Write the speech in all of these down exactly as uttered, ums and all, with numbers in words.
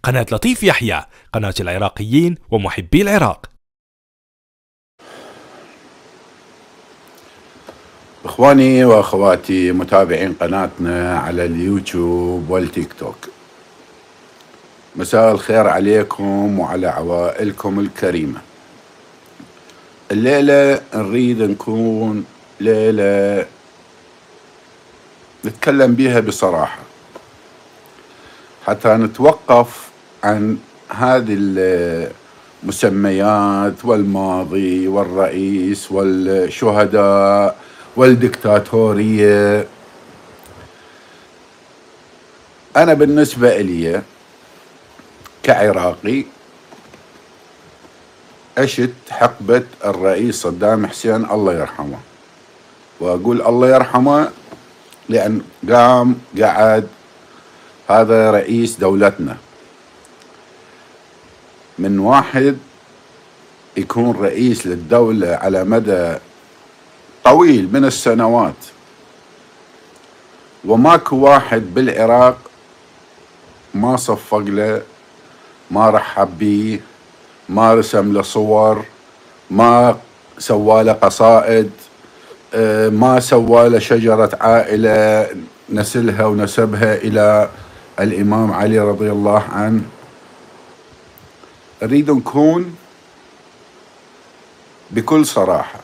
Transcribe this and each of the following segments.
قناة لطيف يحيى، قناة العراقيين ومحبي العراق. إخواني وأخواتي متابعين قناتنا على اليوتيوب والتيك توك، مساء الخير عليكم وعلى عوائلكم الكريمة. الليلة نريد نكون ليلة نتكلم بيها بصراحة، حتى نتوقف عن هذه المسميات والماضي والرئيس والشهداء والدكتاتورية. أنا بالنسبة إلي كعراقي عشت حقبة الرئيس صدام حسين الله يرحمه، وأقول الله يرحمه لأن قام قعد هذا رئيس دولتنا. من واحد يكون رئيس للدولة على مدى طويل من السنوات وماكو واحد بالعراق ما صفق له، ما رحب بيه، ما رسم له صور، ما سوى له قصائد، ما سوى له شجرة عائلة نسلها ونسبها إلى الإمام علي رضي الله عنه. نريد نكون بكل صراحة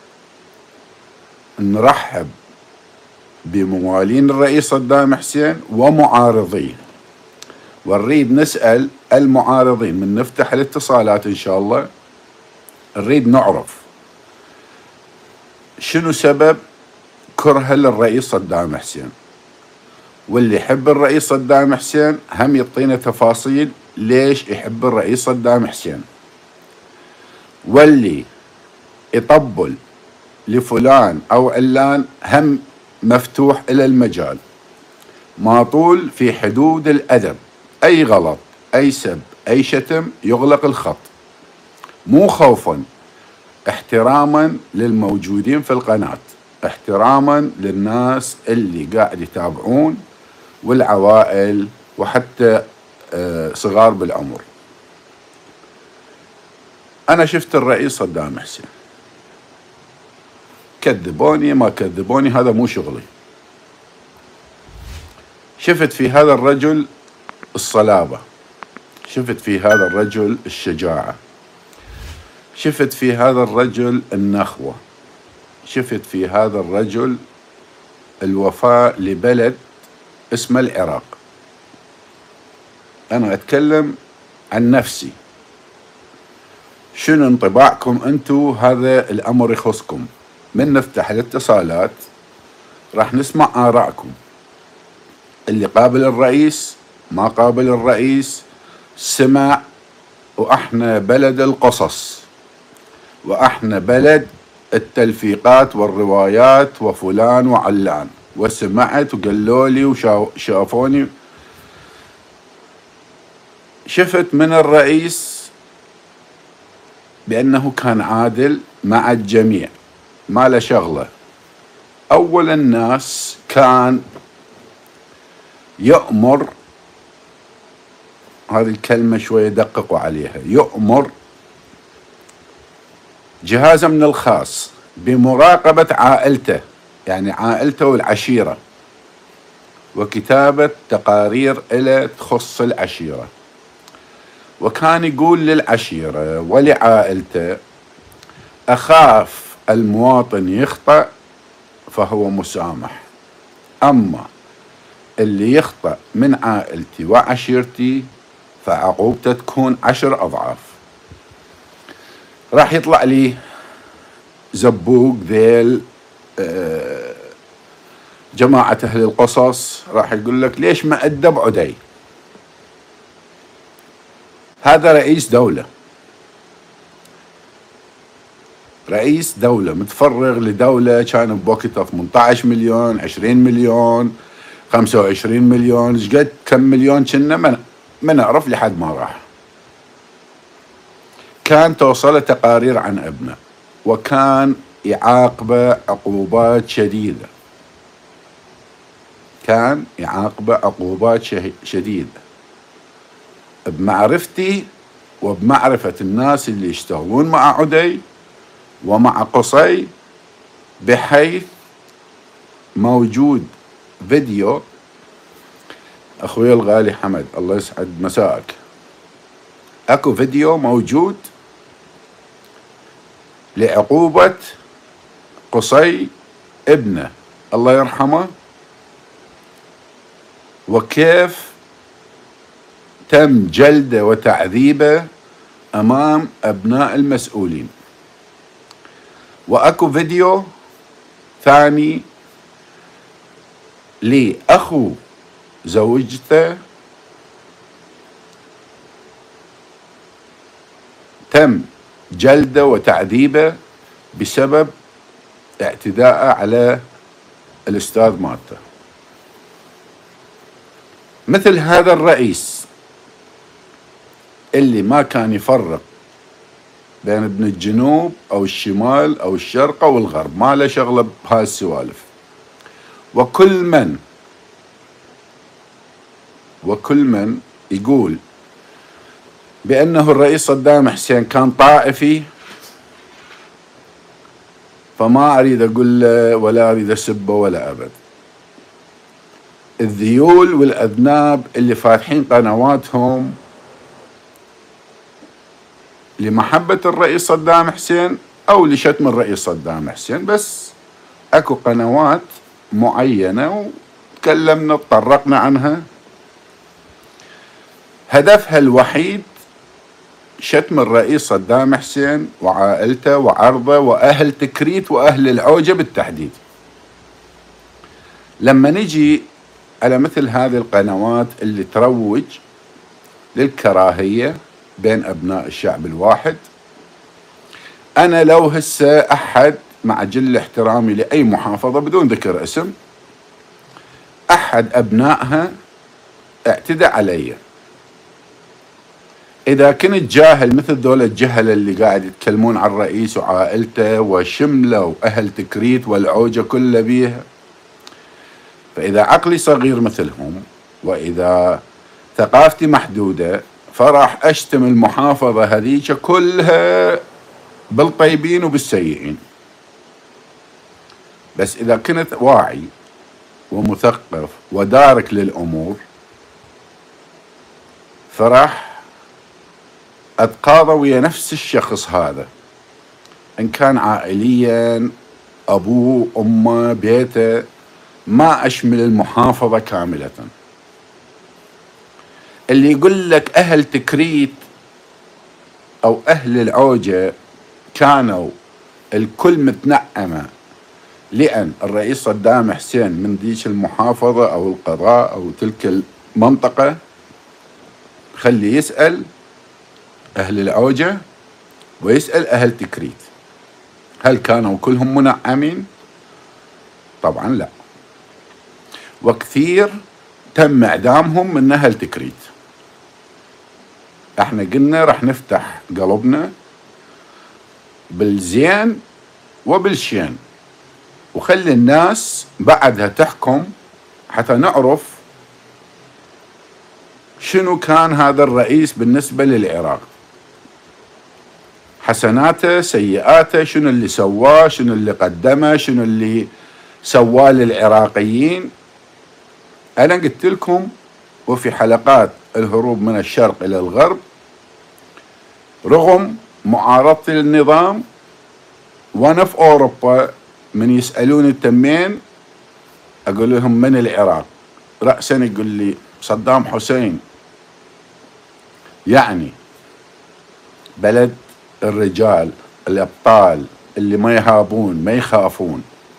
نرحب بموالين الرئيس صدام حسين ومعارضيه، ونريد نسأل المعارضين من نفتح الاتصالات إن شاء الله. نريد نعرف شنو سبب كره للرئيس صدام حسين، واللي يحب الرئيس صدام حسين هم يعطينا تفاصيل ليش يحب الرئيس صدام حسين، واللي يطبل لفلان أو علان هم مفتوح إلى المجال، ما طول في حدود الأدب. أي غلط، أي سب، أي شتم يغلق الخط، مو خوفا، احتراما للموجودين في القناة، احتراما للناس اللي قاعد يتابعون والعوائل وحتى صغار بالعمر. أنا شفت الرئيس صدام حسين، كذبوني ما كذبوني هذا مو شغلي. شفت في هذا الرجل الصلابة، شفت في هذا الرجل الشجاعة، شفت في هذا الرجل النخوة، شفت في هذا الرجل الوفاء لبلد اسمه العراق. أنا أتكلم عن نفسي، شنو انطباعكم أنتو؟ هذا الأمر يخصكم. من نفتح الاتصالات راح نسمع آراءكم، اللي قابل الرئيس ما قابل الرئيس سمع. وإحنا بلد القصص، وإحنا بلد التلفيقات والروايات وفلان وعلان، وسمعت وقالوا لي وشافوني. شفت من الرئيس بأنه كان عادل مع الجميع، ما له شغلة. أول الناس كان يؤمر، هذه الكلمة شوية دققوا عليها، يؤمر جهازه من الخاص بمراقبة عائلته، يعني عائلته والعشيرة، وكتابة تقارير إلى تخص العشيرة. وكان يقول للعشيرة ولعائلته: أخاف المواطن يخطأ فهو مسامح، أما اللي يخطأ من عائلتي وعشيرتي فعقوبته تكون عشر أضعاف. راح يطلع لي زبوق ذيل جماعة أهل القصص، راح يقول لك ليش ما أدب عدي؟ هذا رئيس دولة، رئيس دولة متفرغ لدولة كان بوقتها ثمانية عشر مليون، عشرين مليون، خمسة وعشرين مليون، شقد كم مليون كنا ما ما نعرف لحد ما راح. كان توصله تقارير عن ابنه، وكان يعاقبه عقوبات شديدة، كان يعاقبه عقوبات شديدة. بمعرفتي وبمعرفة الناس اللي يشتغلون مع عدي ومع قصي، بحيث موجود فيديو أخوي الغالي حمد الله يسعد مساءك، أكو فيديو موجود لعقوبة قصي ابنه الله يرحمه، وكيف تم جلده وتعذيبه أمام أبناء المسؤولين. وأكو فيديو ثاني لأخو زوجته تم جلده وتعذيبه بسبب اعتداءه على الأستاذ مالته. مثل هذا الرئيس اللي ما كان يفرق بين ابن الجنوب أو الشمال أو الشرق أو الغرب، ما له شغلة بهاي السوالف، وكل من وكل من يقول بأنه الرئيس صدام حسين كان طائفي، فما أريد أقول له ولا أريد أسبه ولا أبد. الذيول والأذناب اللي فاتحين قنواتهم لمحبة الرئيس صدام حسين أو لشتم الرئيس صدام حسين، بس أكو قنوات معينة وتكلمنا تطرقنا عنها هدفها الوحيد شتم الرئيس صدام حسين وعائلته وعرضه وأهل تكريت وأهل العوجة بالتحديد. لما نجي على مثل هذه القنوات اللي تروج للكراهية بين أبناء الشعب الواحد، أنا لو هسه أحد مع جل احترامي لأي محافظة بدون ذكر اسم، أحد أبنائها اعتدى علي، إذا كنت جاهل مثل دولة الجهلة اللي قاعد يتكلمون عن الرئيس وعائلته وشملة وأهل تكريت والعوجة كلها بيها، فإذا عقلي صغير مثلهم وإذا ثقافتي محدودة فراح أشتم المحافظة هذيك كلها بالطيبين وبالسيئين. بس إذا كنت واعي ومثقف ودارك للأمور فراح أتقاضى ويا نفس الشخص هذا، إن كان عائليا أبوه أمه بيته، ما أشمل المحافظة كاملة. اللي يقول لك أهل تكريت أو أهل العوجة كانوا الكل متنعمة لأن الرئيس صدام حسين من ديش المحافظة أو القضاء أو تلك المنطقة، خلي يسأل أهل العوجة ويسأل أهل تكريت هل كانوا كلهم منعمين؟ طبعا لا، وكثير تم إعدامهم من أهل تكريت. احنا قلنا رح نفتح قلبنا بالزين وبالشين وخلي الناس بعدها تحكم حتى نعرف شنو كان هذا الرئيس بالنسبة للعراق، حسناته سيئاته، شنو اللي سواه، شنو اللي قدمه، شنو اللي سواه للعراقيين. أنا قلت لكم وفي حلقات الهروب من الشرق إلى الغرب، رغم معارضتي للنظام وأنا في أوروبا من يسألوني تمين أقول لهم من العراق، رأسا يقول لي صدام حسين، يعني بلد الرجال الأبطال اللي ما يهابون ما يخافون.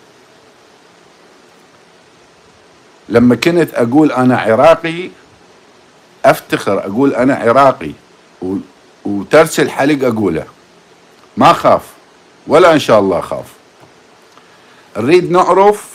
لما كنت أقول أنا عراقي أفتخر أقول أنا عراقي وترسل الحلق أقوله، ما خاف ولا إن شاء الله خاف. نريد نعرف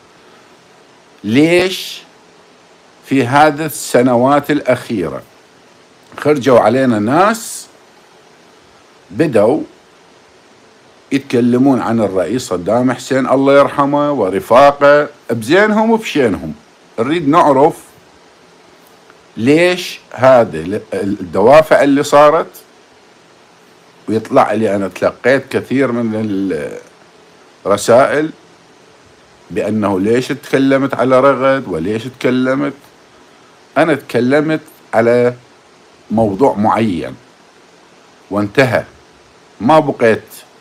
ليش في هذه السنوات الأخيرة خرجوا علينا ناس بدوا يتكلمون عن الرئيس صدام حسين الله يرحمه ورفاقه بزينهم وبشينهم. نريد نعرف ليش هذه الدوافع اللي صارت؟ ويطلع لي أنا تلقيت كثير من الرسائل بأنه ليش تكلمت على رغد وليش تكلمت. أنا تكلمت على موضوع معين وانتهى، ما بقيت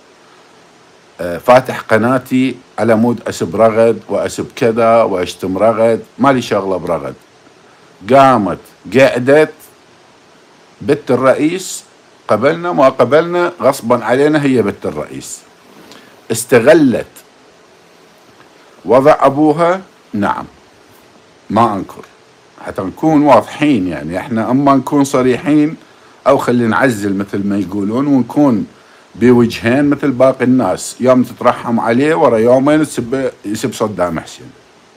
فاتح قناتي على مود أسب رغد وأسب كذا وأشتم رغد، ما لي شغلة برغد. قامت قعدت بنت الرئيس، قبلنا ما قبلنا غصبا علينا هي بنت الرئيس، استغلت وضع أبوها. نعم ما أنكر، حتى نكون واضحين، يعني احنا اما نكون صريحين او خلينا نعزل مثل ما يقولون، ونكون بوجهين مثل باقي الناس، يوم تترحم عليه ورا يومين تسب يسب صدام حسين.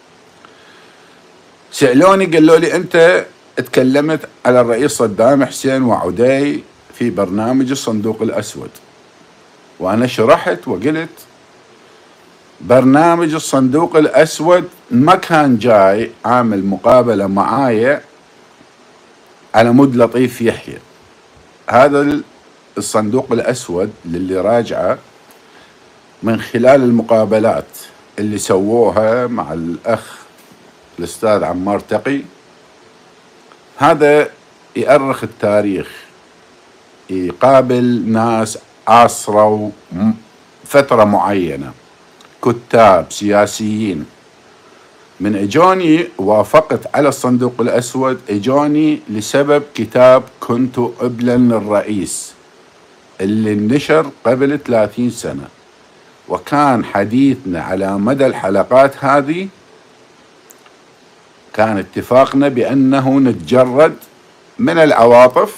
سألوني قالوا لي انت اتكلمت على الرئيس صدام حسين وعدي في برنامج الصندوق الأسود، وانا شرحت وقلت برنامج الصندوق الأسود ما كان جاي عامل مقابلة معايا على مود لطيف يحيى. هذا الصندوق الأسود للي راجعه من خلال المقابلات اللي سووها مع الأخ الأستاذ عمار تقي، هذا يأرخ التاريخ، يقابل ناس عاصروا فترة معينة، كتاب سياسيين. من اجوني وافقت على الصندوق الأسود، اجوني لسبب كتاب كنت ابلا للرئيس اللي انشر قبل ثلاثين سنة، وكان حديثنا على مدى الحلقات هذه كان اتفاقنا بأنه نتجرد من العواطف،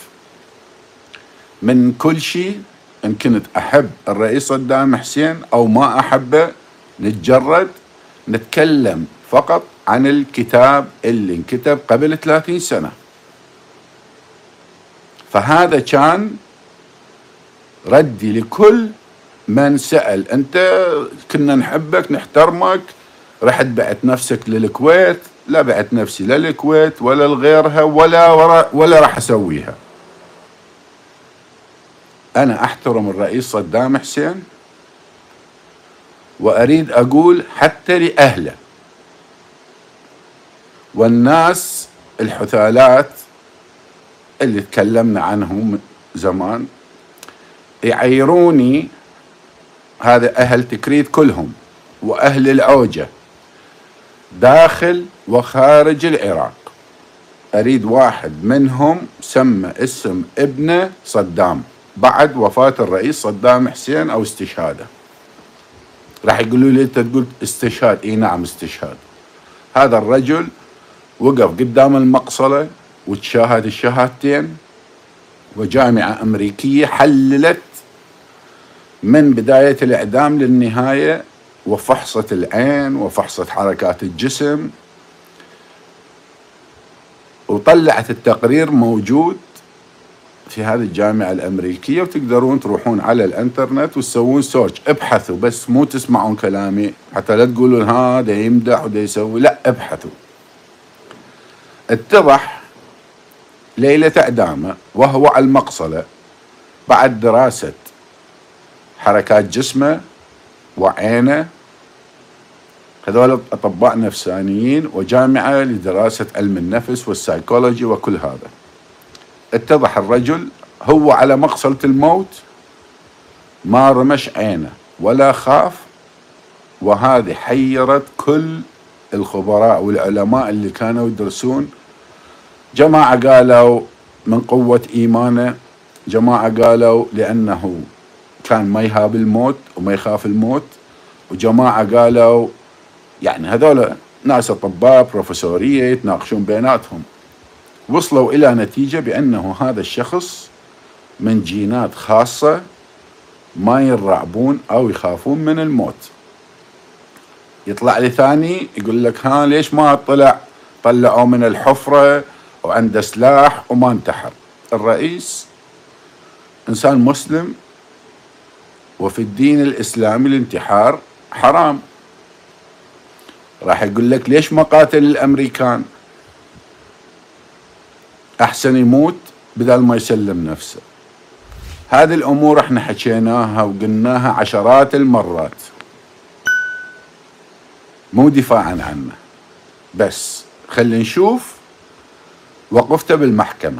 من كل شيء. إن كنت أحب الرئيس صدام حسين أو ما أحبه نتجرد، نتكلم فقط عن الكتاب اللي انكتب قبل ثلاثين سنة. فهذا كان ردي لكل من سأل، أنت كنا نحبك نحترمك، رحت بعت نفسك للكويت. لا بعت نفسي لا للكويت ولا لغيرها ولا ولا راح أسويها. أنا أحترم الرئيس صدام حسين، وأريد أقول حتى لأهله والناس الحثالات اللي تكلمنا عنهم زمان يعيروني، هذا أهل تكريت كلهم وأهل العوجة داخل وخارج العراق. أريد واحد منهم سمى اسم ابنه صدام بعد وفاة الرئيس صدام حسين أو استشهاده. راح يقولوا لي أنت تقول استشهاد. إيه نعم استشهاد. هذا الرجل وقف قدام المقصلة وتشاهد الشهادتين، وجامعة أمريكية حللت من بداية الإعدام للنهاية، وفحصت العين وفحصت حركات الجسم، وطلعت التقرير موجود في هذه الجامعة الأمريكية، وتقدرون تروحون على الانترنت وتسوون سيرش. ابحثوا بس، مو تسمعون كلامي حتى لا تقولون هذا يمدح وده يسوي، لا ابحثوا. اتضح ليلة إعدامه وهو على المقصلة بعد دراسة حركات جسمه وعينه، هذول أطباء نفسانيين وجامعة لدراسة علم النفس والسايكولوجي وكل هذا، اتضح الرجل هو على مقصلة الموت ما رمش عينه ولا خاف. وهذه حيرت كل الخبراء والعلماء اللي كانوا يدرسون. جماعة قالوا من قوة إيمانه، جماعة قالوا لأنه كان ما يهاب الموت وما يخاف الموت، وجماعة قالوا يعني هذول ناس أطباء بروفيسورية يتناقشون بيناتهم، وصلوا إلى نتيجة بأنه هذا الشخص من جينات خاصة ما يرعبون أو يخافون من الموت. يطلع لي ثاني يقول لك ها ليش ما طلع، طلعوا من الحفرة وعنده سلاح وما انتحر. الرئيس إنسان مسلم، وفي الدين الإسلامي الانتحار حرام. راح يقول لك ليش ما قاتل الأمريكان؟ أحسن يموت بدل ما يسلم نفسه. هذه الأمور احنا حكيناها وقلناها عشرات المرات، مو دفاعا عنه، بس خلي نشوف وقفته بالمحكمة.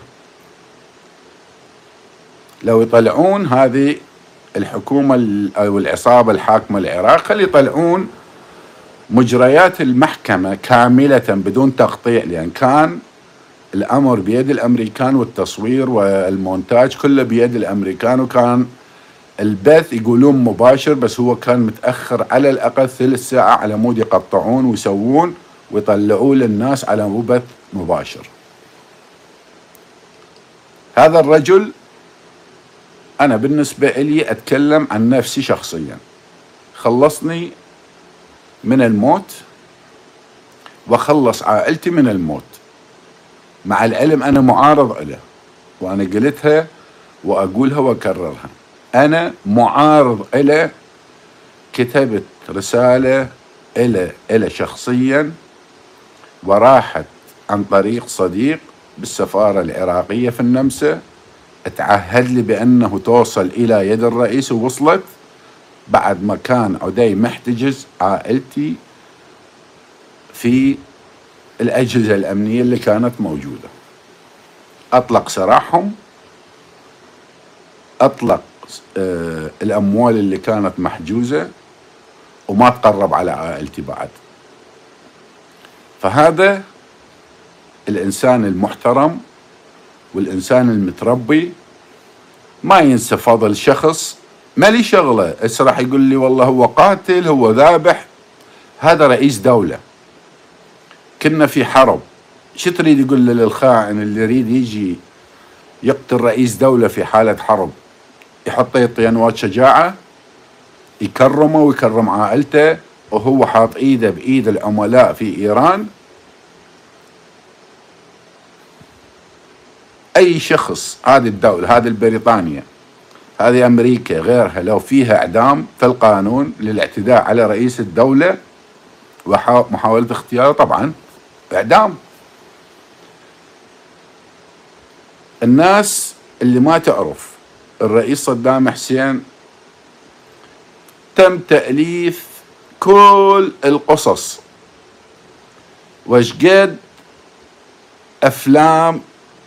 لو يطلعون هذه الحكومة أو العصابة الحاكمة العراق، خلي يطلعون مجريات المحكمة كاملة بدون تقطيع، لأن كان الأمر بيد الأمريكان والتصوير والمونتاج كله بيد الأمريكان، وكان البث يقولون مباشر بس هو كان متأخر على الأقل ثلث ساعة على مود يقطعون ويسوون ويطلعون للناس على بث مباشر. هذا الرجل أنا بالنسبة لي أتكلم عن نفسي شخصيا، خلصني من الموت وخلص عائلتي من الموت، مع العلم أنا معارض له، وأنا قلتها وأقولها وأكررها، أنا معارض له. كتبت رسالة إلى إلى شخصيا، وراحت عن طريق صديق بالسفارة العراقية في النمسا، اتعهد لي بأنه توصل إلى يد الرئيس، ووصلت بعد ما كان عدي محتجز عائلتي في الأجهزة الأمنية اللي كانت موجودة. أطلق سراحهم، أطلق آه الأموال اللي كانت محجوزة، وما تقرب على عائلتي بعد. فهذا الإنسان المحترم والإنسان المتربي ما ينسى فضل شخص ما لي شغلة. هسه راح يقول لي والله هو قاتل، هو ذابح. هذا رئيس دولة، كنا في حرب، شو تريد يقول للخائن اللي يريد يجي يقتل رئيس دولة في حالة حرب؟ يحطه يطينوات شجاعة، يكرمه ويكرم عائلته، وهو حاط ايده بايد العملاء في ايران. اي شخص، هذه الدولة، هذه بريطانيا، هذه امريكا، غيرها، لو فيها اعدام في القانون للاعتداء على رئيس الدولة ومحاولة اغتياله، طبعا اعدام. الناس اللي ما تعرف الرئيس صدام حسين تم تأليف كل القصص، وشقد أفلام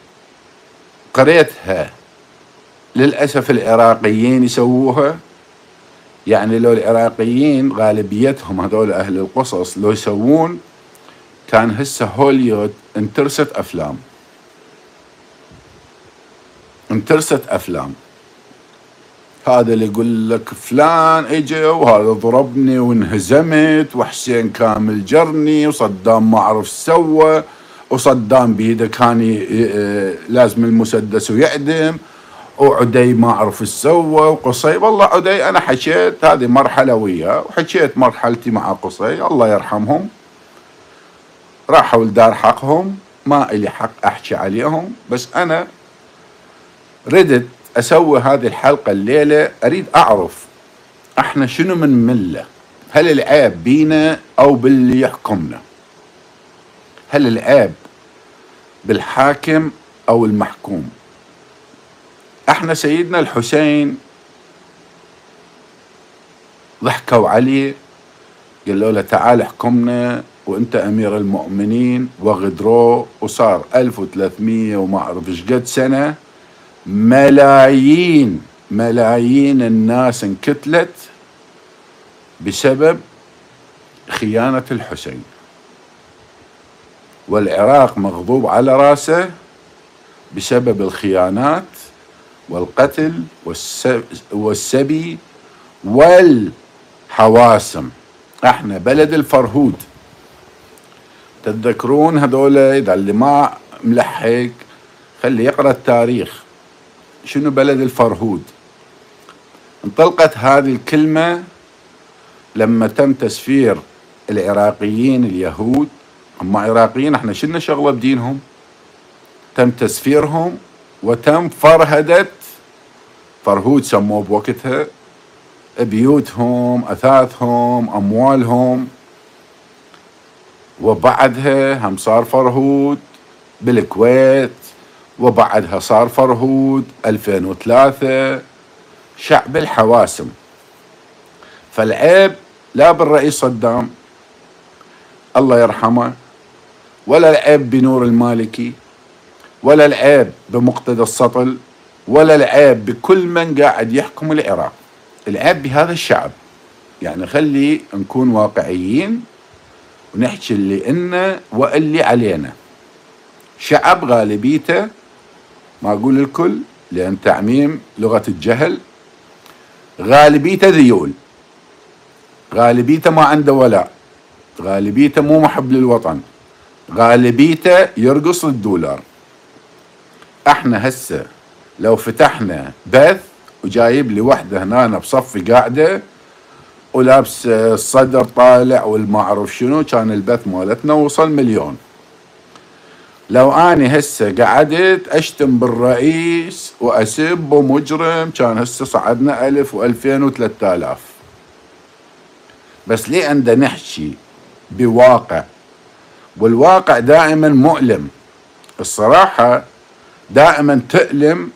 قريتها للأسف العراقيين يسووها. يعني لو العراقيين غالبيتهم هذول أهل القصص لو يسوون، كان هسه هوليوود انترست أفلام انترست أفلام. هذا اللي يقول لك فلان اجى وهذا ضربني وانهزمت، وحسين كامل جرني، وصدام ما اعرف سوى، وصدام بيده كان لازم المسدس ويعدم، وعدي ما اعرف ايش سوى، وقصي. والله عدي انا حكيت هذه مرحله وياه، وحكيت مرحلتي مع قصي الله يرحمهم، راحوا لدار حقهم، ما إلي حق احكي عليهم. بس انا ردت أسوي هذه الحلقة الليلة، أريد أعرف إحنا شنو من ملة؟ هل العيب بينا أو باللي يحكمنا؟ هل العيب بالحاكم أو المحكوم؟ إحنا سيدنا الحسين ضحكوا عليه، قالوا له تعال احكمنا وأنت أمير المؤمنين، وغدروه، وصار ألف وثلاثمية وما أعرف إيش قد سنة، ملايين ملايين الناس انقتلت بسبب خيانة الحسين، والعراق مغضوب على راسه بسبب الخيانات والقتل والسبي والحواسم. احنا بلد الفرهود، تتذكرون هذول؟ اذا اللي ما ملحق خلي يقرأ التاريخ. شنو بلد الفرهود؟ انطلقت هذه الكلمة لما تم تسفير العراقيين اليهود. هم عراقيين، احنا شلنا شغلة بدينهم. تم تسفيرهم وتم فرهدة، فرهود سموه بوقتها، بيوتهم، أثاثهم، أموالهم. وبعدها هم صار فرهود بالكويت وبعدها صار فرهود ألفين وثلاثة، شعب الحواسم. فالعيب لا بالرئيس صدام الله يرحمه، ولا العيب بنور المالكي، ولا العيب بمقتدى السطل، ولا العيب بكل من قاعد يحكم العراق. العيب بهذا الشعب. يعني خلي نكون واقعيين ونحكي اللي إنا واللي علينا. شعب غالبيته، ما أقول الكل لأن تعميم لغة الجهل، غالبيته ذيول، غالبيته ما عنده ولاء، غالبيته مو محب للوطن، غالبيته يرقص للدولار. احنا هسه لو فتحنا بث وجايب لي وحده هنا بصفي قاعده ولابس الصدر طالع والما اعرف شنو، كان البث مالتنا وصل مليون. لو اني هسه قعدت اشتم بالرئيس واسب ومجرم كان هسه صعدنا الف والفين وثلاثة آلاف. بس ليه عندنا نحكي بواقع، والواقع دائما مؤلم. الصراحة دائما تألم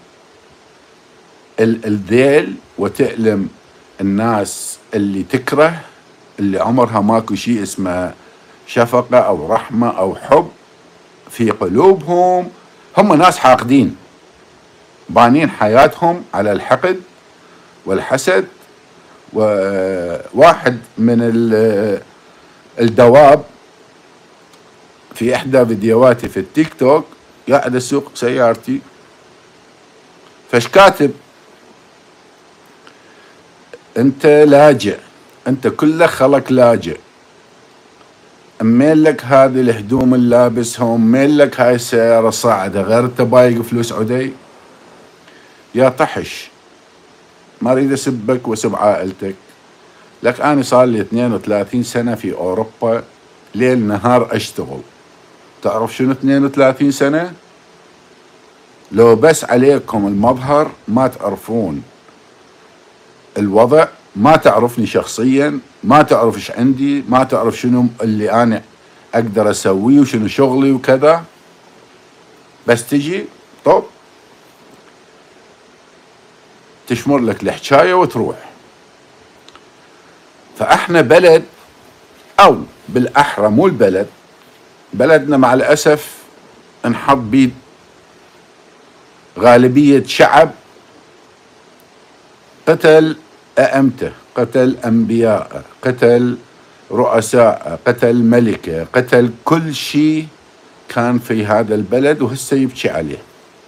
الذيل وتألم الناس اللي تكره، اللي عمرها ماكو شيء اسمه شفقة أو رحمة أو حب في قلوبهم. هم ناس حاقدين بانين حياتهم على الحقد والحسد. وواحد من الدواب في إحدى فيديوهاتي في التيك توك قاعد أسوق سيارتي، فش كاتب: أنت لاجئ، أنت كله خلق لاجئ، أمين لك هذه الهدوم اللي لابسهم، أمين لك هاي السيارة صاعدة، غير أنت بايق فلوس عدي. يا طحش، ما أريد أسبك وأسب عائلتك، لك أنا صار لي اثنين وثلاثين سنة في أوروبا، ليل نهار أشتغل. تعرف شنو اثنين وثلاثين سنة؟ لو بس عليكم المظهر ما تعرفون الوضع، ما تعرفني شخصيا، ما تعرف ايش عندي، ما تعرف شنو اللي أنا أقدر أسويه وشنو شغلي وكذا. بس تجي طب تشمر لك الحكاية وتروح. فإحنا بلد، أو بالأحرى مو البلد، بلدنا مع الأسف انحط بيد غالبية شعب قتل أئمته، قتل أنبياء، قتل رؤساء، قتل ملكة، قتل كل شيء كان في هذا البلد وهسه يبكي عليه.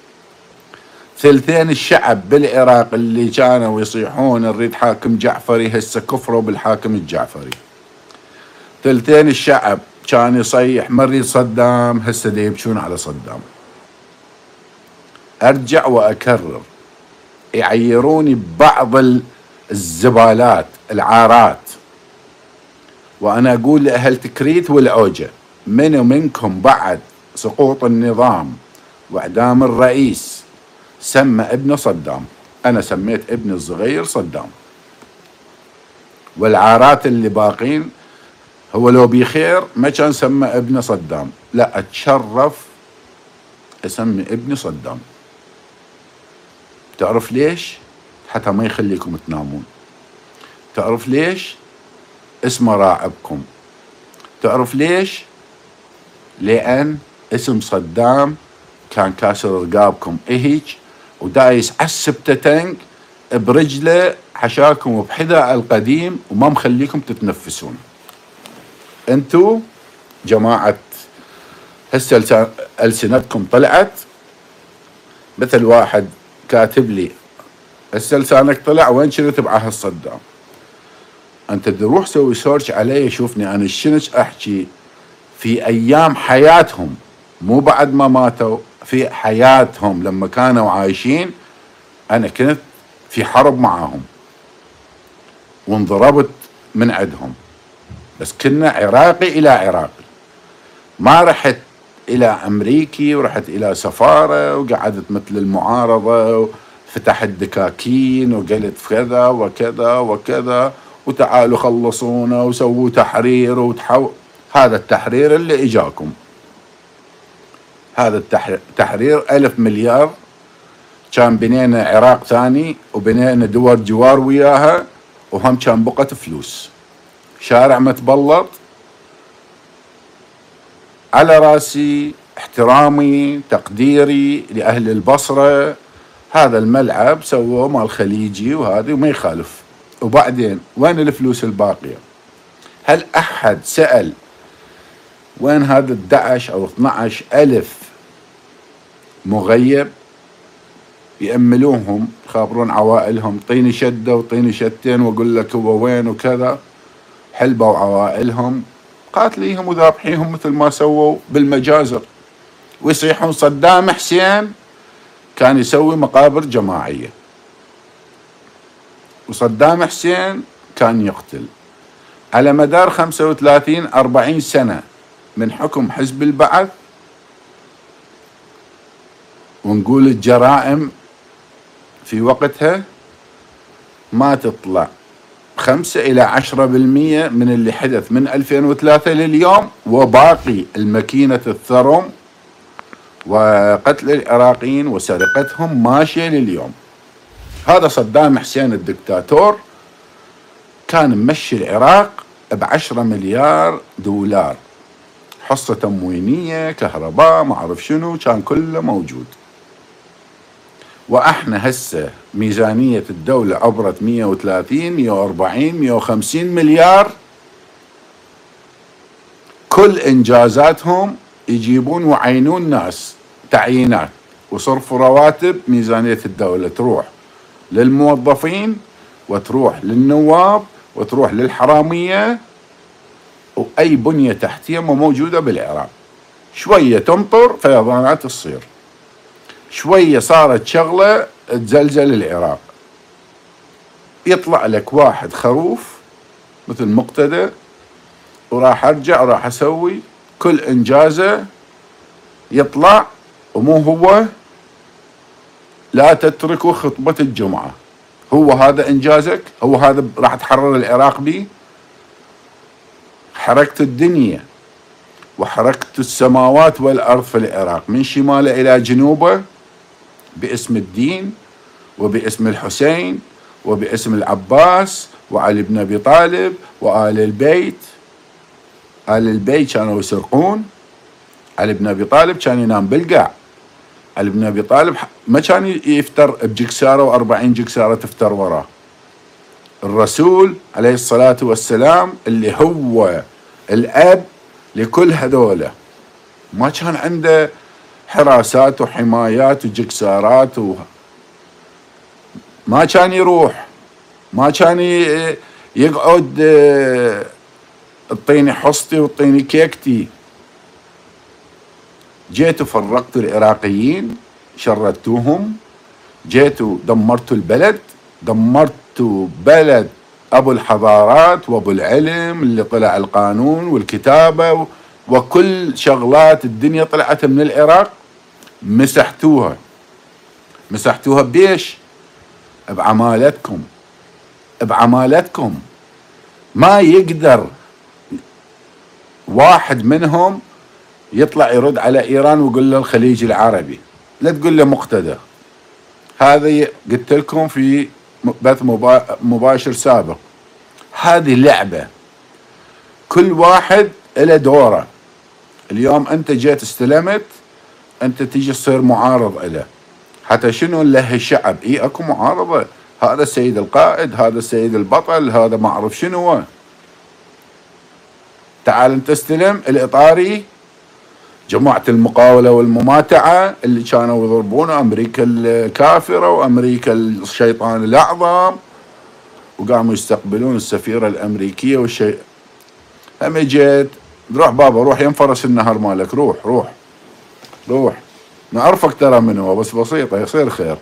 ثلثين الشعب بالعراق اللي كانوا يصيحون نريد حاكم جعفري هسه كفروا بالحاكم الجعفري. ثلثين الشعب كان يصيح مريض صدام هسه دا يبكون على صدام. أرجع وأكرر، يعيروني ببعض الزبالات العارات، وأنا أقول لأهل تكريت والعوجة: من ومنكم بعد سقوط النظام وإعدام الرئيس سمى ابنه صدام؟ أنا سميت ابني الصغير صدام. والعارات اللي باقين، هو لو بخير ما كان سمى ابنه صدام، لا أتشرف أسمي ابني صدام. تعرف ليش؟ حتى ما يخليكم تنامون. تعرف ليش؟ اسمه راعبكم. تعرف ليش؟ لأن اسم صدام كان كاسر رقابكم إهج ودايس عالسبتة تنك برجله حشاكم بحذاء القديم وما مخليكم تتنفسون. انتو جماعة هسه ألسنتكم طلعت، مثل واحد كاتب لي هسه لسانك طلع وين كنت بعهد صدام. انت تروح سوي سيرش علي، شوفني انا شنش احكي في ايام حياتهم، مو بعد ما ماتوا، في حياتهم لما كانوا عايشين. انا كنت في حرب معاهم وانضربت من عندهم، بس كنا عراقي الى عراقي، ما رحت الى امريكي ورحت الى سفارة وقعدت مثل المعارضة وفتحت دكاكين وقلت كذا وكذا وكذا وتعالوا خلصونا وسووا تحرير وتحو. هذا التحرير اللي اجاكم، هذا التحرير ألف مليار، كان بنينا عراق ثاني وبنينا دول جوار وياها، وهم كان بقت فلوس. شارع متبلط على راسي، احترامي تقديري لأهل البصرة، هذا الملعب سووه مال خليجي وهذا وما يخالف. وبعدين وين الفلوس الباقية؟ هل أحد سأل وين هذا اثني عشر أو اثني عشر ألف مغيب يأملوهم يخابرون عوائلهم؟ طيني شدة وطيني شتين وأقول لك هو وين وكذا. حلبوا عوائلهم، قاتليهم وذابحيهم مثل ما سووا بالمجازر، ويصيحون صدام حسين كان يسوي مقابر جماعية، وصدام حسين كان يقتل. على مدار خمسة وثلاثين أربعين سنة من حكم حزب البعث، ونقول الجرائم في وقتها ما تطلع خمسة إلى عشرة بالمئة من اللي حدث من ألفين وثلاثة لليوم، وباقي الماكينة الثرم وقتل العراقيين وسرقتهم ماشية لليوم. هذا صدام حسين الدكتاتور كان ممشي العراق بعشرة مليار دولار، حصة تموينية، كهرباء، ما أعرف شنو، كان كله موجود. وإحنا هسه ميزانية الدولة عبرت مئة وثلاثين مئة وأربعين مئة وخمسين مليار، كل إنجازاتهم يجيبون وعينون ناس تعيينات وصرفوا رواتب. ميزانية الدولة تروح للموظفين وتروح للنواب وتروح للحرامية، وأي بنية تحتية ما موجودة بالعراق. شوية تمطر فيضانات تصير، شوية صارت شغلة تزلزل العراق، يطلع لك واحد خروف مثل مقتدى وراح أرجع وراح أسوي كل إنجازه، يطلع ومو هو لا تتركوا خطبة الجمعة. هو هذا إنجازك؟ هو هذا راح تحرر العراق بيه؟ حركت الدنيا وحركت السماوات والأرض في العراق من شماله إلى جنوبه باسم الدين وباسم الحسين وباسم العباس وعلي بن أبي طالب وآل البيت. آل البيت كانوا يسرقون، علي بن أبي طالب كان ينام بالقاع. علي بن أبي طالب ما كان يفتر بجكسارة وأربعين جكسارة تفتر وراه. الرسول عليه الصلاة والسلام اللي هو الأب لكل هذولا ما كان عنده حراسات وحمايات وجكسارات و... ما كان يروح، ما كان يقعد الطيني حصتي والطيني كيكتي. جيتوا فرقتوا العراقيين، شردتوهم، جيتوا دمرتوا البلد، دمرتوا بلد أبو الحضارات وأبو العلم اللي طلع القانون والكتابة وكل شغلات الدنيا طلعت من العراق، مسحتوها. مسحتوها بيش؟ بعمالتكم، بعمالتكم. ما يقدر واحد منهم يطلع يرد على إيران ويقول له الخليج العربي، لا تقول له مقتدى. هذا قلت لكم في بث مباشر سابق، هذه لعبة كل واحد له دوره. اليوم أنت جيت استلمت، أنت تيجي تصير معارض له، حتى شنو له الشعب؟ إيه أكو معارضة، هذا السيد القائد، هذا السيد البطل، هذا ما أعرف شنو. تعال أنت استلم الإطاري، جماعة المقاولة والمماتعة اللي كانوا يضربون أمريكا الكافرة وأمريكا الشيطان الأعظم، وقاموا يستقبلون السفيرة الأمريكية والشيء. هم جيت روح بابا، روح ينفرس النهر مالك، روح روح روح، نعرفك ترى من هو، بس بسيطة يصير خير.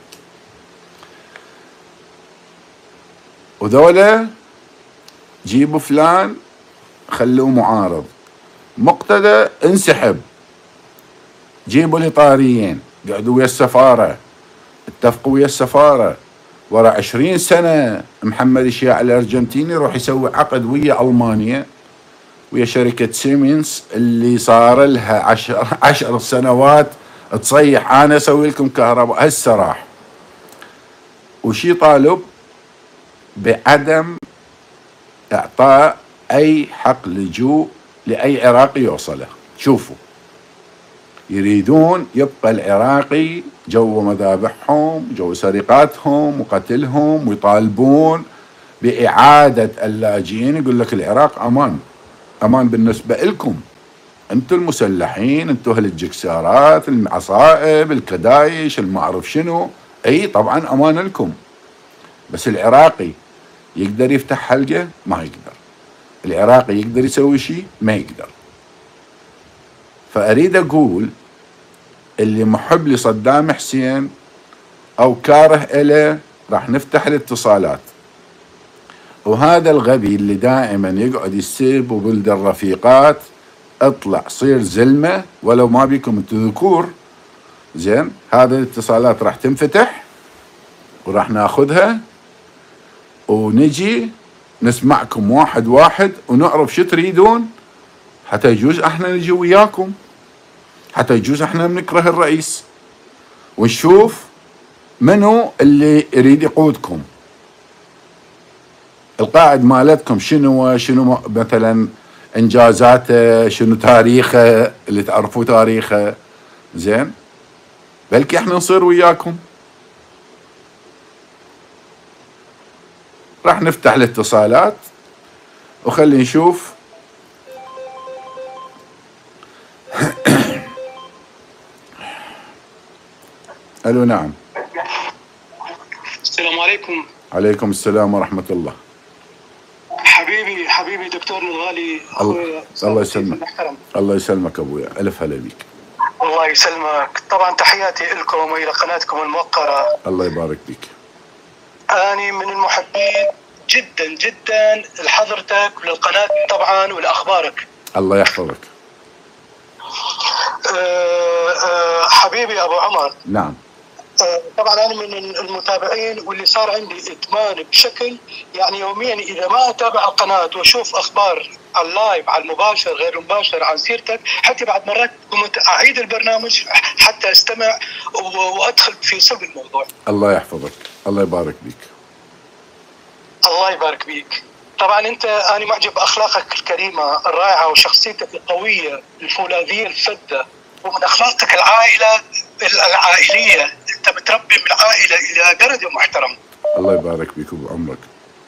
وذولا جيبوا فلان خلوه معارض، مقتدى انسحب، جيبوا الإطاريين قعدوا ويا السفارة، اتفقوا ويا السفارة. ورا عشرين سنة محمد الشياع الأرجنتيني يروح يسوي عقد ويا ألمانيا ويا شركة سيمنز اللي صار لها عشر, عشر سنوات تصيح انا اسوي لكم كهرباء. هسه راح وشي طالب بعدم اعطاء اي حق لجوء لاي عراقي يوصله. شوفوا، يريدون يبقى العراقي جو مذابحهم، جو سرقاتهم وقتلهم، ويطالبون بإعادة اللاجئين. يقول لك العراق أمان، أمان بالنسبة لكم أنتم المسلحين، أنتم أهل الجكسارات، العصائب، الكدايش، الما أعرف شنو. أي طبعا أمان لكم، بس العراقي يقدر يفتح حلقة؟ ما يقدر. العراقي يقدر يسوي شيء؟ ما يقدر. فأريد أقول اللي محب لصدام حسين أو كاره إله راح نفتح الاتصالات، وهذا الغبي اللي دائما يقعد يسب وبلد الرفيقات اطلع صير زلمة ولو ما بيكم انتو ذكور. زين، هذا الاتصالات راح تنفتح وراح ناخذها ونجي نسمعكم واحد واحد ونعرف شو تريدون، حتى يجوز احنا نجي وياكم، حتى يجوز احنا بنكره الرئيس ونشوف منو اللي يريد يقودكم. القائد مالتكم شنو شنو مثلا انجازاته، شنو تاريخه اللي تعرفوا تاريخه. زين، بلكي احنا نصير وياكم. راح نفتح الاتصالات وخلي نشوف. الو نعم. السلام عليكم. عليكم السلام ورحمة الله. حبيبي حبيبي دكتورنا الغالي اخوي. الله يسلمك. الله يسلمك ابويا، الف هلا بيك. الله يسلمك. طبعا تحياتي لكم والى قناتكم الموقرة. الله يبارك بيك. اني من المحبين جدا جدا لحضرتك وللقناة طبعا ولاخبارك. الله يحفظك. أه أه حبيبي ابو عمر. نعم. طبعا انا من المتابعين، واللي صار عندي ادمان بشكل يعني يوميا اذا ما اتابع القناه واشوف اخبار على اللايف، على المباشر غير المباشر عن سيرتك، حتى بعد مرات قمت اعيد البرنامج حتى استمع وادخل في صلب الموضوع. الله يحفظك، الله يبارك بيك. الله يبارك بيك. طبعا انت انا معجب باخلاقك الكريمه الرائعه وشخصيتك القويه الفولاذيه الفذه، ومن اخلاقك العائله العائليه. انت متربي من عائله الى درجه محترمه. الله يبارك بيك ابو عمرك.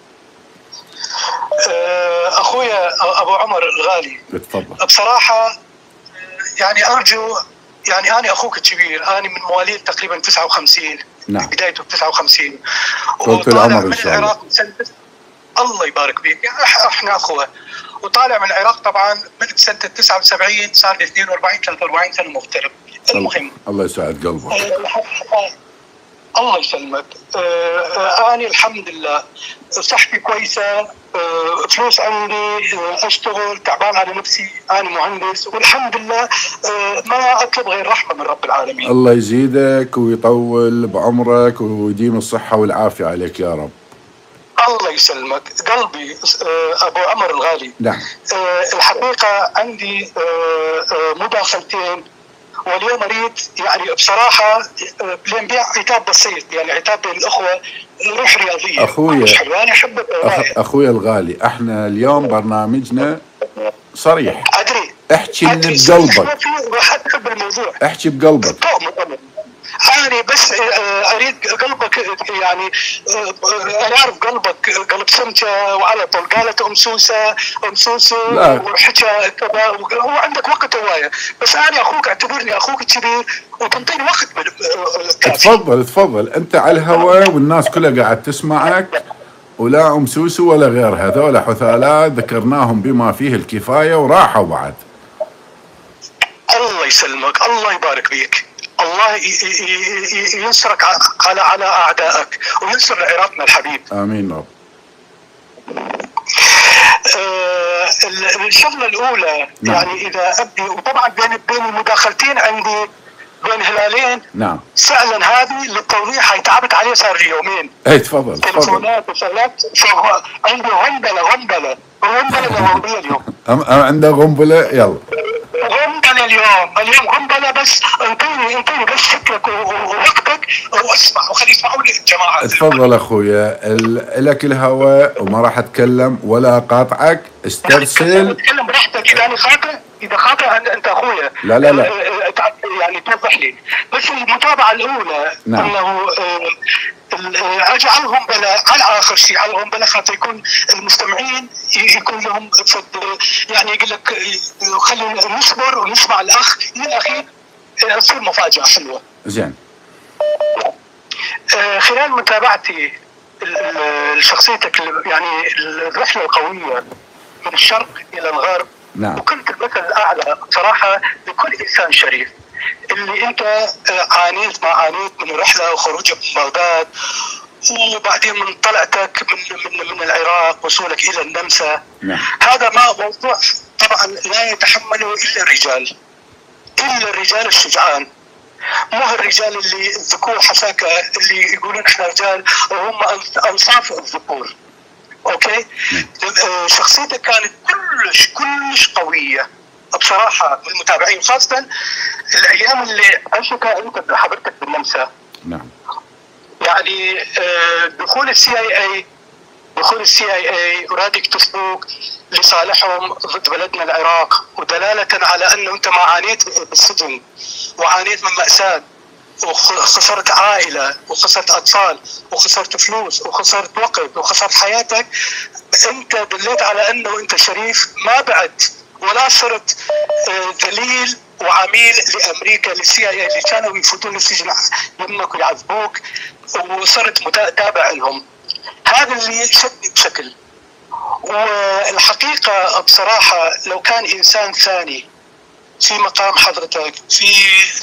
اخويا ابو عمر الغالي، تفضل. بصراحه يعني ارجو، يعني انا اخوك الكبير، انا من مواليد تقريبا تسعة وخمسين. نعم. بدايته تسعة وخمسين. طولت العمر ان شاء الله. الله يبارك بيك. احنا اخوه. وطالع من العراق طبعا من سنه تسعة وسبعين، صار لي اثنين وأربعين ثلاثة وأربعين سنه مغترب. المهم، الله يسعد قلبك. الله يسلمك. انا الحمد لله صحتي كويسه، فلوس عندي، اشتغل، تعبان على نفسي، انا مهندس والحمد لله، ما اطلب غير رحمه من رب العالمين. الله يزيدك ويطول بعمرك ويديم الصحه والعافيه عليك يا رب. الله يسلمك قلبي ابو عمر الغالي. نعم. الحقيقه عندي مداخلتين، واليوم اريد يعني بصراحه لنبيع عتاب بسيط، يعني عتاب بين الاخوه، روح رياضيه. اخويا انا احبك أخ... اخويا الغالي، احنا اليوم برنامجنا صريح. ادري. احكي اللي بقلبك. راح ادخل بالموضوع. احكي بقلبك. أنا بس أريد قلبك، يعني أنا أعرف قلبك قلب سمكة وعلى طول. قالت أم سوسة أم سوسة وحكى كذا، وهو عندك وقت هواية، بس أنا أخوك، اعتبرني أخوك الكبير وتنطيني وقت كافي. تفضل تفضل، أنت على الهواء والناس كلها قاعد تسمعك، ولا أم سوسو ولا غير، هذول حثالات ذكرناهم بما فيه الكفاية وراحوا بعد. الله يسلمك، الله يبارك بيك، الله ينصرك على على اعدائك وينصر عراقنا الحبيب. امين رب. آه الشغله الاولى، نعم. يعني اذا ابدي، وطبعا بين بين المداخلتين عندي بين هلالين. نعم. فعلا هذه للتوضيح هي تعبت عليه، صار لي يومين. اي تفضل. تليفونات وشغلات، عندي غنبله غنبله غنبله غنبله اليوم. عنده غنبله، يلا. غنبله اليوم اليوم قنبله، بس انطيني انطيني بس فكرك ووقتك واسمع وخلي يسمعوني الجماعه. تفضل اخويا، لك الهواء وما راح اتكلم ولا اقاطعك، استرسل. اتكلم براحتك، اذا انا خاطئ اذا خاطئ انت اخويا. لا لا لا يعني توضح لي بس المتابعه الاولى. نعم. انه اجعلهم بلا على اخر شيء علىهم بلا خاطر يكون المستمعين يكون لهم يعني يقول لك خلينا نصبر ونسمع الاخ الى الاخير تصير مفاجاه حلوه. زين. خلال متابعتي لشخصيتك يعني الرحله القويه من الشرق الى الغرب. نعم. وكنت المثل الاعلى صراحه لكل انسان شريف، اللي انت عانيت ما عانيت من الرحله وخروجك من بغداد، وبعدين من طلعتك من من من العراق وصولك الى النمسا. نعم. هذا ما موضوع طبعا لا يتحمله الا الرجال، الا الرجال الشجعان، مو الرجال اللي الذكور حساكه اللي يقولون احنا رجال وهم انصاف الذكور. اوكي. شخصيتك كانت كلش كلش قويه بصراحه من المتابعين، خاصه الايام اللي عشتها انت حضرتك بالنمسا. نعم. يعني دخول السي اي اي دخول السي اي اي ورادك تسبوك لصالحهم ضد بلدنا العراق، ودلاله على انه انت ما عانيت بالسجن وعانيت من ماساه وخسرت عائله وخسرت اطفال وخسرت فلوس وخسرت وقت وخسرت حياتك. انت دليت على انه انت شريف، ما بعد ولا صرت ذليل وعميل لامريكا للسي اي اللي كانوا يفوتون السجن يمك ويعذبوك، وصرت متابع لهم. هذا اللي شدني بشكل. والحقيقه بصراحه لو كان انسان ثاني في مقام حضرتك في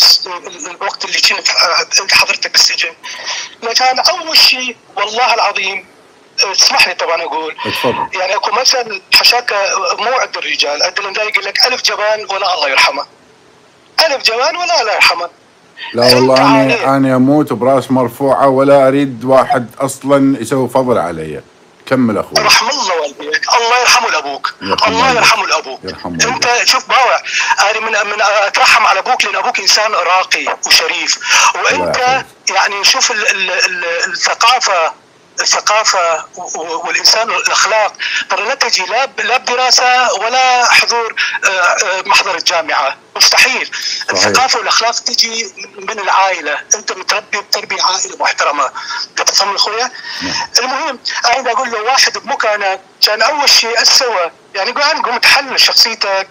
الوقت اللي كنت انت حضرتك بالسجن، لكان اول شيء والله العظيم اسمح لي طبعا اقول اتفضل. يعني اكو مثل حشاك مو عند الرجال، عندنا دا يقول لك الف جبان ولا الله يرحمه، الف جبان ولا الله يرحمه. لا والله انا انا اموت براس مرفوعه ولا اريد واحد اصلا يسوي فضل علي. كمل اخوي. رحم الله والديك، الله يرحمه لابوك، الله يرحمه لابوك. انت شوف باوع، انا من من اترحم على ابوك لان ابوك انسان راقي وشريف، وانت يعني شوف ال ال ال الثقافه الثقافة والإنسان والأخلاق ترى لا تجي لا لا بدراسة ولا حضور محضر الجامعة، مستحيل. صحيح. الثقافة والأخلاق تجي من العائلة، أنت متربي بتربية عائلة محترمة. تفهم أخويا؟ المهم أنا أقول له واحد بمكانك كان أول شيء أسوى يعني قول أنا قمت أحلل شخصيتك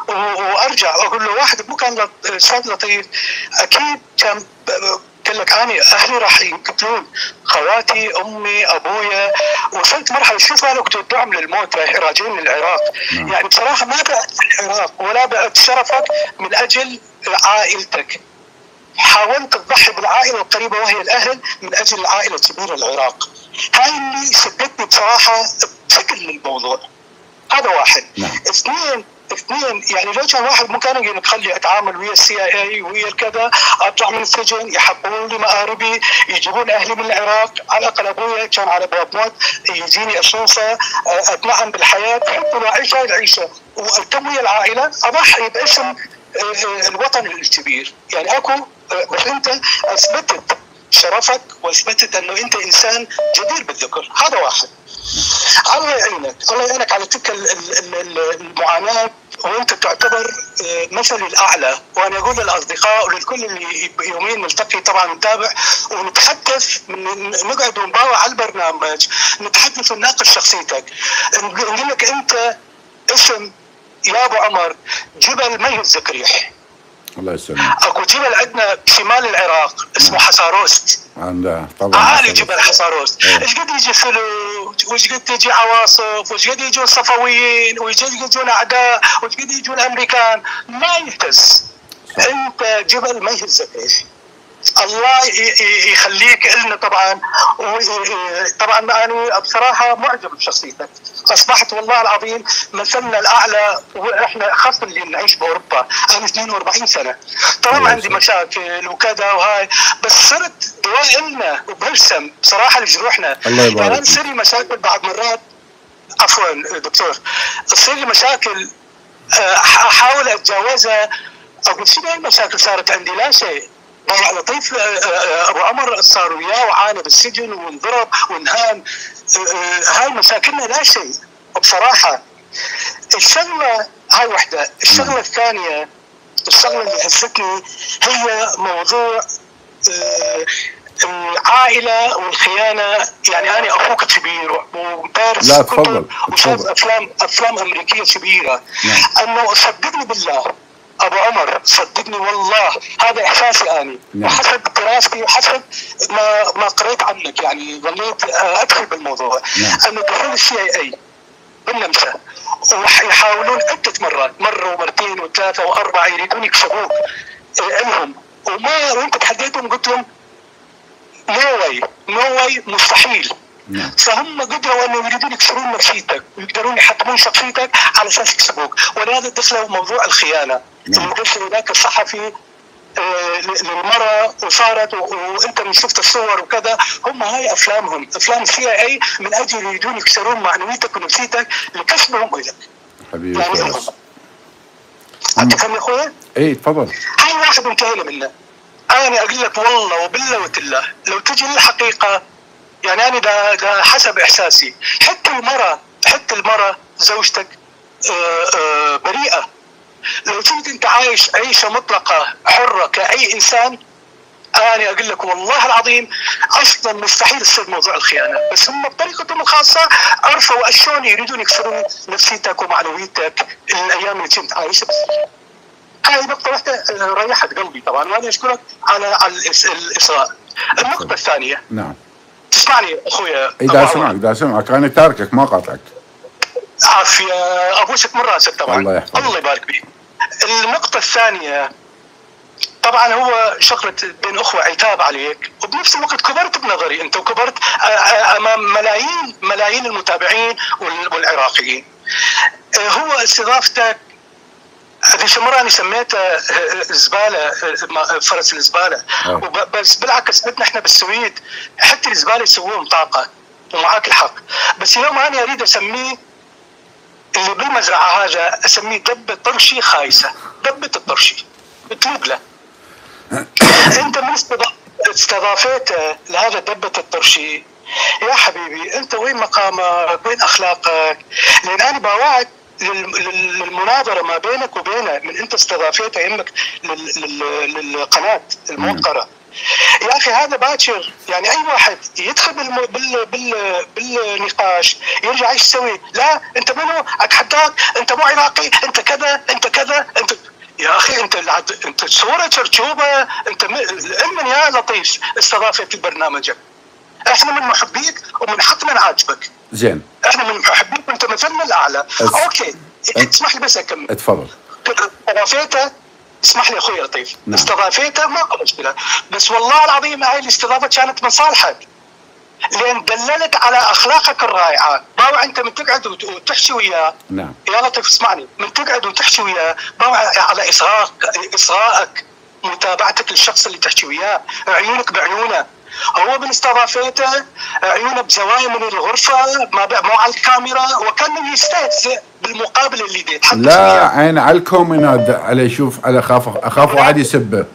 وأرجع أقول له واحد بمكان أستاذ لطيف أكيد كان قال لك أنا أهلي راح يقتلون، خواتي أمي أبويا، وصلت مرحلة شوف أنا كنت أدعم للموت راجعين من العراق. نعم. يعني بصراحة ما بعت العراق ولا بعت شرفك من أجل عائلتك، حاولت تضحي بالعائلة القريبة وهي الأهل من أجل العائلة الكبيرة العراق. هاي اللي شدتني بصراحة بشكل للموضوع. هذا واحد. نعم. اثنين اثنين يعني لو كان واحد مكان تخلي اتعامل ويا السي اي اي ويا الكذا، اطلع من السجن يحبون لي مآربي، يجيبون اهلي من العراق، على الاقل ابويا كان على باب موت يجيني اشوفه اتنعم بالحياه حتى لو اعيش هاي العيشه والتم ويا العائله، اضحي باسم الوطن الكبير. يعني اكو بس انت اثبتت شرفك واثبتت انه انت انسان جدير بالذكر. هذا واحد. الله يعينك، الله يعينك على تلك المعاناه، وانت تعتبر مثلي الاعلى. وانا اقول للاصدقاء وللكل اللي يومين نلتقي طبعا نتابع ونتحدث، نقعد ونباوع على البرنامج، نتحدث ونناقش شخصيتك. نقول لك انت اسم يا ابو عمر جبل ما يهز ريح. الله يسلمك. اكو جبل عندنا بشمال العراق اسمه حصاروست. عنده طبعا عالي جبل حصاروست. ايش قد يجي فلوج، وايش قد تجي عواصف، وايش قد يجون صفويين، وايش قد يجون اعداء، وايش قد يجون امريكان، ما يهتز. انت جبل ما يهزك ريح. الله يخليك لنا طبعا. طبعا انا بصراحه معجب بشخصيتك، اصبحت والله العظيم مثلنا الاعلى. واحنا خاصه اللي نعيش باوروبا، انا اثنين وأربعين سنه طبعا عندي مشاكل وكذا وهاي، بس صرت دواء لنا وبلسم بصراحه لجروحنا. يعني تصير لي مشاكل بعض مرات، عفوا دكتور، تصير لي مشاكل احاول اتجاوزها اقول شنو هاي المشاكل صارت عندي؟ لا شيء. ضيع لطيف ابو عمر صار وياه وعانى بالسجن وانضرب وانهان. هاي مشاكلنا لا شيء بصراحه. الشغله هاي وحده، الشغله الثانيه، الشغله اللي هزتني هي موضوع العائله والخيانه. يعني انا اخوك كبير ومدارس لا تفضل وشايف افلام افلام امريكيه كبيره. نعم. انه صدقني بالله ابو عمر، صدقني والله هذا احساسي اني. نعم. وحسب دراستي وحسب ما ما قريت عنك، يعني ظليت ادخل بالموضوع. نعم. انه دخول السي اي اي بالنمسا ويحاولون عده مرات، مره ومرتين وثلاثه واربعه، يريدون يكسبوك علمهم، وما وانت تحديتهم قلت لهم نو واي نو واي مستحيل. نعم. فهم قدروا انه يريدون يكسرون نفسيتك ويقدرون يحطمون شخصيتك على اساس يكسبوك، ولهذا دخلوا موضوع الخيانه. نعم. اللي دخل ذاك الصحفي آه للمراه وصارت وانت من شفت الصور وكذا، هم هاي افلامهم، افلام السي اي اي، من اجل يريدون يكسرون معنويتك ونفسيتك لكسبهم الك. حبيبي يعني هم انت فاهم يا اخوي؟ اي تفضل. هاي واحد انتهينا منه. انا اقول لك والله وبالله وتالله لو تجي للحقيقه، يعني انا دا, دا حسب احساسي، حتى المراه حتى المراه زوجتك آآ آآ بريئه. لو كنت انت عايش عيشه مطلقه حره كاي انسان، انا اقول لك والله العظيم اصلا مستحيل يصير موضوع الخيانه، بس هم بطريقتهم الخاصه عرفوا شلون يريدون يكسرون نفسيتك ومعنويتك الايام اللي كنت عايشه. هاي نقطه واحده ريحت قلبي طبعا، وانا اشكرك على على الاصرار. النقطه الثانيه. نعم. تسمعني اخويا؟ اذا سمعك اذا سمعك انا تاركك ما قاطعك. عافيه ابوسك من راسك طبعا. الله يحفظك. الله يبارك فيك. النقطه الثانيه، طبعا هو شغله بين اخوه عتاب عليك، وبنفس الوقت كبرت بنظري انت، وكبرت امام ملايين ملايين المتابعين والعراقيين. هو استضافتك هذه مرة أنا سميتها الزبالة، فرس الزبالة. بس بالعكس بدنا احنا بالسويد حتى الزبالة يسوون طاقة، ومعاك الحق. بس اليوم أنا أريد أسميه اللي بالمزرعة هذا، أسميه دبة طرشي خايسة، دبة الطرشي بتلوق له. أنت من استضافيته لهذا دبة الطرشي، يا حبيبي أنت وين مقامك؟ وين أخلاقك؟ لأن أنا بوعد للمناظرة ما بينك وبينه من انت استضافيته يمك للقناة الموقرة. يا اخي هذا باكر، يعني اي واحد يدخل بال بال بال بالنقاش يرجع ايش يسوي؟ لا انت منو؟ اتحداك، انت مو عراقي، انت كذا، انت كذا، انت يا اخي انت انت صورة شرشوبة، انت علما يا لطيف استضافت البرنامج. احنا من محبيك ومن حقنا نعاتبك. زين. احنا من محبيك وانت مثلنا الاعلى. أس... اوكي اسمح لي بس اكمل. اتفضل. استضافيته، اسمح لي اخوي لطيف. نعم. استضافيته ما مشكله، بس والله العظيم هاي الاستضافه كانت من صالحك، لان دللت على اخلاقك الرائعه. باوع انت من تقعد وتحكي وياه. نعم. يا لطيف اسمعني، من تقعد وتحكي وياه باوع على اصغائك اصغائك متابعتك للشخص اللي تحكي وياه، عيونك بعيونه. هو من استضافيته عيونه بزوايا من الغرفه، ما مو على الكاميرا، وكان يستهزئ بالمقابل اللي ديت. لا عين على الكومنت على شوف على خاف اخاف واحد يسبه.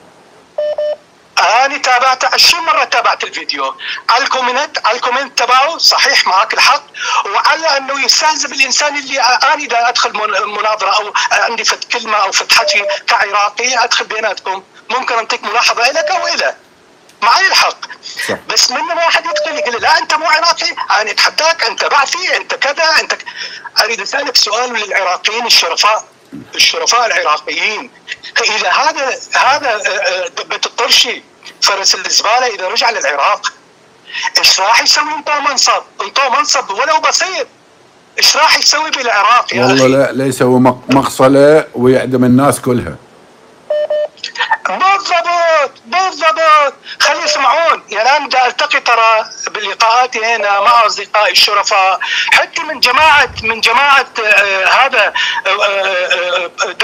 انا تابعته عشرين مره، تابعت الفيديو على الكومنت على الكومنت تبعه، صحيح معك الحق، وعلى انه يستهزئ بالانسان اللي انا دا ادخل مناظره او عندي فت كلمه او فت حكي كعراقي ادخل بيناتكم، ممكن انطيك ملاحظه لك او الى معي الحق. صح. بس من واحد يدخل يقول لا انت مو عراقي، انا اتحداك، انت بعثي، انت كذا، انت ك... اريد اسالك سؤال للعراقيين الشرفاء الشرفاء العراقيين، اذا هذا هذا دبة الطرشي فرس الزباله اذا رجع للعراق ايش راح يسوي؟ انطوه منصب، انطوه منصب ولو بسيط، ايش راح يسوي بالعراق يا والله؟ لا لا يسوي مغصله ويعدم الناس كلها. بالضبط بالضبط. خلي يسمعون. يعني انا دا التقي ترى بلقاءاتي هنا مع اصدقائي الشرفاء، حتى من جماعه من جماعه آه هذا آه آه دبة الطرش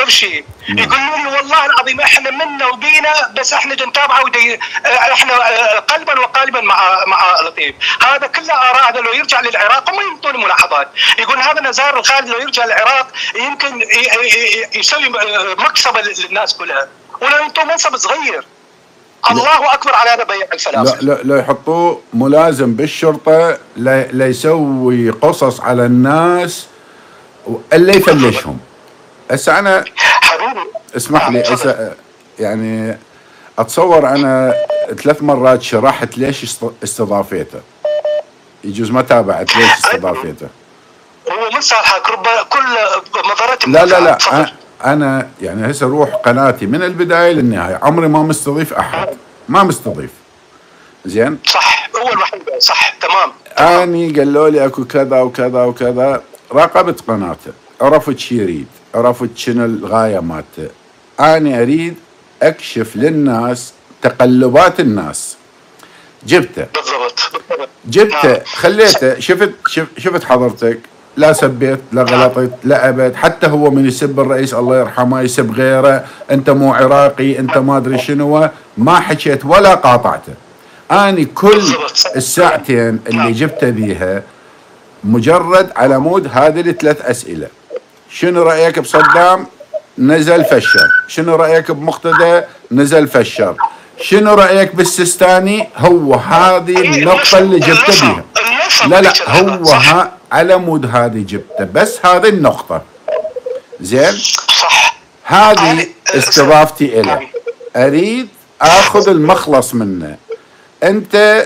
الترشي يقولوا لي والله العظيم احنا منا وبينا بس احنا نتابعه ودي احنا قلبا وقالبا مع مع لطيف. هذا كله اراء. هذا لو يرجع للعراق هم ينطون ملاحظات، يقول هذا نزار الخالد لو يرجع للعراق يمكن يسوي مكسبه للناس كلها، ولا ينطون منصب صغير. الله اكبر على هذا بيع الفلاسفه. لا لا يحطوه ملازم بالشرطه لا يسوي قصص على الناس الا يفلشهم. هسه انا حبيبي اسمح لي هسه يعني اتصور انا ثلاث مرات شرحت ليش استضافيته، يجوز ما تابعت ليش استضافيته. هو من صالحك ربما كل مضرات. لا لا لا انا يعني هسه اروح قناتي من البدايه للنهايه عمري ما مستضيف احد، ما مستضيف. زين صح هو الوحيد صح تمام. اني قالوا لي اكو كذا وكذا وكذا، راقبت قناته، عرفت شي يريد، عرفت شنو الغايه مالته. اني اريد اكشف للناس تقلبات الناس. جبته بالضبط جبته خليته. شفت شفت حضرتك، لا سبيت لا غلطت لا ابد. حتى هو من يسب الرئيس الله يرحمه يسب غيره، انت مو عراقي انت ما ادري شنو، ما حكيت ولا قاطعته. اني كل الساعتين اللي جبته بيها مجرد على مود هذه الثلاث اسئله: شنو رايك بصدام؟ نزل فشر. شنو رايك بمقتدى؟ نزل فشر. شنو رايك بالسيستاني؟ هو هذه النقطه اللي جبته بيها. لا لا هو ها على مود هذه جبته، بس هذه النقطه. زين صح. هذه استضافتي إله، اريد اخذ المخلص منه. انت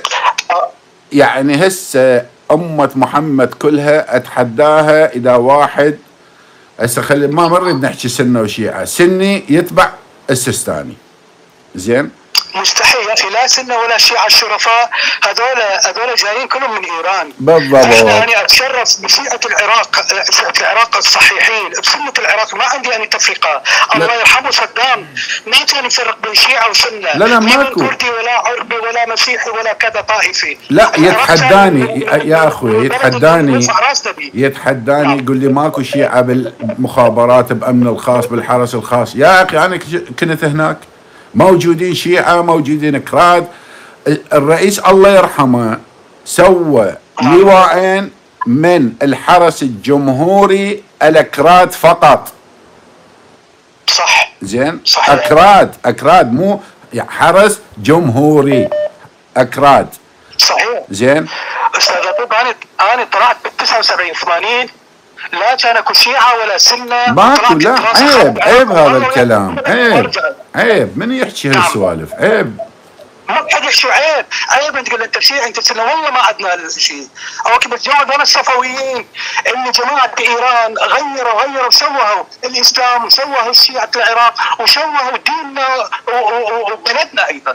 يعني هسه امه محمد كلها اتحداها اذا واحد هسه خلي ما نريد نحكي سنه وشيعه، سني يتبع السيستاني. زين مستحيل يا اخي، لا سنه ولا شيعه. الشرفاء هذول هذول جايين كلهم من ايران. بالضبط. احنا انا اتشرف بشيعه العراق، شيعه العراق الصحيحين، بسنه العراق ما عندي اني تفرقه. الله يرحمه صدام ما كان يفرق بين شيعه وسنه. لا لا ماكو كردي ولا عربي ولا مسيحي ولا كذا طائفي. لا يتحداني يا اخوي، يتحداني يتحداني يقول لي ماكو شيعه بالمخابرات بامن الخاص بالحرس الخاص. يا اخي انا كنت هناك، موجودين شيعة موجودين كراد. الرئيس الله يرحمه سوى لواءين من الحرس الجمهوري الأكراد فقط. صح زين صح. أكراد أكراد مو حرس جمهوري أكراد. صحيح. زين استاذ لطيف انا انا طلعت بال تسعة وسبعين ثمانين لا كان اكو شيعه ولا سنه. ماكو. لا عيب عيب هذا الكلام، عيب عيب. من يحكي هالسوالف؟ عيب. ما حد يحكي عيب، عيب انت تقول انت شيعي انت سنه، والله ما عندنا شيء. او كيف بتجاوب انا الصفويين ان جماعه ايران غيروا غيروا وشوهوا الاسلام وشوهوا شيعه العراق وشوهوا ديننا وبلدنا ايضا.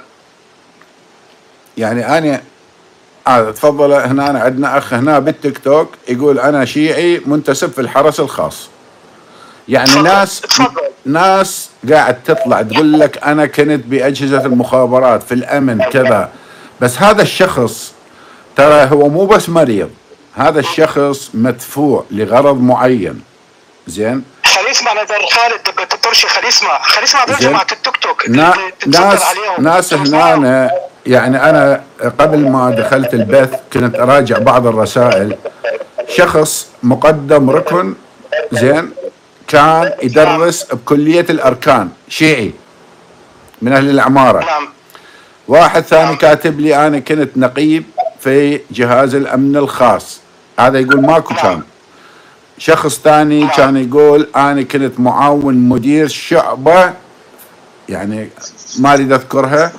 يعني انا هذا تفضل. هنا أنا عندنا اخ هنا بالتيك توك يقول انا شيعي منتسب في الحرس الخاص. يعني تفضل. ناس تفضل. ناس قاعد تطلع تقول لك انا كنت باجهزه المخابرات في الامن كذا، بس هذا الشخص ترى هو مو بس مريض، هذا الشخص مدفوع لغرض معين. زين خلي يسمع نظر خالد الترشي، خلي يسمع خلي يسمع جماعه التيك توك. نا ناس ناس هنا. يعني انا قبل ما دخلت البث كنت اراجع بعض الرسائل. شخص مقدم ركن زين كان يدرس بكليه الاركان، شيعي من اهل العماره. نعم. واحد ثاني كاتب لي انا كنت نقيب في جهاز الامن الخاص، هذا يقول ماكو كان. شخص ثاني كان يقول انا كنت معاون مدير شعبه، يعني ما اريد اذكرها،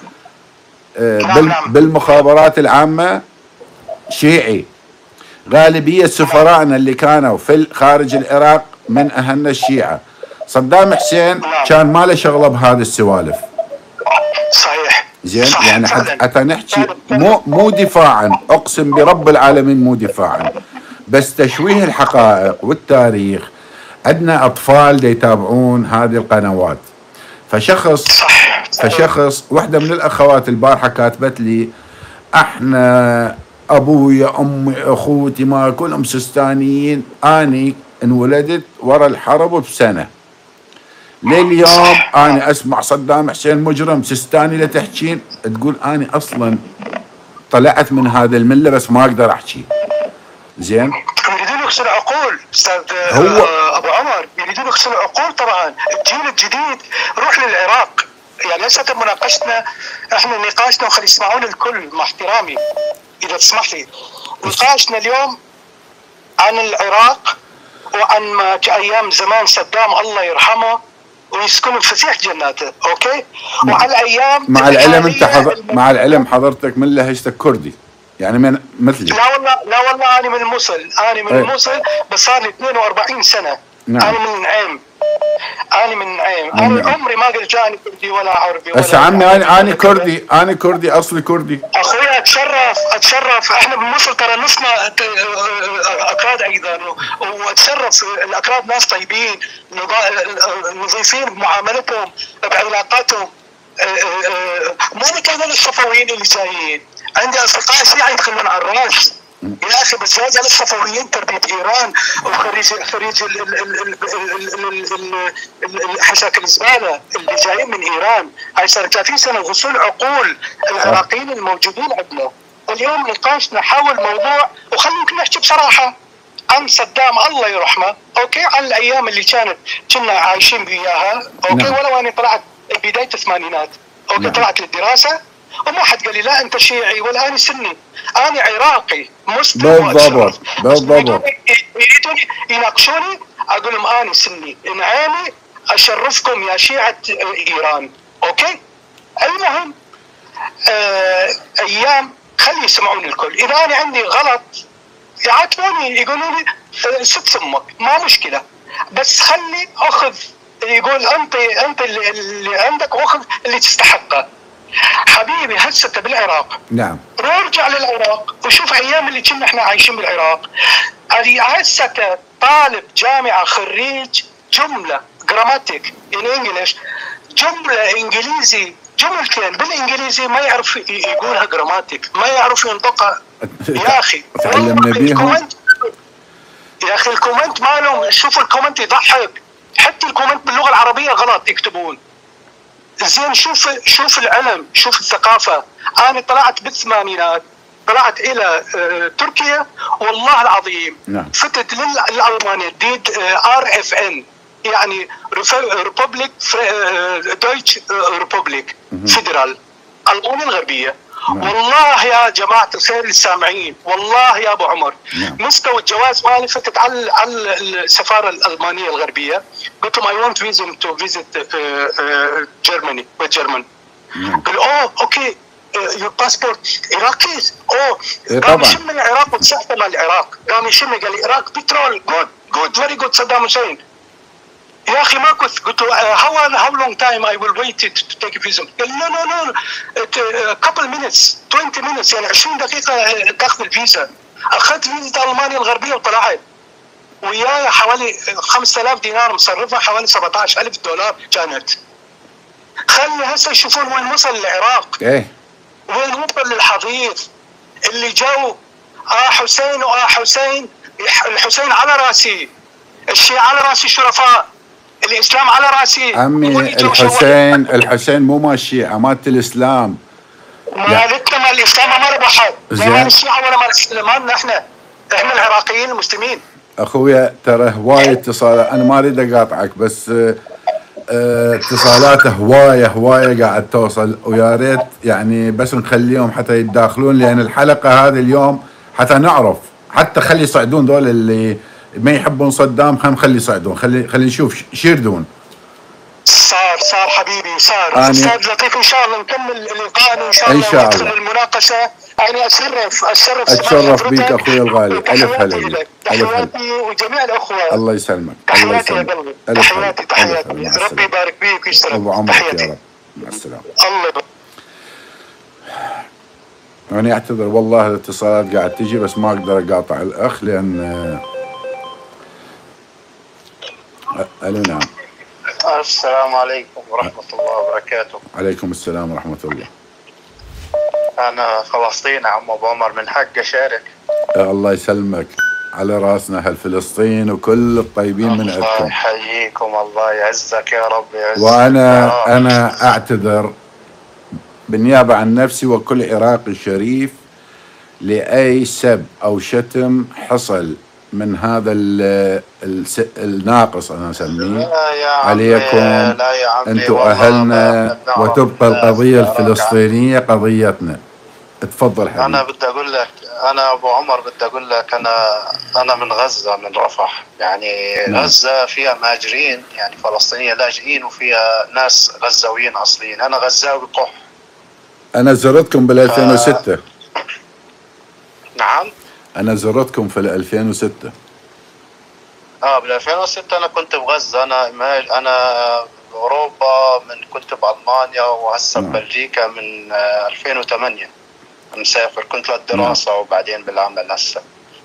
بالمخابرات العامه، شيعي. غالبيه سفرائنا اللي كانوا في خارج العراق من اهلنا الشيعه. صدام حسين كان ما له شغله بهذه السوالف. صحيح. زين يعني حتى نحكي مو مو دفاعا، اقسم برب العالمين مو دفاعا، بس تشويه الحقائق والتاريخ. عندنا اطفال دي يتابعون هذه القنوات. فشخص فشخص واحده من الاخوات البارحه كاتبت لي احنا ابويا امي اخوتي ما كلهم سيستانيين. اني انولدت ورا الحرب بسنه. لليوم انا اسمع صدام حسين مجرم سيستاني لا تحكين تقول انا اصلا طلعت من هذا المله بس ما اقدر احكي. زين يريدون يغسلوا عقول استاذ هو ابو عمر، يريدون يغسلوا عقول. طبعا الجيل الجديد روح للعراق. يعني ليست مناقشتنا احنا نقاشنا وخلي يسمعون الكل مع احترامي اذا تسمح لي. نقاشنا اليوم عن العراق وعن ما ايام زمان صدام الله يرحمه ويسكن فسيح جناته، اوكي؟ وعلى الايام مع العلم انت حضر... مع العلم حضرتك من لهجتك كردي يعني من مثلي. لا والله لا والله انا من الموصل، انا من ايه. الموصل بس صار لي اثنين وأربعين سنه. نعم. انا من نعيم، انا من نعيم، انا عمري ما قلت جاني كردي ولا عربي ولا. بس عمي انا انا كردي، انا كردي اصلي كردي. اخويا اتشرف اتشرف احنا بالموصل ترى نصنا اكراد ايضا، واتشرف الاكراد ناس طيبين نظيفين بمعاملتهم بعلاقاتهم. مو كانوا الصفويين اللي جايين، عندي اصدقاء شيعة يدخلون على الراس يا اخي، بس هذا الصفويين تربيه ايران وخريج خريج حشاك الزباله اللي جايين من ايران. هاي صار ثلاثين سنه غسول عقول العراقيين الموجودين عندنا. اليوم نقاشنا حول موضوع، وخلينا نحكي بصراحه عن صدام الله يرحمه، اوكي، عن الايام اللي كانت كنا عايشين بياها، اوكي. نعم. ولو اني طلعت بدايه الثمانينات، اوكي. نعم. طلعت للدراسه وما حد قال لي لا انت شيعي ولا انا سني، انا عراقي مسلم. بالضبط بالضبط. يريدون يناقشوني اقول لهم انا سني، نعيمي اشرفكم يا شيعه ايران، اوكي. المهم آه ايام خلي يسمعون الكل، اذا انا عندي غلط يعاتبوني يقولوا لي ست سمك ما مشكله، بس خلي اخذ يقول انت انت اللي, اللي عندك واخذ اللي تستحقه. حبيبي هسه بالعراق، نعم، ارجع للعراق وشوف ايام اللي كنا احنا عايشين بالعراق. هسه طالب جامعه خريج جمله جراماتيك ان انجلش، جمله انجليزي جملتين بالانجليزي ما يعرف يقولها جراماتيك، ما يعرف ينطقها. يا اخي تعلمنا بيهم يا اخي. الكومنت مالهم، شوفوا الكومنت يضحك، حتى الكومنت باللغه العربيه غلط يكتبون. زين شوف شوف العلم، شوف الثقافه. انا طلعت بالثمانينات، طلعت الى آه تركيا والله العظيم. نعم. فتت للالمانيا ديد ار اف ان، يعني ريبوبليك دويتش ريبوبليك فيدرال المانيا الغربيه. نعم. والله يا جماعه الخير السامعين، والله يا ابو عمر، نعم. مستوى الجواز مالي فتت على على السفاره الالمانيه الغربيه، قلت لهم اي ونت فيزم تو فيزيت جيرماني وجيرمان. قالوا اوه اوكي يور باسبورت عراقي. اوه قام يشم العراق وتسحب مع العراق، قام يشم قال لي العراق بترول جود جود فيري جود صدام حسين. يا اخي ما كنت قلت له هاو هاو لونج تايم اي ويل ويت تو تيك فيزا. قال نو نو نو كابل مينتس عشرين مينتس، يعني عشرين دقيقه تاخذ الفيزا. اخذت فيزا المانيا الغربيه وطلعت وياي حوالي خمسة آلاف دينار مصرفها حوالي سبعة عشر ألف دولار كانت. خلي هسه يشوفون وين وصل العراق، ايه وين وصل للحضيض اللي جو. اه حسين واه حسين، الحسين على راسي، الشيعة على راسي الشرفاء، الاسلام على راسي. عمي الحسين الحسين مو مال الشيعة، مالت الاسلام. مالتنا مال الاسلام ما ربحت، لا مال الشيعة ولا مال الاسلام، مالنا احنا، احنا العراقيين المسلمين. اخويا ترى هواية اتصالات، انا ما اريد اقاطعك بس اتصالات هواية هواية قاعد توصل، ويا ريت يعني بس نخليهم حتى يتداخلون، لان الحلقة هذه اليوم حتى نعرف، حتى خلي يصعدون دول اللي ما يحبون صدام، خلينا نخلي يصعدون، خلي خلي نشوف شو يردون. صار صار حبيبي صار. استاذ لطيف ان شاء الله نكمل اللقاء ان شاء الله، ان شاء الله المناقشه. يعني اتشرف اتشرف اتشرف بيك اخوي الغالي. الف هلا. تحياتي وجميع الاخوه. الله يسلمك. تحياتي يا قلبي، تحياتي تحياتي. ربي يبارك فيك ويسترك. ابو عمرك يا رب. مع السلامه. الله يبارك. انا اعتذر والله الاتصالات قاعد تجي، بس ما اقدر اقاطع الاخ لان الو. نعم. السلام عليكم ورحمة الله وبركاته. عليكم السلام ورحمة الله. أنا فلسطيني عم أبو عمر، من حق أشارك. الله يسلمك. على راسنا أهل فلسطين وكل الطيبين من عندكم. الله يحييكم، الله يعزك يا رب، يعزك. وأنا أنا أعتذر بالنيابة عن نفسي وكل عراقي شريف لأي سب أو شتم حصل من هذا ال ال الناقص أنا أسميه عليكم. أنتم أهلنا وتبقى القضية الفلسطينية قضيتنا. تفضل حبيبي. أنا بدي أقول لك، أنا أبو عمر بدي أقول لك، أنا أنا من غزة، من رفح يعني. نعم. غزة فيها مهاجرين يعني فلسطينيين لاجئين، وفيها ناس غزاويين أصليين. أنا غزاوي قح. أنا زرتكم بال ألفين وستة. ف... نعم. أنا زرتكم في ألفين وستة. آه بال ألفين وستة أنا كنت بغزة. أنا أنا بأوروبا، من كنت بألمانيا وهسه نعم. ببلجيكا من ألفين وثمانية مسافر. كنت للدراسة نعم. وبعدين بالعمل هسه.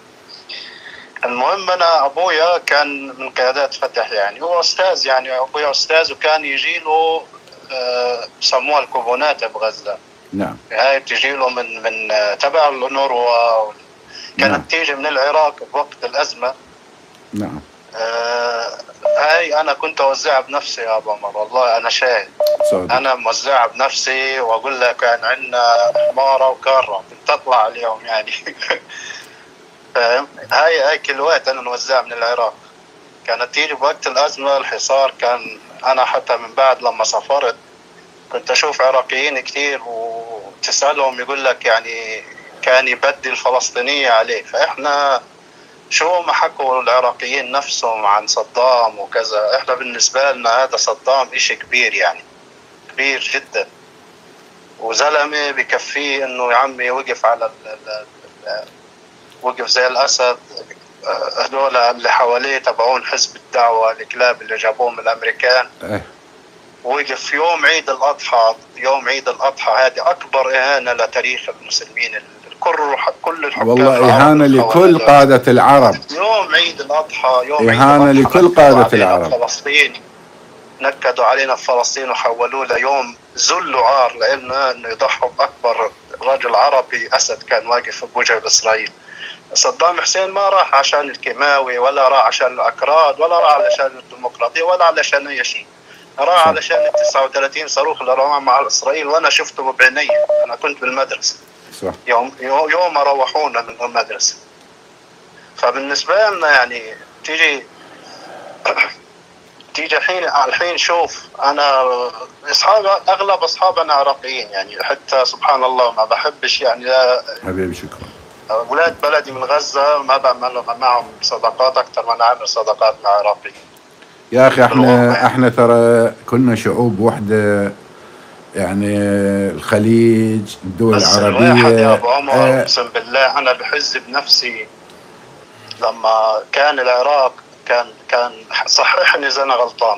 المهم أنا أبويا كان من قيادات فتح يعني، هو أستاذ يعني، أبويا أستاذ، وكان يجي له بسموها آه الكوبونات بغزة. نعم. هاي بتجي له من من تبع الأونروا، كانت نعم. تيجي من العراق بوقت الأزمة. نعم. آه هاي أنا كنت أوزعها بنفسي يا أبو عمر، والله أنا شاهد. صادق. أنا موزعها بنفسي، وأقول لك كان عندنا حمارة وكارة كنت أطلع عليهم يعني. فاهم؟ هاي هاي كيلوات أنا نوزعها من العراق. كانت تيجي بوقت الأزمة الحصار. كان أنا حتى من بعد لما سافرت كنت أشوف عراقيين كتير وتسألهم يقول لك يعني كان يبدي الفلسطينية عليه. فإحنا شو ما حكوا العراقيين نفسهم عن صدام وكذا، إحنا بالنسبة لنا هذا صدام إشي كبير يعني، كبير جدا، وزلمة بكفيه إنه يا عمي وقف على ال ال ال وقف زي الأسد. هذول اللي حواليه تبعون حزب الدعوة، الكلاب اللي جابوهم الأمريكان. وقف يوم عيد الأضحى، يوم عيد الأضحى هذه أكبر إهانة لتاريخ المسلمين. كل كل الحكام والله إهانة لكل قادة العرب. يوم عيد الأضحى، يوم إهانة عيد الأضحى لكل قادة العرب. فلسطين نكدوا علينا في فلسطين وحولوه ليوم ذل وعار لنا إنه يضحوا بأكبر رجل عربي أسد كان واقف بوجه إسرائيل. صدام حسين ما راح عشان الكيماوي، ولا راح عشان الأكراد، ولا راح علشان الديمقراطية، ولا علشان أي شيء. راح علشان ال تسعة وثلاثين صاروخ اللي رماها مع إسرائيل، وأنا شفته بعيني. أنا كنت بالمدرسة. صح. يوم يوم روحونا من المدرسة. فبالنسبة لنا يعني تيجي تيجي الحين الحين شوف، أنا أصحاب أغلب أصحابنا عراقيين يعني، حتى سبحان الله ما بحبش يعني. حبيبي شكرا. أولاد بلدي من غزة ما بعمل معهم صداقات أكثر ما نعمل صداقات مع عراقيين. يا أخي احنا احنا ترى كنا شعوب وحدة يعني، الخليج، الدول العربية. الواحد يا أبو عمر أقسم آه بالله أنا بحز بنفسي لما كان العراق كان كان صححني إذا أنا غلطان،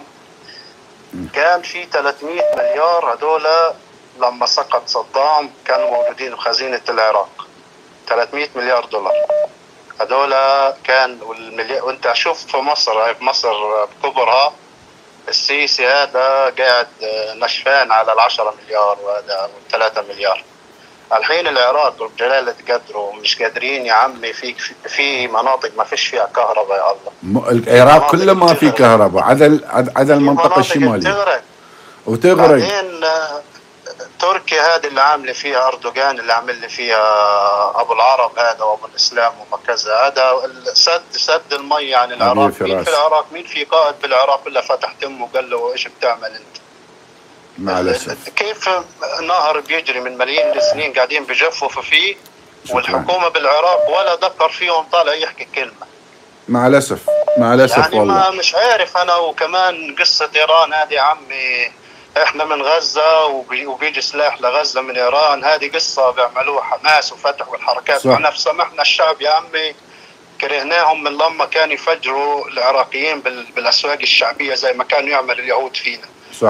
كان في ثلاثمئة مليار هذول لما سقط صدام كانوا موجودين بخزينة العراق. ثلاثمئة مليار دولار هذول كان. والمليار وانت شوف في مصر، في مصر بكبرها السيسي هذا قاعد نشفان على العشرة مليار وهذا والثلاثة مليار. الحين العراق بجلالة قدره مش قادرين يا عمي. في في مناطق ما فيش فيها كهرباء يا الله. العراق كله ما في كهرباء، عدا عدا المنطقة الشمالية تغرق وتغرق. بعدين تركيا هذه اللي عامله فيها أردوغان، اللي عامل لي فيها أبو العرب هذا وأبو الإسلام وكذا، هذا سد سد المي عن العراق. مين في العراق، مين في قائد بالعراق إلا فتح تمه وقال له إيش بتعمل أنت؟ مع الأسف كيف نهر بيجري من ملايين السنين قاعدين بجففوا فيه، والحكومة بالعراق ولا ذكر فيهم طالع يحكي كلمة. مع الأسف مع الأسف يعني والله. ما مش عارف أنا. وكمان قصة إيران هذه عمي، احنا من غزة وبيجي سلاح لغزة من ايران، هذه قصة بيعملوها حماس وفتح والحركات مع نفسها. ما احنا الشعب يا عمي كرهناهم من لما كانوا يفجروا العراقيين بالاسواق الشعبية زي ما كانوا يعمل اليهود فينا. صح.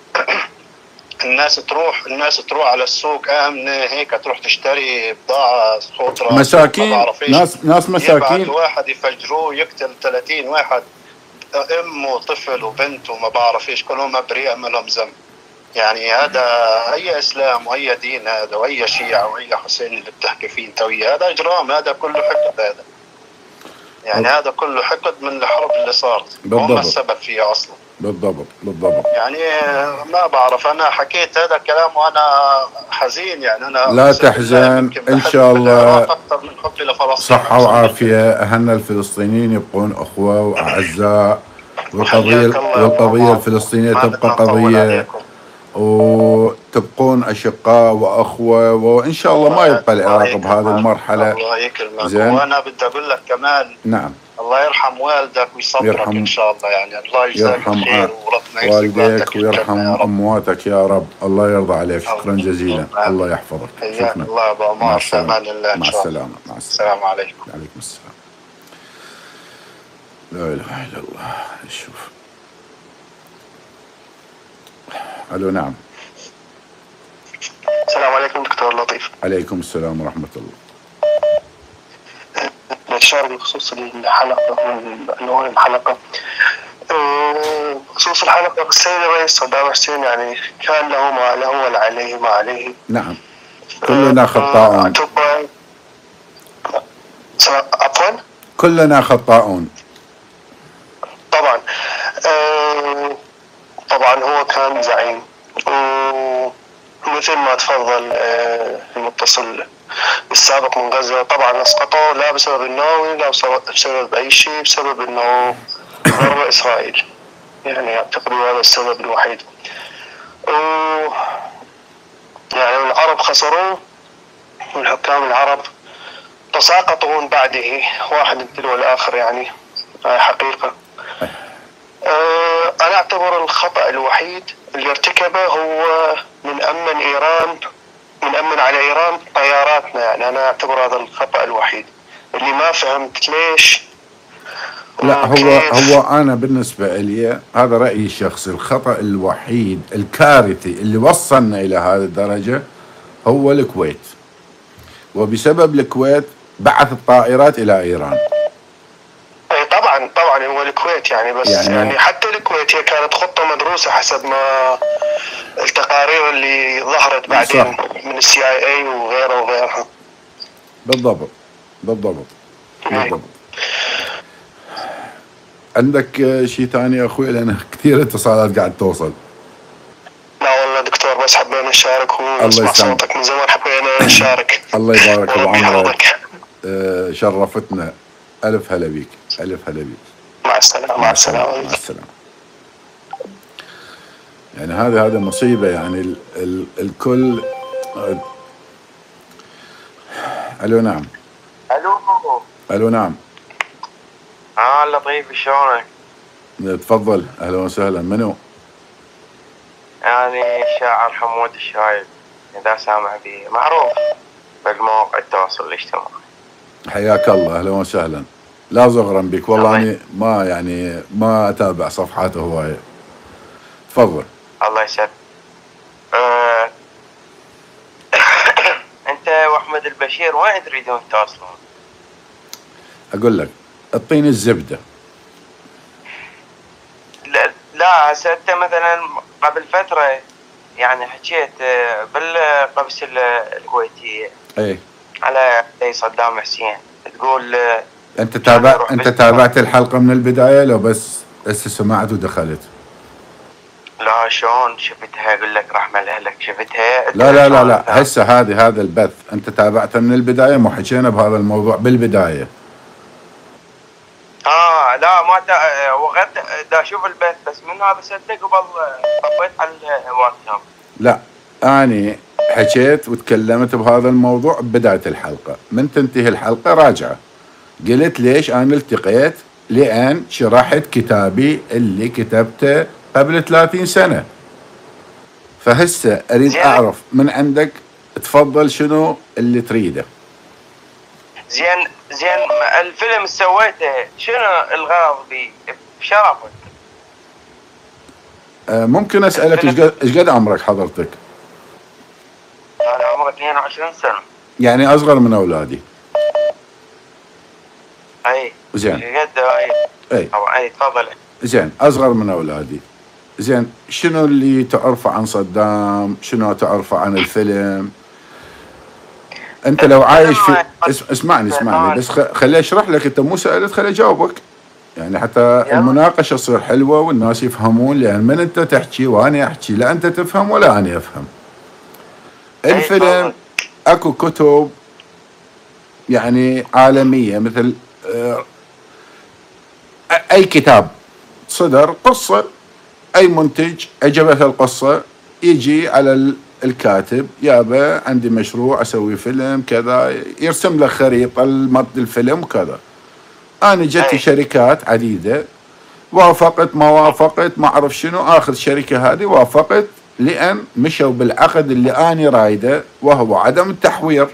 الناس تروح الناس تروح على السوق آمنة هيك، تروح تشتري بضاعة خضرة مساكين، ناس ناس مساكين. يبعث واحد يفجروه يقتل ثلاثين واحد، ام وطفل وبنت وما بعرف ايش، كلهم ابرياء ما لهم ذنب. يعني هذا اي اسلام واي دين هذا، واي شيعة واي حسين اللي بتحكي فيه انت وياه، هذا اجرام، هذا كله حقد. هذا يعني هذا كله حقد من الحرب اللي صارت، هم السبب فيها اصلا. بالضبط بالضبط. يعني ما بعرف، انا حكيت هذا الكلام وانا حزين، يعني انا لا تحزن ان شاء الله، اكثر من حبي لفلسطين. صحة وعافية، اهلنا الفلسطينيين يبقون اخوة واعزاء، والقضية والقضية الفلسطينية تبقى قضية، وتبقون اشقاء واخوة، وان شاء الله ما يبقى العراق بهذه المرحلة. الله يكرمك. وانا بدي اقول لك كمان، نعم، الله يرحم والدك ويصبرك ان شاء الله، يعني الله يجزاك خير وربنا يرزقك والديك ويرحم امواتك يا رب. الله يرضى عليك، شكرا جزيلا. الله, الله يحفظك. حياك الله ابو عمار، في امان الله. مع السلامه. مع السلام عليكم. وعليكم السلام. لا اله الا الله. نشوف. الو. نعم. السلام عليكم دكتور لطيف. عليكم السلام ورحمه الله. نتشارك بخصوص الحلقة، عنوان الحلقة بخصوص الحلقة، السيد الرئيس صدام حسين يعني كان له ما له وعليه ما عليه. نعم، كلنا خطاؤون. عفوا؟ كلنا خطاؤون طبعا. طبعا هو كان زعيم، ومثل ما تفضل المتصل السابق من غزة، طبعا اسقطوه لا بسبب النووي لا بسبب اي شيء، بسبب انه ضرب اسرائيل، يعني اعتقد هذا السبب الوحيد. و يعني العرب خسروه، والحكام العرب تساقطوا من بعده واحد تلو الاخر، يعني هاي حقيقة. أه انا اعتبر الخطأ الوحيد اللي ارتكبه هو من امن ايران من أمن على إيران طياراتنا، يعني أنا أعتبر هذا الخطأ الوحيد اللي ما فهمت ليش. لا هو هو أنا بالنسبة لي هذا رأيي الشخصي، الخطأ الوحيد الكارثي اللي وصلنا إلى هذه الدرجة هو الكويت، وبسبب الكويت بعث الطائرات إلى إيران. أي طبعا طبعا هو الكويت يعني، بس يعني, يعني حتى الكويت هي كانت خطة مدروسة حسب ما التقارير اللي ظهرت بعدين صح. من السي اي اي وغيره وغيرها. بالضبط بالضبط بالضبط. عندك شيء ثاني يا اخوي؟ لان كثير اتصالات قاعد توصل. لا والله دكتور، بس حبينا نشارك ونسمع صوتك، من زمان حبينا نشارك. الله يبارك ابو عمرك، آه شرفتنا. الف هلا بيك. الف هلا بيك. مع السلامه. مع السلامه. مع السلامه. يعني هذه هذا مصيبة، يعني ال ال الكل. الو. نعم. الو. الو. نعم. اه لطيف، شلونك؟ تفضل. اهلا وسهلا. منو؟ يعني الشاعر حمود الشايب، اذا سامع به، معروف بمواقع التواصل الاجتماعي. حياك الله. اهلا وسهلا. لا زغرا بك والله، اني ما يعني ما اتابع صفحاته هوايه. تفضل. الله يسعدك. أه انت واحمد البشير وين تريدون توصلون؟ اقول لك اعطيني الزبده. لا لا هسه انت مثلا قبل فتره يعني حكيت بالقبس الكويتيه اي على صدام حسين، تقول انت تابعت انت تابعت الحلقه من البدايه لو بس هسه سمعت ودخلت؟ لا شلون شفتها؟ اقول لك رحمه لاهلك، شفتها؟ لا لا لا لا هسه هذه هذا البث انت تابعته من البدايه؟ مو حكينا بهذا الموضوع بالبدايه؟ اه لا ما تا... وغير دا اشوف البث، بس من هذا سدك قبل طفيت على الواتساب. لا اني حكيت وتكلمت بهذا الموضوع ببدايه الحلقه، من تنتهي الحلقه راجعه. قلت ليش انا التقيت؟ لان شرحت كتابي اللي كتبته قبل ثلاثين سنة. فهسه اريد زين. اعرف من عندك، تفضل شنو اللي تريده. زين زين الفيلم اللي سويته شنو الغرض به بشرفك؟ آه ممكن اسالك ايش قد ايش قد عمرك حضرتك؟ انا عمري اثنين وعشرين سنة. يعني اصغر من اولادي. اي زين. قد اي اي طبعا. اي تفضل. زين اصغر من اولادي. زين شنو اللي تعرفه عن صدام؟ شنو تعرفه عن الفيلم؟ انت لو عايش في اسمعني اسمعني بس خليني اشرح لك. انت مو سألت، خليني اجاوبك يعني حتى المناقشه تصير حلوه والناس يفهمون. لان من انت تحكي واني احكي، لا انت تفهم ولا اني افهم. الفيلم اكو كتب يعني عالميه، مثل اي كتاب صدر قصه، اي منتج عجبته القصه يجي على الكاتب، يابا عندي مشروع اسوي فيلم كذا، يرسم لك خريطه لمد الفيلم وكذا. انا جتي شركات عديده، وافقت ما وافقت ما اعرف شنو، اخر شركه هذه وافقت لان مشوا بالعقد اللي اني رايده، وهو عدم التحوير.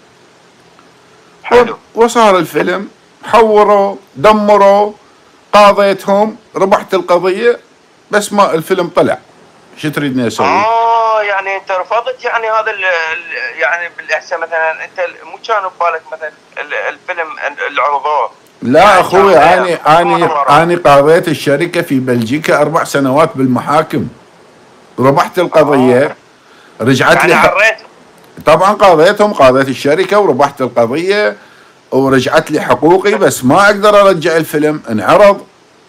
حلو. وصار الفيلم، حوروا دمروا قاضيتهم، ربحت القضيه، بس ما الفيلم طلع. شو تريدني اسوي؟ اه يعني انت رفضت يعني هذا ال يعني بالاحسن مثلا انت مو كان ببالك مثلا الفيلم اللي عرضوه؟ لا يعني اخوي، اني اني اني قاضيت الشركه في بلجيكا اربع سنوات بالمحاكم، ربحت القضيه. آه. رجعت يعني لي عريت. طبعا قاضيتهم، قاضيت الشركه وربحت القضيه ورجعت لي حقوقي، بس ما اقدر ارجع الفيلم، انعرض.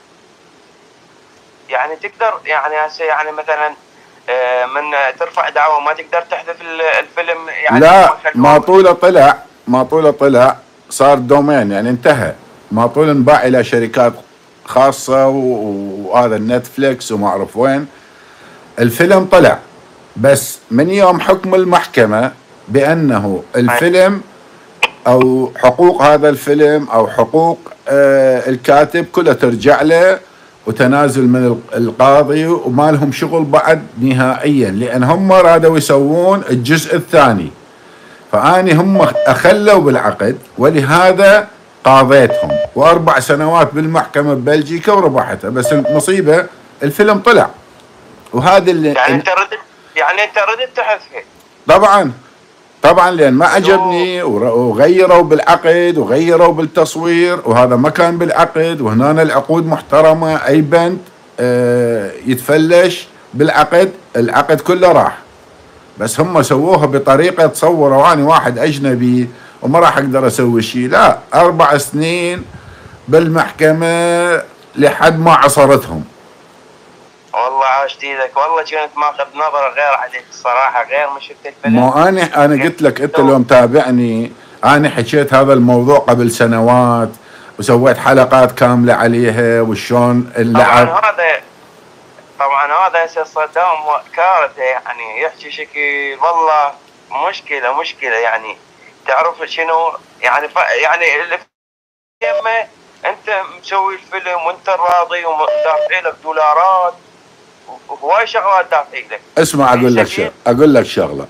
يعني تقدر يعني هسه يعني مثلا من ترفع دعوه ما تقدر تحذف الفيلم يعني؟ لا ما طوله طلع، ما طوله طلع صار دومين يعني انتهى. ما طول انباع الى شركات خاصه وهذا النتفليكس وما اعرف وين. الفيلم طلع، بس من يوم حكم المحكمه بانه الفيلم او حقوق هذا الفيلم او حقوق آه الكاتب كلها ترجع له، وتنازل من القاضي، وما لهم شغل بعد نهائيا، لان هم رادوا يسوون الجزء الثاني. فاني هم اخلوا بالعقد، ولهذا قاضيتهم، واربع سنوات بالمحكمه ببلجيكا وربحتها. بس المصيبه الفيلم طلع، وهذا اللي يعني انت ردت يعني انت ردت تحذفه؟ طبعا طبعا، لان ما عجبني، وغيروا بالعقد وغيروا بالتصوير، وهذا ما كان بالعقد. وهنا العقود محترمه، اي بند آه يتفلش بالعقد، العقد كله راح. بس هم سووها بطريقه تصوروا اني واحد اجنبي وما راح اقدر اسوي شيء. لا، اربع سنين بالمحكمه لحد ما عصرتهم. والله عاشت ايدك، والله كنت ماخذ نظره غير عليك الصراحه، غير ما شفت الفيلم. مو انا انا قلت لك، انت لو متابعني انا حكيت هذا الموضوع قبل سنوات، وسويت حلقات كامله عليها وشلون اللعب. طبعا هذا طبعا هذا هسه صدام كارثه، يعني يحكي شكل والله مشكله مشكله. يعني تعرف شنو يعني يعني لما انت مسوي الفيلم وانت راضي ودافع لك دولارات وهواي شغلات دافع لك. اسمع اقول لك شغله اقول لك شغله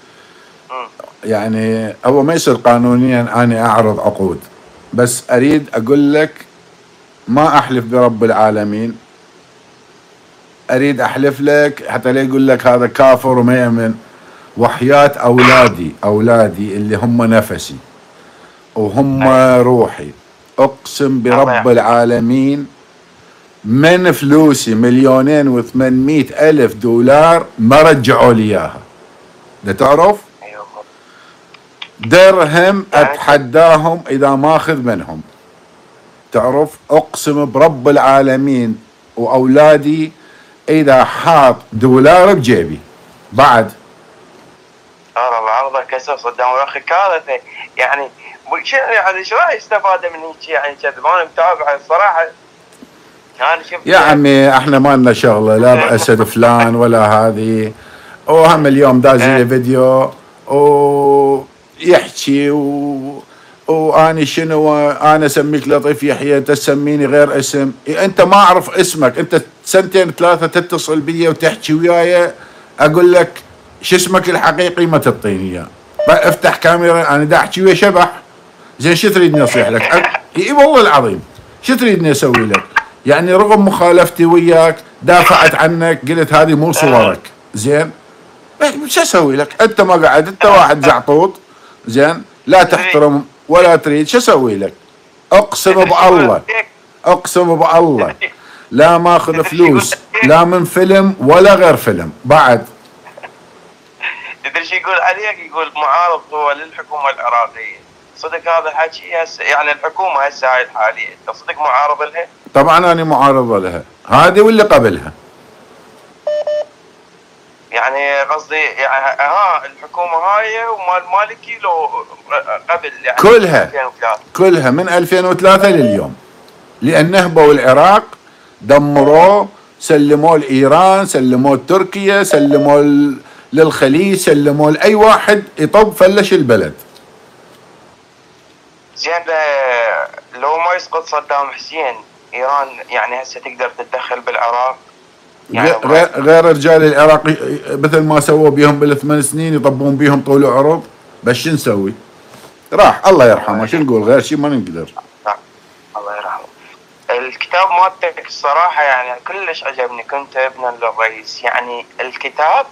يعني هو ما يصير قانونيا اني اعرض عقود، بس اريد اقول لك ما احلف برب العالمين، اريد احلف لك حتى لا يقول لك هذا كافر وما يؤمن. وحياة اولادي اولادي اللي هم نفسي وهم روحي، اقسم برب العالمين من فلوسي مليونين وثمانمائة الف دولار ما رجعوا لي اياها. ده تعرف؟ درهم اتحداهم اذا ما اخذ منهم. تعرف؟ اقسم برب العالمين واولادي اذا حاط دولار بجيبي بعد. الله عرضك كسر صدام يا اخي كارثه. يعني يعني شو راح يستفاد من هيك يعني كذب؟ انا متابع الصراحه. انا شفت يا عمي احنا ما لنا شغله لا باسد فلان ولا هذه. وهم اليوم داز لي فيديو ويحكي و... واني شنو، انا اسميك لطيف يحيى انت تسميني غير اسم. انت ما اعرف اسمك، انت سنتين ثلاثه تتصل بي وتحكي وياي اقول لك شو اسمك الحقيقي ما تعطيني اياه. افتح كاميرا انا دا احكي ويا شبح. زين شو تريدني اصيح لك؟ اي والله العظيم شو تريدني اسوي لك؟ يعني رغم مخالفتي وياك دافعت عنك، قلت هذه مو صورك. زين شو اسوي لك؟ انت ما قاعد، انت واحد زعطوط زين لا تحترم ولا تريد، شو اسوي لك؟ اقسم بالله اقسم بالله لا ماخذ فلوس لا من فيلم ولا غير فيلم بعد. تدري شو يقول عليك؟ يقول معارض هو للحكومة العراقية. صدق هذا الحكي هسه؟ يعني الحكومة هسه هاي الحالية انت صدق معارض لها؟ طبعا انا معارضة لها، هذه واللي قبلها. يعني قصدي يعني ها الحكومة هاي ومال مالكي لو قبل يعني كلها ألفين وثلاثة. كلها من ألفين وثلاثة لليوم، لأن نهبوا العراق، دمروه، سلموه لإيران، سلموه لتركيا، سلموه للخليج، سلموه لأي واحد يطب فلش البلد. زين لو ما يسقط صدام حسين إيران يعني هسه تقدر تتدخل بالعراق؟ يعني غير, غير رجال العراق مثل ما سووا بيهم بالثمان سنين يطبون بيهم طول عرض، بس شو نسوي؟ راح الله يرحمه، شو نقول غير شيء ما نقدر. الله يرحمه. الكتاب مالتك الصراحة يعني كلش عجبني، كنت ابنا للرئيس. يعني الكتاب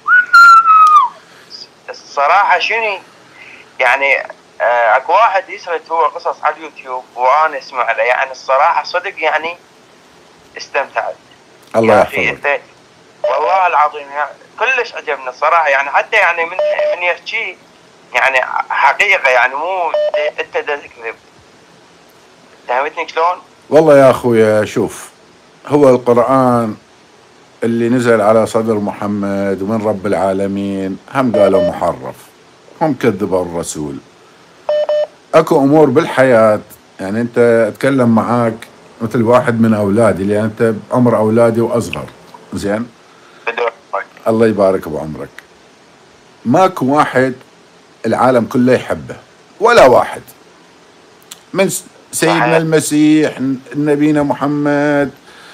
الصراحة شنو يعني آه اكو واحد يسرد هو قصص على اليوتيوب وانا اسمع له، يعني الصراحة صدق يعني استمتعت. الله يحفظك. والله العظيم يعني كلش عجبنا الصراحة، يعني حتى يعني من من يحكي يعني حقيقة، يعني مو انت تكذب. فهمتني شلون؟ والله يا اخويا شوف، هو القرآن اللي نزل على صدر محمد ومن رب العالمين هم قالوا محرف، هم كذبوا الرسول. اكو امور بالحياة يعني انت اتكلم معاك مثل واحد من اولادي، لان انت بعمر اولادي واصغر. زين؟ الله يبارك بعمرك. ماكو واحد العالم كله يحبه، ولا واحد، من سيدنا المسيح، نبينا محمد،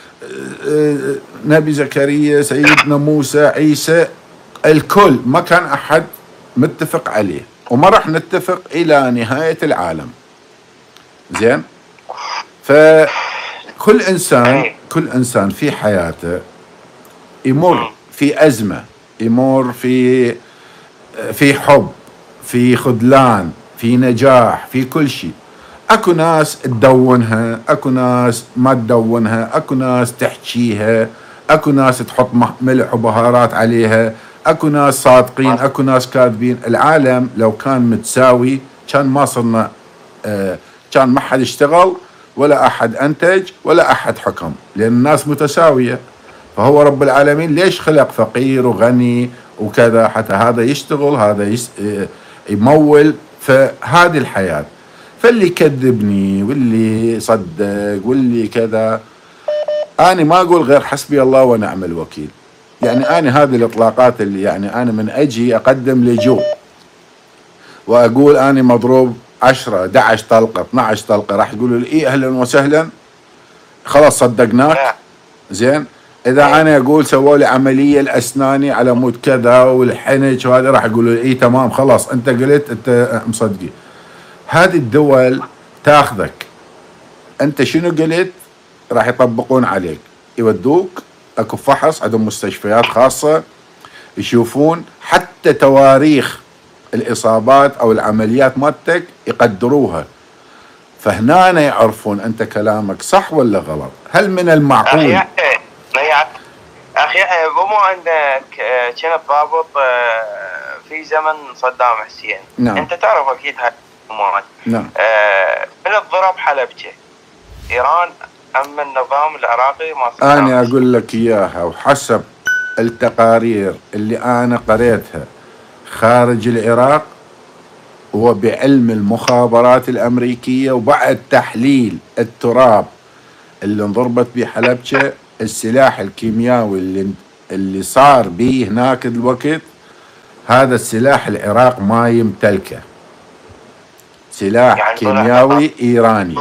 نبي زكريا، سيدنا موسى، عيسى، الكل ما كان احد متفق عليه، وما راح نتفق الى نهاية العالم. زين؟ فكل انسان كل انسان في حياته يمر في ازمة، يمر في في حب، في خذلان، في نجاح، في كل شيء. اكو ناس تدونها، اكو ناس ما تدونها، اكو ناس تحكيها، اكو ناس تحط ملح وبهارات عليها، اكو ناس صادقين، اكو ناس كاذبين. العالم لو كان متساوي كان ما صرنا آه كان ما حد اشتغل ولا احد انتج ولا احد حكم، لان الناس متساوية. فهو رب العالمين ليش خلق فقير وغني وكذا؟ حتى هذا يشتغل، هذا يس يمول، فهذه الحياة. فاللي كذبني واللي صدق واللي كذا، أنا ما أقول غير حسبي الله ونعم الوكيل. يعني أنا هذه الإطلاقات اللي يعني أنا من أجي أقدم لجوء وأقول أنا مضروب عشرة أحد عشر طلقة اثني عشر طلقة، راح يقولوا لي إيه أهلا وسهلا خلاص صدقناك. زين؟ إذا أنا أقول سووا لي عملية الأسناني على مود كذا والحنج وهذا، راح يقولوا لي إيه تمام خلاص أنت قلت أنت مصدقي. هذه الدول تاخذك أنت شنو قلت راح يطبقون عليك، يودوك أكو فحص، عندهم مستشفيات خاصة يشوفون حتى تواريخ الإصابات أو العمليات مالتك يقدروها، فهنا يعرفون أنت كلامك صح ولا غلط. هل من المعقول أخي بمو عندك كنت ضابط في زمن صدام حسين؟ نعم. أنت تعرف أكيد هاي الأمور. نعم. من الضرب حلبجة إيران أم النظام العراقي ما صدام؟ أنا أقول لك إياها وحسب التقارير اللي أنا قريتها خارج العراق وبعلم المخابرات الأمريكية، وبعد تحليل التراب اللي انضربت به حلبجة، السلاح الكيميائي اللي اللي صار به هناك الوقت، هذا السلاح العراق ما يمتلكه، سلاح يعني كيميائي إيراني.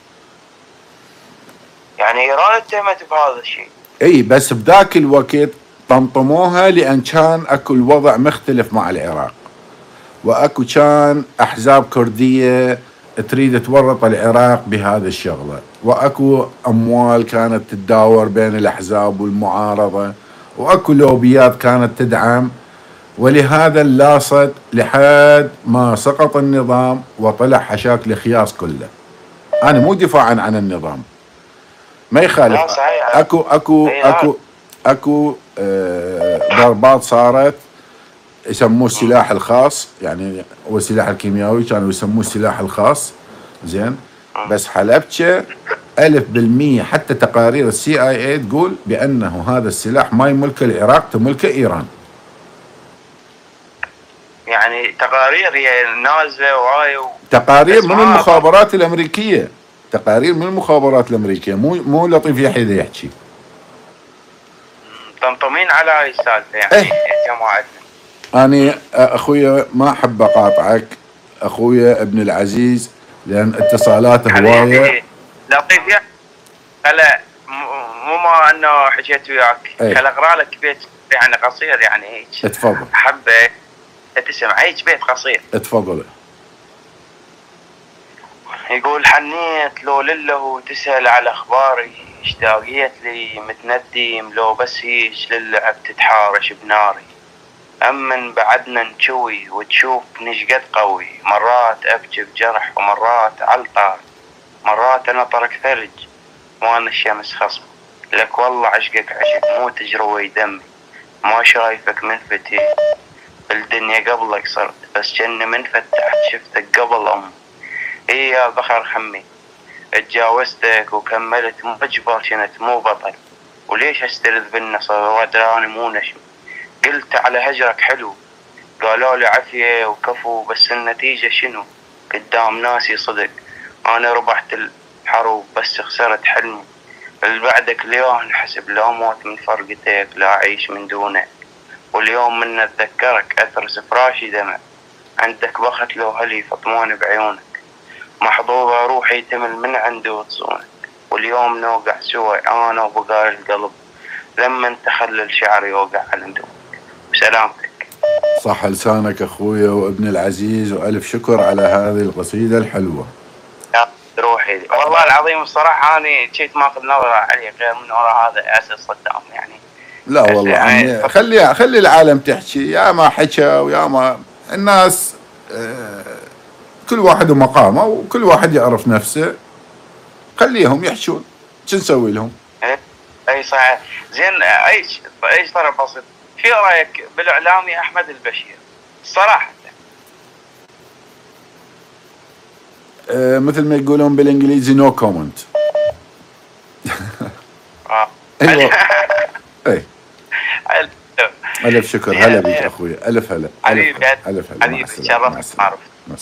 يعني إيران اتهمت بهذا الشيء. اي بس بذاك الوقت طمطموها لأن كان اكو الوضع مختلف مع العراق، واكو كان احزاب كردية تريد تورط العراق بهذا الشغلة، واكو اموال كانت تتداور بين الاحزاب والمعارضة، واكو لوبيات كانت تدعم، ولهذا اللاصت لحد ما سقط النظام وطلع حشاك الخياس كله. انا مو دفاعا عن النظام، ما يخالف، اكو اكو اكو اكو آه ضربات صارت يسموه السلاح الخاص، يعني هو السلاح الكيميائي كانوا يسموه السلاح الخاص. زين، بس حلبجة ألف بالمية حتى تقارير السي آي اي تقول بأنه هذا السلاح ما يملكه العراق، تملكه إيران. يعني تقارير هي نازلة وهاي و... تقارير من المخابرات الأمريكية، تقارير من المخابرات الأمريكية، مو مو لطيف يحيى يحكي. طمطمين على هاي السالفة يعني إيه؟ جماعتنا. أنا أخويا ما أحب أقاطعك أخويا ابن العزيز لأن اتصالاته هواية. لطيف يا هلا، مو ما أنه حكيت وياك، خل أقرأ لك بيت يعني قصير يعني هيك. تفضل. حبة تسمع هيك بيت قصير. تفضل. يقول حنيت لو لله تسأل على أخباري، اشتاقيت لي متندم لو بس هيك للعب تتحارش بناري. أمن بعدنا نشوي وتشوف نشقد قوي، مرات أبكي بجرح ومرات علطار، مرات أنا طرق ثلج وأنا الشمس خصم. لك والله عشقك عشق مو تجروي دمي، ما شايفك من فتي بالدنيا قبلك صرت، بس جن من فتحت شفتك قبل أمي. إيه يا بخر خمي اتجاوزتك وكملت مجبر شنت مو بطل، وليش استرذ بالنصر ودراني مو نشم. قلت على هجرك حلو قالوا لي عافية وكفو، بس النتيجة شنو قدام ناسي صدق. أنا ربحت الحروب بس خسرت حلمي، اللي بعدك اليوم نحسب لا موت من فرقتك لا أعيش من دونك، واليوم من أتذكرك أثرس فراشي دمع، عندك بخت لو هلي فطمان بعيونك، محظوظة روحي تمل من عندي وتصونك، واليوم نوقع سوى أنا وبقار القلب لما تخلل شعري يوقع على ندوك. سلامتك. صح لسانك أخويا وابن العزيز، وألف شكر على هذه القصيدة الحلوة. يا روحي والله العظيم الصراحة أنا جيت ماخذ نظرة عليه غير من وراء هذا أساس صدام يعني. لا والله يعني خلي خلي العالم تحكي، يا ما حكى ويا ما الناس آه كل واحد ومقامه وكل واحد يعرف نفسه، خليهم يحشون شو نسوي لهم. اي صحيح. زين ايش ايش طرف بسيط، في رايك بالاعلامي احمد البشير صراحه؟ آه مثل ما يقولون بالانجليزي نو كومنت. اه ايوه اي الف شكر. هلا بك اخويا، الف هلا. حبيبي الف هلا. حبيبي تشرفت عرفت.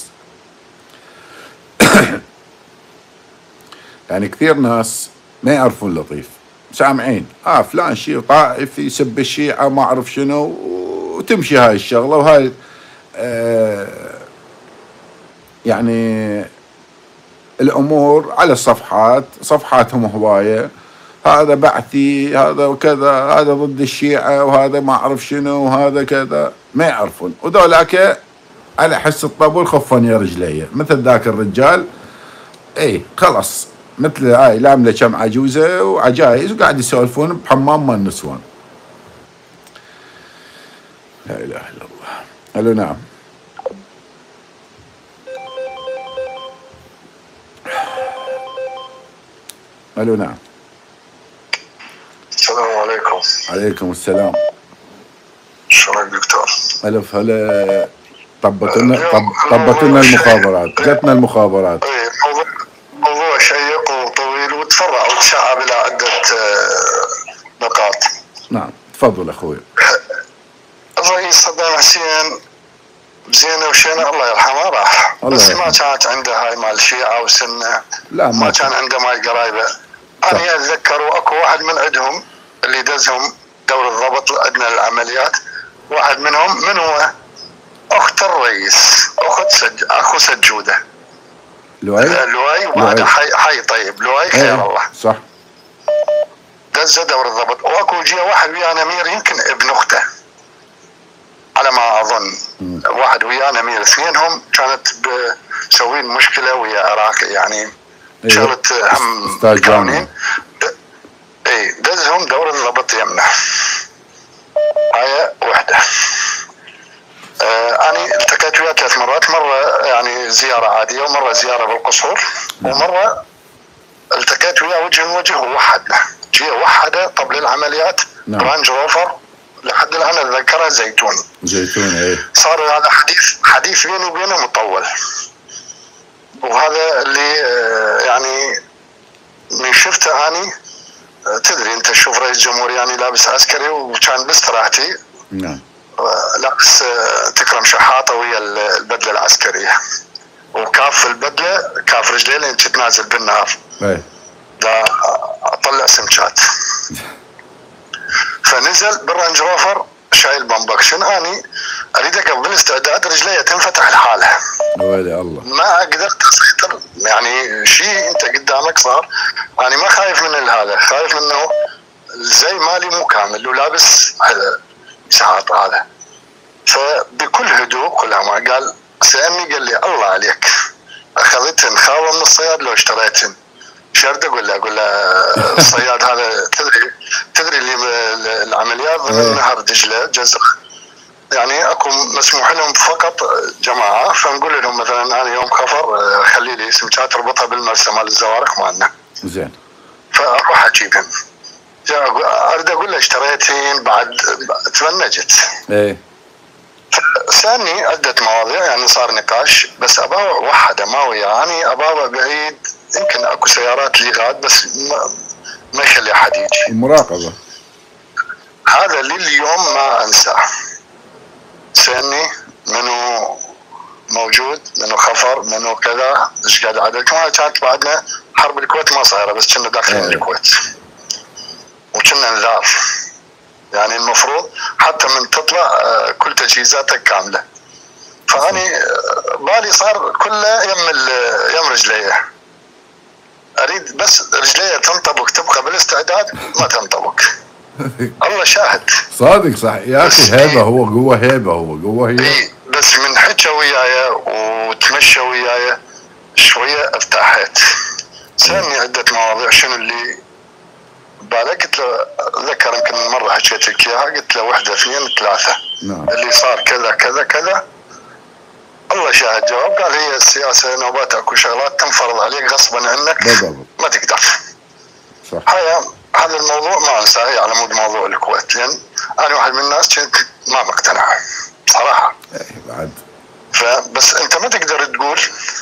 يعني كثير ناس ما يعرفون لطيف، سامعين اه فلان شيء طائفي يسب الشيعة ما اعرف شنو، وتمشي هاي الشغله وهاي آه يعني الامور على الصفحات، صفحاتهم هوايه، هذا بعثي هذا وكذا، هذا ضد الشيعة وهذا ما اعرف شنو وهذا كذا، ما يعرفون. وذولاك على حس الطبول خفن يا رجليه، مثل ذاك الرجال اي خلص مثل هاي لامله كم عجوزه وعجايز وقاعد يسولفون بحمام مال النسوان. لا اله الا الله. الو نعم. الو نعم. السلام عليكم. عليكم السلام. شلونك دكتور؟ الف هلا. طبت لنا طبت لنا المخابرات، جتنا المخابرات. اي موضوع موضوع شيق وطويل وتفرع وتشعب الى عده نقاط. نعم تفضل اخوي. الرئيس صدام حسين بزينه وشينه الله يرحمه راح، بس ما كانت عنده هاي مال الشيعة والسنه، لا ما, ما كان عنده مال قرايبه. انا اتذكر اكو واحد من عندهم اللي دزهم دور الضبط عندنا العمليات، واحد منهم من هو؟ اخت الرئيس، اخت سج... اخو سجوده لؤي لؤي وهذا حي... حي طيب لؤي خير الله صح. دز دور الضبط، واكو جي واحد ويانا امير يمكن ابن اخته على ما اظن. م. واحد ويانا امير، اثنينهم كانت مسوين مشكله ويا عراق يعني شغله هم قانونين. اي دزهم دور الضبط يمنا. هاي وحده. آه أنا التقيت وياه ثلاث مرات، مرة يعني زيارة عادية ومرة زيارة بالقصور، ومرة التقيت وياه وجه وجه ووحدنا، جي وحده قبل العمليات رانج روفر لحد الآن انا اتذكرها زيتون زيتون ايه. صار هذا حديث حديث بيني وبينه مطول، وهذا اللي يعني من شفته اني تدري انت تشوف رئيس جمهور يعني لابس عسكري وكان باستراحتي نعم لابس تكرم شحاطه ويا البدله العسكريه وكاف البدله كاف رجليه لين تتنازل بالنهار ايه دا اطلع سمكات فنزل بالرانج روفر شايل بامبكشن اني اريد قبل استعداد رجليه تنفتح لحالها ويلي الله ما قدرت اسيطر يعني شيء انت قدامك صار انا ما خايف من هذا خايف منه زي مالي مو كامل ولابس ساعات هذا فبكل هدوء كلها ما قال سألني قال لي الله عليك اخذتهن خاوه من الصياد لو اشتريتهن شرد اقول له اقول له الصياد هذا تدري تدري اللي العمليات ضمن نهر دجله جزر يعني اكو مسموح لهم فقط جماعه فنقول لهم مثلا انا يوم خفر خلي لي سمكات اربطها بالمرسى مال الزوارق مالنا زين فاروح اجيبهم اريد اقول له اشتريتين بعد تفنجت ايه سألني عدة مواضيع يعني صار نقاش بس ابغى وحده ما وياه يعني ابغى بعيد يمكن اكو سيارات ليغاد بس ما, ما يخلي احد يجي المراقبه هذا اللي اليوم ما انساه سألني منو موجود منو خفر منو كذا ايش قاعد عدد كمان كانت بعدنا حرب الكويت ما صايره بس كنا داخلين الكويت وكنا نلاف يعني المفروض حتى من تطلع كل تجهيزاتك كامله فاني بالي صار كله يم يم رجليه اريد بس رجليه تنطبق تبقى بالاستعداد ما تنطبق الله شاهد صادق صح يا اخي هيبه هو قوه هيبه هو قوه هي إيه بس من حكى وياي وتمشى وياي شويه ارتاحت سألني عده مواضيع شنو اللي بالك قلت له ذكر يمكن مره حكيت لك اياها قلت له واحده اثنين ثلاثه نعم. اللي صار كذا كذا كذا الله شاهد جواب قال هي السياسه نوبات اكو شغلات تنفرض عليك غصبا عنك بالضبط. ما تقدر صح هذا هذا الموضوع ما انساه على مود موضوع الكويت لان انا واحد من الناس كنت ما مقتنع صراحه ايه بعد فبس انت ما تقدر تقول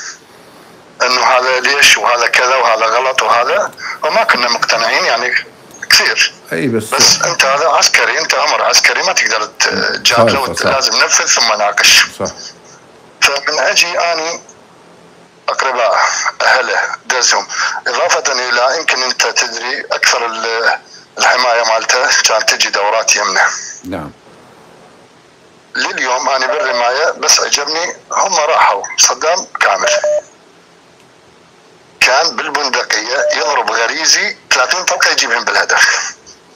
انه هذا ليش وهذا كذا وهذا غلط وهذا وما كنا مقتنعين يعني كثير اي بس بس انت هذا عسكري انت امر عسكري ما تقدر تجادله لازم ننفذ ثم ناقش صح فمن اجي اني اقرباء اهله دزهم اضافه الى يمكن انت تدري اكثر الحمايه مالته كانت تجي دورات يمنه نعم لليوم انا بالرمايه بس عجبني هم راحوا صدام كامل كان بالبندقيه يضرب غريزي ثلاثين طلقه يجيبهم بالهدف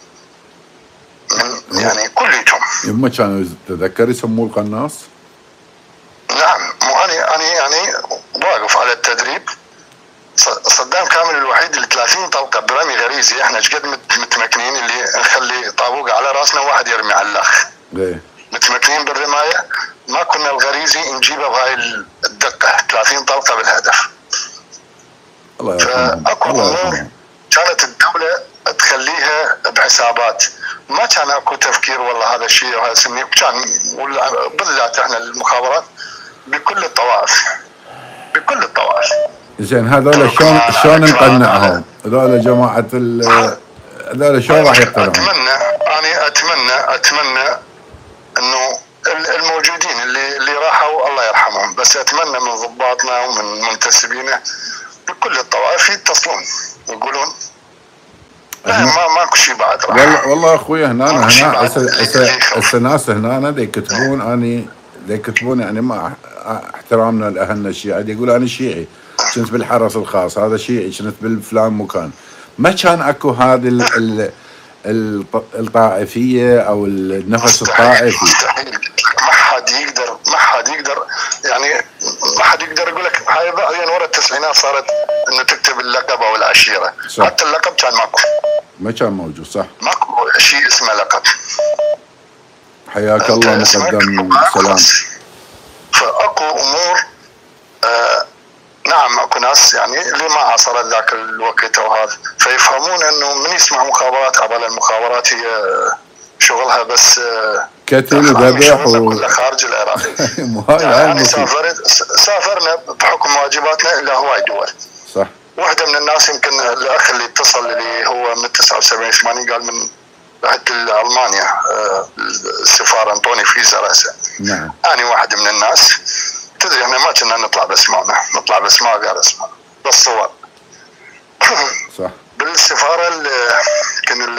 من يعني كليتهم يما كانوا تذكر يسموه القناص نعم مو انا انا يعني واقف على التدريب صدام كامل الوحيد اللي ثلاثين طلقه برمي غريزي احنا ايش قد متمكنين اللي نخلي طابوق على راسنا واحد يرمي على الاخ ايه متمكنين بالرمايه ما كنا الغريزي نجيبه بهاي الدقه ثلاثين طلقه بالهدف الله يرحمه فاكو امور كانت الدوله تخليها بحسابات ما كان اكو تفكير والله هذا الشيء وهذا سمي كان بالذات احنا المخابرات بكل الطوائف بكل الطوائف زين هذول شلون شلون نقنعهم هذول جماعه ال هذول شلون راح يقتنعون؟ اتمنى انا اتمنى اتمنى انه الموجودين اللي اللي راحوا الله يرحمهم بس اتمنى من ضباطنا ومن منتسبينه بكل الطوائف يتصلون يقولون لا ما ماكو شيء بعد راح والله والله اخوي هنا هنا هسه ناس هنا دا يكتبون اني دا يكتبون يعني ما احترامنا لاهلنا الشيعة يقول انا شيعي كنت بالحرس الخاص هذا شيعي كنت بالفلان مكان ما كان اكو هذه ال ال الطائفيه او النفس الطائفي مستحيل ما حد يقدر ما حد يقدر يعني ما حد يقدر يقول لك هاي بعدين ورا التسعينات صارت انه تكتب اللقب او العشيره صح. حتى اللقب كان ماكو ما كان موجود صح ماكو شيء اسمه لقب حياك الله مقدم سلام فاكو امور آه نعم اكو ناس يعني اللي ما عاصرت ذاك الوقت او هذا فيفهمون انه من يسمع مخابرات عبال المخابرات هي شغلها بس كتل وذبح و... خارج العراق. يعني أنا سافرت سافرنا بحكم واجباتنا إلى هواي دول. صح. واحدة من الناس يمكن الأخ اللي اتصل لي هو من تسعة وسبعين ثمانين قال من رحت لألمانيا السفارة انطوني فيزا رأسا. نعم. أنا واحد من الناس تدري احنا ما كنا نطلع باسمائنا، نطلع باسماء غير اسماء بالصور. صح. بالسفارة يمكن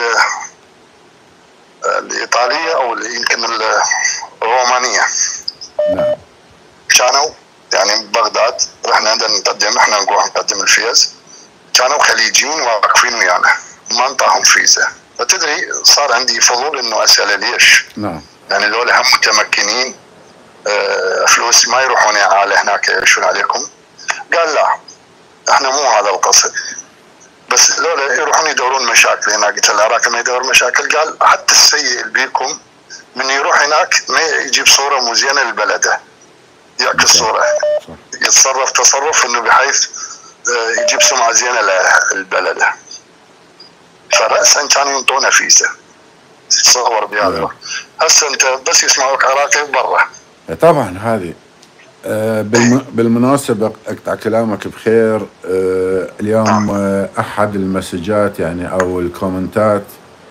الإيطالية أو يمكن الرومانية. نعم. كانوا يعني ببغداد رحنا عندنا نقدم احنا نروح نقدم الفيز، كانوا خليجيين واقفين ويانا ما نطاهم فيزا. فتدري صار عندي فضول انه اساله ليش؟ نعم. يعني لولا هم متمكنين اه فلوس ما يروحون اعاله هناك يعيشون عليكم. قال لا احنا مو هذا القصد، بس لولا يروحون يدورون مشاكل هناك. قلت العراق ما يدور مشاكل. قال حتى السيء اللي بيكم من يروح هناك ما يجيب صوره مو زينه للبلده، يعكس صوره، يتصرف تصرف انه بحيث يجيب سمعه زينه للبلده. فرأسا كانوا ينطونا فيزا تصور بهذا. هسه انت بس يسمعوك عراقي برا. طبعا هذه آه بالمناسبة اقطع كلامك بخير. آه اليوم آه احد المسجات يعني او الكومنتات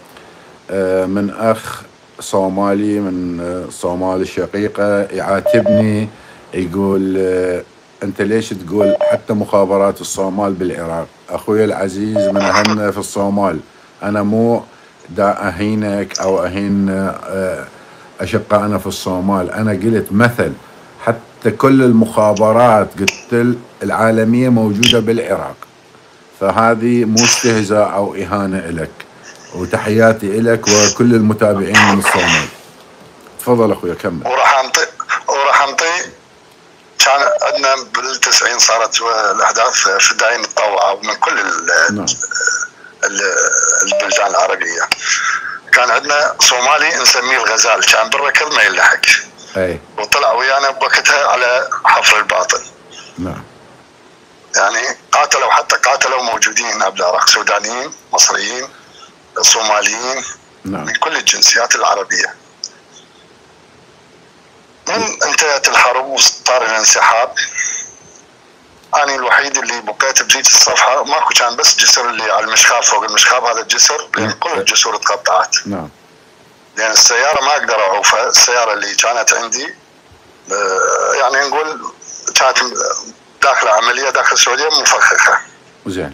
آه من اخ صومالي من آه صومال الشقيقة يعاتبني يقول آه انت ليش تقول حتى مخابرات الصومال بالعراق؟ اخوي العزيز من اهلنا في الصومال، انا مو دا اهينك او اهين آه اشقائنا في الصومال، انا قلت مثل حتى كل المخابرات قلت العالمية موجودة بالعراق، فهذه مو استهزاء أو إهانة إلك، وتحياتي إلك وكل المتابعين من الصومال. تفضل أخويا كمل. وراح أنطي وراح أنطي كان عندنا بالتسعين صارت الأحداث في الداعين الطوعة من كل نعم. البلدان العربية. كان عندنا صومالي نسميه الغزال، كان بالركض ما يلحق. أي. وطلع ويانا بوقتها على حفر الباطل. نعم. يعني قاتلوا حتى قاتلوا موجودين هنا بالعراق، سودانيين، مصريين، صوماليين. نعم. من كل الجنسيات العربية. من انتهت الحرب وصار الانسحاب، أنا الوحيد اللي بقيت بجيت الصفحة، ماكو كان بس جسر اللي على المشخاب فوق المشخاب هذا الجسر، لأن كل الجسور تقطعت. نعم. لأن السيارة ما أقدر أعوفها، السيارة اللي كانت عندي يعني نقول كانت داخل عملية داخل السعودية مفخخة. زين.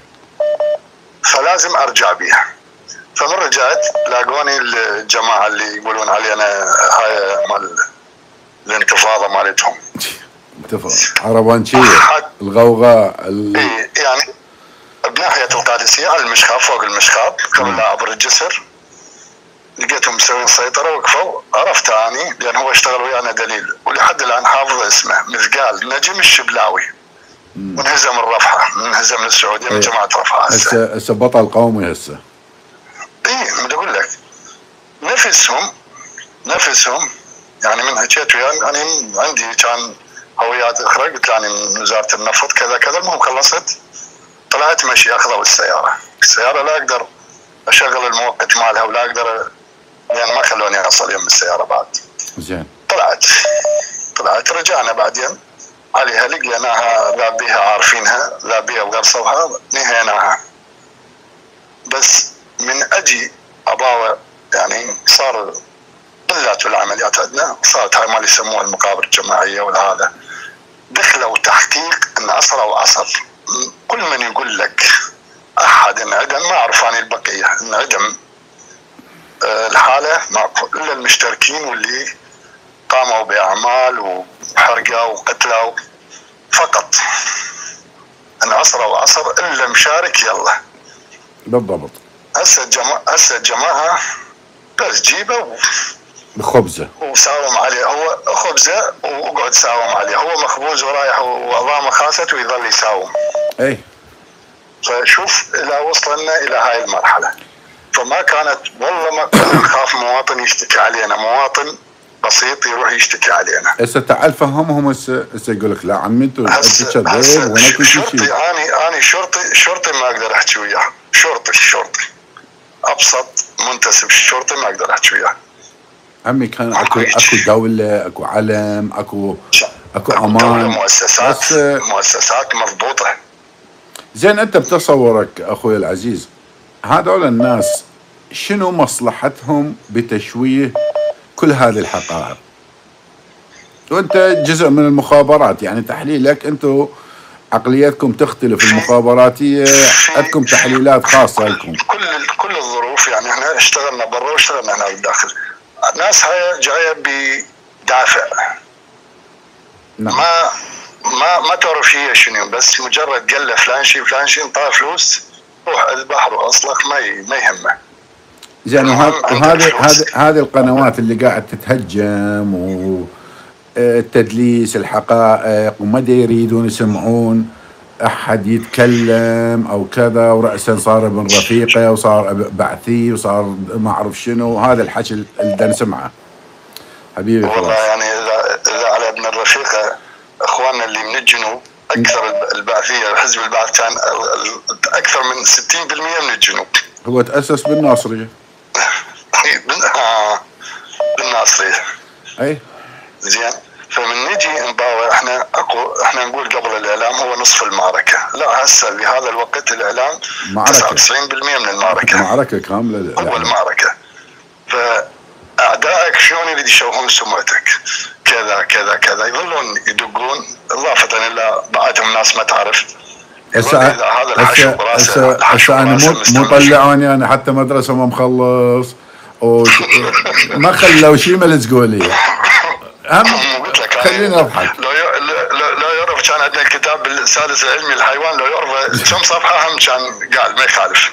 فلازم أرجع بيها. فمن رجعت لاقوني الجماعة اللي يقولون علينا هاي مال الانتفاضة مالتهم. انتفاضة عربانشية الغوغاء ال... إيه يعني بناحية القادسية على المشخاب فوق المشخاب قبل لا أعبر الجسر. لقيتهم مسوين سيطرة وقفوا، عرفت أني لأن هو اشتغل ويانا دليل، ولحد الآن حافظ اسمه مثقال نجم الشبلاوي. وانهزم الرفحة، انهزم السعودية من جماعة رفحة. هسه هسه بطل قومي هسه. إيه بدي أقول لك نفسهم نفسهم يعني من حكيت وياه أنا عندي كان هويات أخرى قلت يعني من وزارة النفط كذا كذا. المهم خلصت طلعت مشي أخذوا السيارة. السيارة لا أقدر أشغل الموقت مالها ولا أقدر لأن ما خلوني أصل يم السيارة بعد. زين. طلعت طلعت رجعنا بعدين عليها لقيناها لا بيها عارفينها لا بيها وغرصوها نهيناها. بس من أجي أباوة يعني صار بالذات العمليات عندنا صارت هاي مال يسموها المقابر الجماعية والهذا دخلوا تحقيق ان عصر او عصر. كل من يقول لك احد انعدم ما اعرف عن البقيه انعدم الحاله ماكو الا المشتركين واللي قاموا باعمال وحرقه وقتلوا فقط. ان عصر او عصر الا مشارك يلا بالضبط. هسه الجماعه هسه الجماعه بس جيبه بخبزه وساوم عليه. هو خبزه وقعد ساوم عليه. هو مخبوز ورايح وعظامه خاست ويظل يساوم. اي فشوف الى وصلنا الى هاي المرحله. فما كانت والله ما كنا نخاف مواطن يشتكي علينا، مواطن بسيط يروح يشتكي علينا. هسه تعال فهمهم. هسه هسه يقول لك لا عمي انتم شرطي اني اني شرطي شرطي ما اقدر احكي وياه. شرطي شرطي ابسط منتسب الشرطه ما اقدر احكي وياه. عمي كان اكو اكو دوله، اكو علم، اكو اكو امان، مؤسسات بس مؤسسات مضبوطه. زين انت بتصورك اخوي العزيز هذول الناس شنو مصلحتهم بتشويه كل هذه الحقائق؟ وانت جزء من المخابرات، يعني تحليلك انتم عقليتكم تختلف، المخابراتيه عندكم تحليلات خاصه لكم. كل كل الظروف، يعني احنا اشتغلنا برا واشتغلنا هنا بالداخل. الناس هاي جايه بدافع. نعم. ما ما ما تعرف هي شنو، بس مجرد قال له فلان شيء فلان شيء انطاه فلوس روح البحر واصلك ما ما يهمه. زين وهذه هذه هذه القنوات اللي قاعد تتهجم والتدليس الحقائق وما يريدون يسمعون احد يتكلم او كذا، وراسا صار ابن رفيقه وصار بعثي وصار ما اعرف شنو، هذا الحكي اللي نسمعه حبيبي. والله يعني اذا اذا على ابن الرفيقه اخواننا اللي من الجنوب اكثر البعثيه، حزب البعث كان اكثر من ستين بالمئة من الجنوب. هو تاسس بالناصريه. بالناصريه. اي. زين، فمن نجي نباوع احنا اكو احنا نقول قبل الاعلام هو نصف المعركه، لا هسه بهذا الوقت الاعلام تسعة وتسعين بالمئة من المعركه. معركه كامله. هو المعركه. فاعدائك شلون يريد يشوهون سمعتك؟ كذا كذا كذا، يظلون يدقون اضافه الى بعضهم ناس ما تعرف. هسه هسه هسه هسه انا مو مو طلعوني انا حتى مدرسه ما مخلص وما خلوا شيء ما لزقوا لي. هم خليني اضحك. لو لو يعرف كان عندنا كتاب بالسادس العلمي الحيوان، لو يعرف كم صفحه هم كان قال ما يخالف.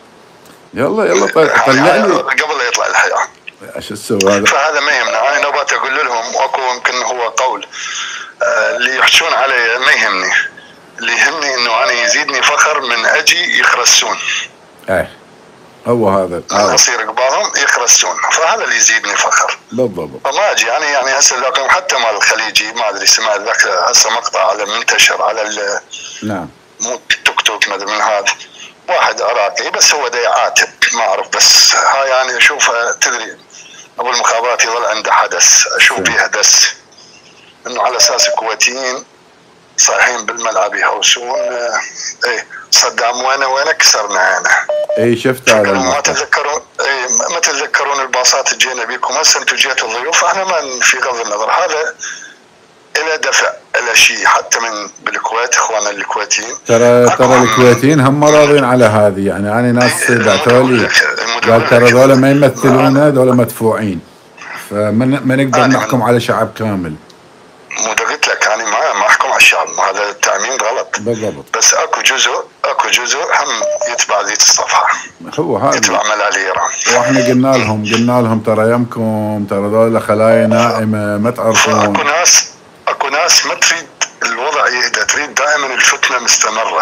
يلا يلا طلع لي قبل لا يطلع الحياه. ايش تسوي هذا؟ فهذا ما يهمنا. انا نوبات اقول لهم واكو يمكن هو قول آه اللي يحشون علي ما يهمني، اللي يهمني انه انا يزيدني فخر من اجي يخرسون. ايه هو هذا انا اصير قبالهم يخرسون، فهذا اللي يزيدني فخر. بالضبط. فما اجي يعني يعني هسه حتى مال الخليجي ما ادري سمعت ذاك هسه مقطع على منتشر على ال نعم مو توك توك ما ادري من هذا، واحد عراقي بس هو دا يعاتب ما اعرف، بس هاي يعني اشوفها تدري ابو المخابرات يظل عنده حدث اشوف فيها دس انه على اساس الكويتيين صايحين بالملعب يهوسون. ايه صدام وينه وينه كسرنا انا. اي شفت هذا ما تتذكرون اي ما تتذكرون الباصات اللي جينا بكم هسه انتم جيتوا ضيوف، احنا ما في غض النظر هذا الى دفع الى شيء حتى من بالكويت اخواننا الكويتيين. ترى ترى الكويتيين هم راضين على هذه، يعني انا ناس بعثوا لي قال ترى ذولا ما يمثلونا، ذولا مدفوعين، فما ما نقدر نحكم على شعب كامل. مو قلت لك انا ما ما احكم على الشعب، هذا التعميم غلط. بالضبط. بس اكو جزء اكو جزء هم يتبع ذيك الصفحه. هو هذا يتبع ملال ايران. واحنا قلنا لهم قلنا لهم ترى يمكم ترى ذولا خلايا نائمه ما تعرفون. اكو ناس اكو ناس ما تريد الوضع يهدى، تريد دائما الفتنه مستمره.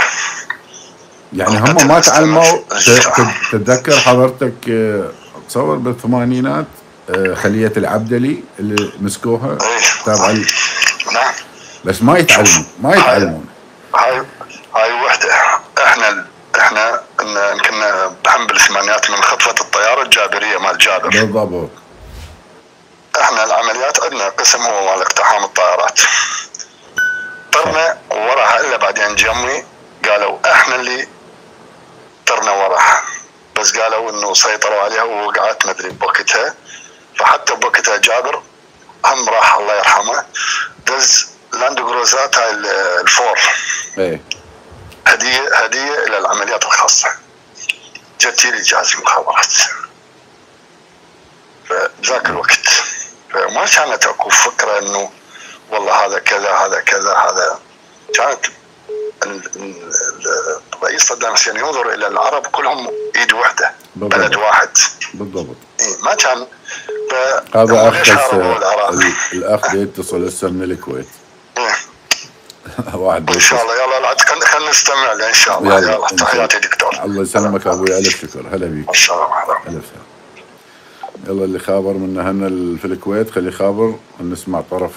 يعني هم ما تعلموا. تتذكر حضرتك تصور بالثمانينات خليه العبدلي اللي مسكوها تابع. نعم. بس ما يتعلمون ما يتعلمون. هاي هاي وحده. احنا احنا يمكن هم بالثمانينات من خطفه الطياره الجابريه مال جابر. بالضبط. احنا العمليات عندنا قسم هو مال اقتحام الطائرات. طرنا وراها الا بعدين جمي قالوا احنا اللي طرنا وراها، بس قالوا انه سيطروا عليها ووقعت ما ادري بوقتها، فحتى بوقتها جابر هم راح الله يرحمه دز لاند كروزات هاي الفور. ايه هديه هديه الى العمليات الخاصه. جت لي جهاز المخابرات فذاك الوقت، فما كانت اكو فكره انه والله هذا كذا هذا كذا هذا. كانت الرئيس صدام حسين ينظر الى العرب كلهم ايد واحده. بالضبط. بلد واحد. بالضبط. إيه ما كان. هذا اخ الاخ يتصل هسه من الكويت. واحد ان شاء الله. يلا خلينا نستمع له ان شاء الله. يلا, يلا. تحياتي دكتور. الله يسلمك ابوي، الف شكر. هلا بيك. السلام عليكم. الف سلام. يلا اللي خابر منا هنا في الكويت خلي خابر نسمع طرف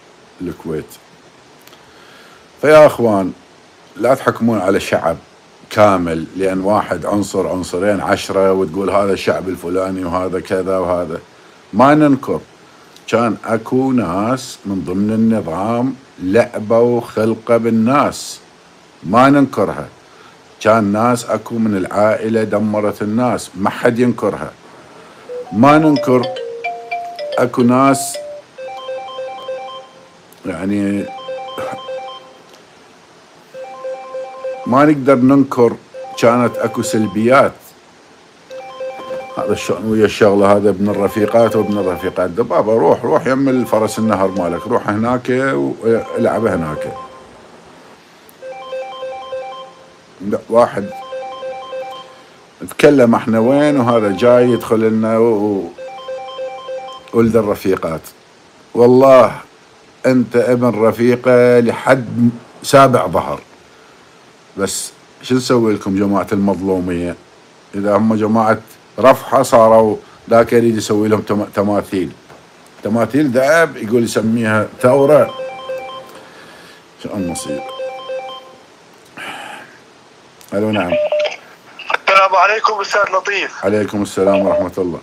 الكويت. فيا اخوان لا تحكمون على شعب كامل، لأن واحد عنصر عنصرين عشرة وتقول هذا الشعب الفلاني وهذا كذا وهذا. ما ننكر كان أكو ناس من ضمن النظام لعبوا خلقة بالناس، ما ننكرها. كان ناس أكو من العائلة دمرت الناس، ما حد ينكرها. ما ننكر أكو ناس يعني ما نقدر ننكر كانت أكو سلبيات. هذا الشأن ويا الشغلة، هذا ابن الرفيقات وابن الرفيقات. دبابة روح روح يم الفرس النهر مالك، روح هناك والعب هناك. واحد نتكلم احنا وين وهذا جاي يدخل لنا ولد الرفيقات. والله انت ابن رفيقه لحد سابع ظهر، بس شو نسوي لكم جماعة المظلومية؟ اذا هم جماعة رفحة صاروا ذاك يريد يسوي لهم تماثيل، تماثيل ذئب يقول يسميها ثورة. شو النصيب. الو نعم. السلام عليكم استاذ لطيف. عليكم السلام ورحمة الله.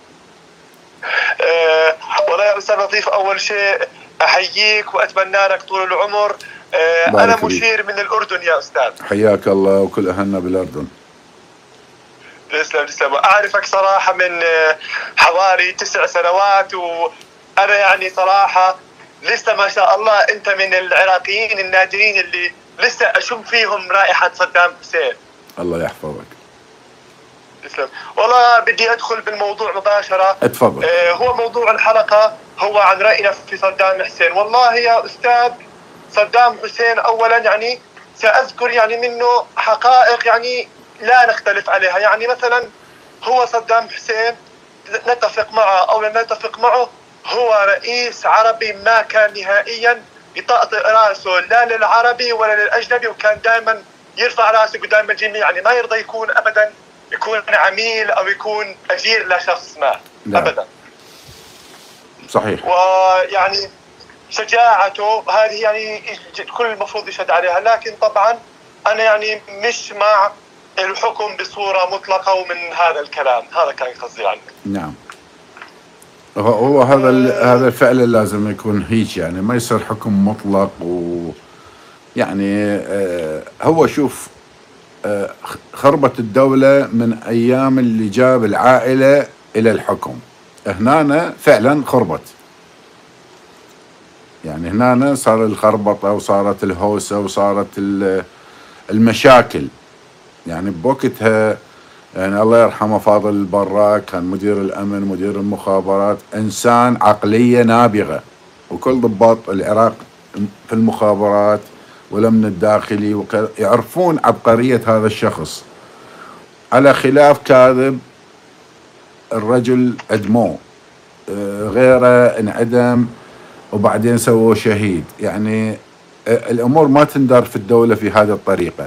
أه والله يا استاذ لطيف، اول شيء احييك واتمنى لك طول العمر. أه انا مشير من الاردن يا استاذ. حياك الله وكل اهلنا بالاردن. تسلم تسلم. اعرفك صراحة من حوالي تسع سنوات، وانا يعني صراحة لسه ما شاء الله انت من العراقيين النادرين اللي لسه اشم فيهم رائحة صدام حسين. الله يحفظك. تسلم. والله بدي ادخل بالموضوع مباشرة. اتفضل. آه هو موضوع الحلقة هو عن رأينا في صدام حسين. والله يا استاذ صدام حسين اولا يعني ساذكر يعني منه حقائق يعني لا نختلف عليها. يعني مثلا هو صدام حسين نتفق معه او لا نتفق معه، هو رئيس عربي ما كان نهائيا يطأطئ راسه لا للعربي ولا للاجنبي، وكان دائما يرفع راسه قدام الجميع. يعني ما يرضى يكون ابدا يكون عميل او يكون اجير لشخص ما. نعم. ابدا. صحيح. ويعني شجاعته هذه يعني كل المفروض يشهد عليها. لكن طبعا انا يعني مش مع الحكم بصورة مطلقة ومن هذا الكلام، هذا كان قصدي عنك. نعم. هو هذا أه هذا فعلا لازم يكون هيك، يعني ما يصير حكم مطلق. و يعني أه هو شوف أه خربت الدولة من أيام اللي جاب العائلة إلى الحكم. هنا فعلا خربت، يعني هنا صار الخربطة وصارت الهوسة وصارت المشاكل. يعني بوقتها يعني الله يرحمه فاضل البراك كان مدير الأمن مدير المخابرات، إنسان عقلية نابغة، وكل ضباط العراق في المخابرات والأمن الداخلي يعرفون عبقرية هذا الشخص. على خلاف كاذب الرجل أدموه، غيره انعدم وبعدين سووه شهيد. يعني الأمور ما تندار في الدولة في هذه الطريقة.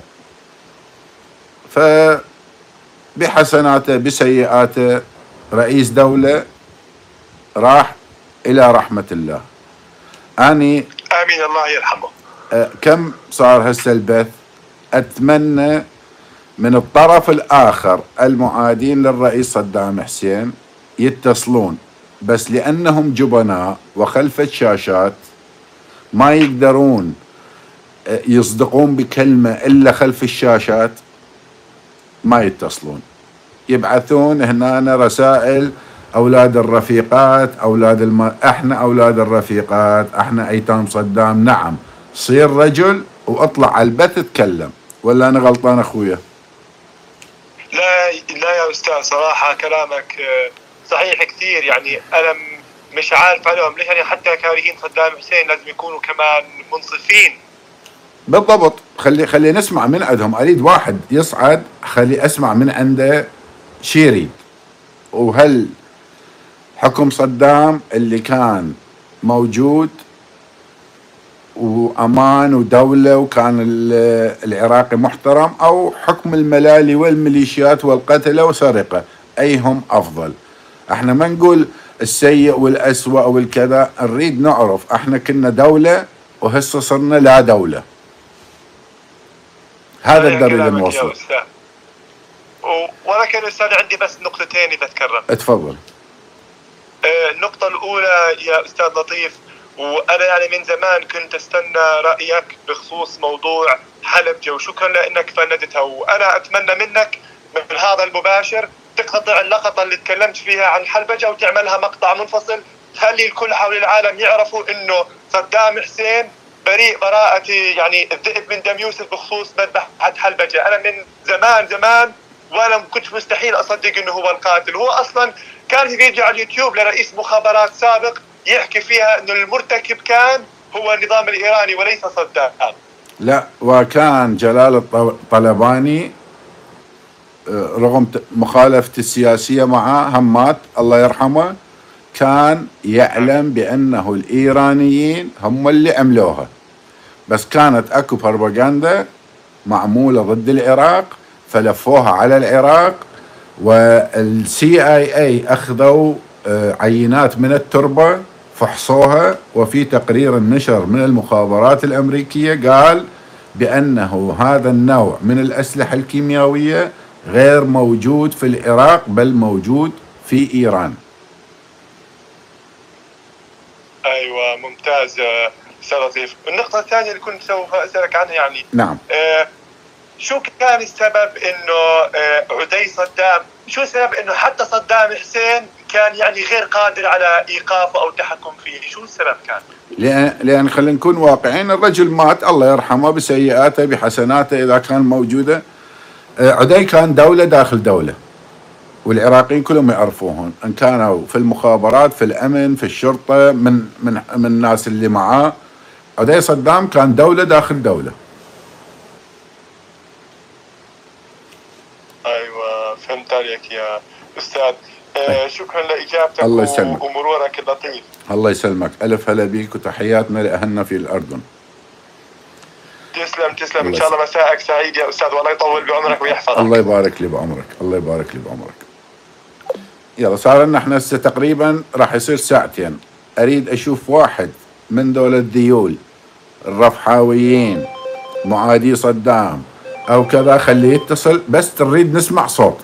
فبحسناته بسيئاته رئيس دولة راح إلى رحمة الله. أني آمين الله يرحمه. كم صار هسه البث؟ أتمنى من الطرف الآخر المعادين للرئيس صدام حسين يتصلون، بس لأنهم جبناء وخلف الشاشات ما يقدرون يصدقون بكلمة إلا خلف الشاشات، ما يتصلون، يبعثون هنا رسائل أولاد الرفيقات أولاد الم... احنا أولاد الرفيقات، احنا أيتام صدام. نعم، صير رجل واطلع على البث اتكلم. ولا أنا غلطان أخويا؟ لا لا يا أستاذ، صراحة كلامك صحيح كثير. يعني أنا مش عارف عليهم ليش، يعني حتى كارهين صدام حسين لازم يكونوا كمان منصفين. بالضبط. خلي خلي نسمع من عندهم. أريد واحد يصعد خلي أسمع من عنده شي يريد. وهل حكم صدام اللي كان موجود وأمان ودولة وكان العراقي محترم، أو حكم الملالي والميليشيات والقتلة وسرقة، أيهم أفضل؟ احنا ما نقول السيء والأسوأ والكذا، نريد نعرف احنا كنا دولة وهسه صرنا لا دولة. هذا الدرب اللي نوصل. ولكن أستاذ عندي بس نقطتين إذا تكرم. اتفضل. النقطة الأولى يا أستاذ لطيف، وأنا يعني من زمان كنت أستنى رأيك بخصوص موضوع حلبجة، وشكرا لأنك فندتها، وأنا أتمنى منك من هذا المباشر تقتطع اللقطة اللي تكلمت فيها عن حلبجة وتعملها مقطع منفصل تخلي الكل حول العالم يعرفوا إنه صدام حسين بريء براءة يعني الذئب من دم يوسف بخصوص مذبحة حلبجة. أنا من زمان زمان وأنا كنت مستحيل أصدق إنه هو القاتل. هو أصلا كان في فيديو على اليوتيوب لرئيس مخابرات سابق يحكي فيها إنه المرتكب كان هو النظام الإيراني وليس صدام. لا، وكان جلال الطلباني رغم مخالفته السياسية معه همات الله يرحمه كان يعلم بأنه الإيرانيين هم اللي عملوها، بس كانت أكو بروباغندا معمولة ضد العراق فلفوها على العراق، والسي اي اي أخذوا عينات من التربة فحصوها، وفي تقرير نشر من المخابرات الأمريكية قال بأنه هذا النوع من الأسلحة الكيميائية غير موجود في العراق بل موجود في إيران. أيوة ممتاز أستاذ لطيف. النقطة الثانية اللي كنت سوف أسألك عنها يعني نعم آه شو كان السبب إنه آه عدي صدام، شو السبب إنه حتى صدام حسين كان يعني غير قادر على إيقافه أو التحكم فيه؟ شو السبب كان؟ لأن, لأن خلينا نكون واقعين، الرجل مات الله يرحمه بسيئاته بحسناته إذا كان موجودة. آه عدي كان دولة داخل دولة، والعراقيين كلهم يعرفوهم، ان كانوا في المخابرات في الامن في الشرطه من من من الناس اللي معاه. عدي صدام كان دوله داخل دوله. ايوه فهمت عليك يا استاذ. آه شكرا لاجابتك الله يسلمك ومرورك اللطيف. الله يسلمك، الف هلا بيك وتحياتنا لاهلنا في الاردن. تسلم تسلم، ان شاء الله مساءك سعيد يا استاذ، والله يطول بعمرك ويحفظك. الله يبارك لي بعمرك، الله يبارك لي بعمرك. يلا صار لنا احنا هسه تقريبا راح يصير ساعتين، اريد اشوف واحد من دول الذيول الرفحاويين معادي صدام او كذا خليه يتصل، بس نريد نسمع صوت.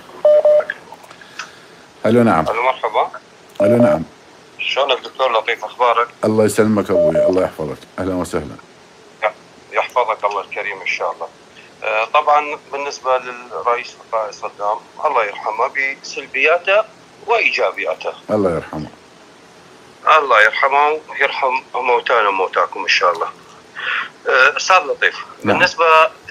الو نعم. الو مرحبا. الو نعم. شلونك دكتور لطيف، اخبارك؟ الله يسلمك ابوي، الله يحفظك، اهلا وسهلا. يحفظك الله الكريم ان شاء الله. آه طبعا بالنسبه للرئيس القائد صدام الله يرحمه بسلبياته وايجابياته. الله يرحمه. الله يرحمه ويرحم موتانا وموتاكم ان شاء الله. آه استاذ لطيف، نعم. بالنسبه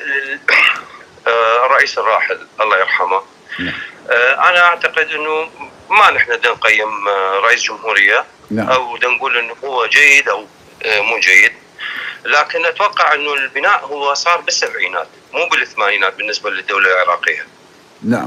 للرئيس آه الراحل الله يرحمه، نعم. آه انا اعتقد انه ما نحن بدنا نقيم آه رئيس جمهوريه، نعم. او بدنا نقول انه هو جيد او آه مو جيد، لكن اتوقع انه البناء هو صار بالسبعينات مو بالثمانينات بالنسبه للدوله العراقيه. نعم.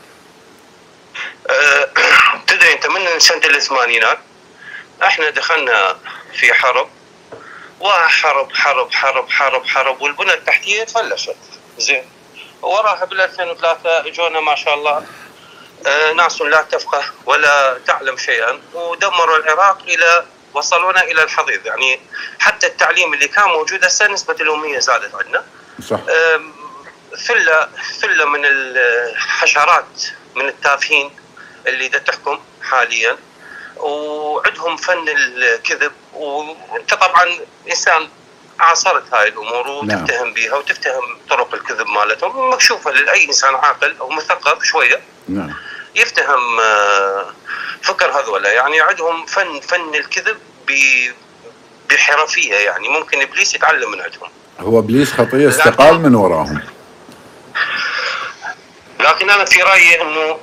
أه تدري انت من سنه الثمانينات احنا دخلنا في حرب وحرب حرب حرب حرب حرب والبنى التحتيه تفلشت. زين. وراها بال ألفين وثلاثة اجونا ما شاء الله أه ناس لا تفقه ولا تعلم شيئا ودمروا العراق الى وصلونا الى الحضيض، يعني حتى التعليم اللي كان موجود هسه نسبه الاميه زادت عندنا. صح. ثله ثله من الحشرات من التافهين اللي دا تحكم حاليا وعندهم فن الكذب، وانت طبعا انسان عاصرت هاي الامور وتفتهم بها وتفتهم طرق الكذب مالتهم، مكشوفه لاي انسان عاقل او مثقف شويه. نعم. يفتهم فكر هذولا، يعني عندهم فن فن الكذب بحرفيه، يعني ممكن ابليس يتعلم من عندهم. هو ابليس خطيه استقال من وراهم. لكن انا في رايي انه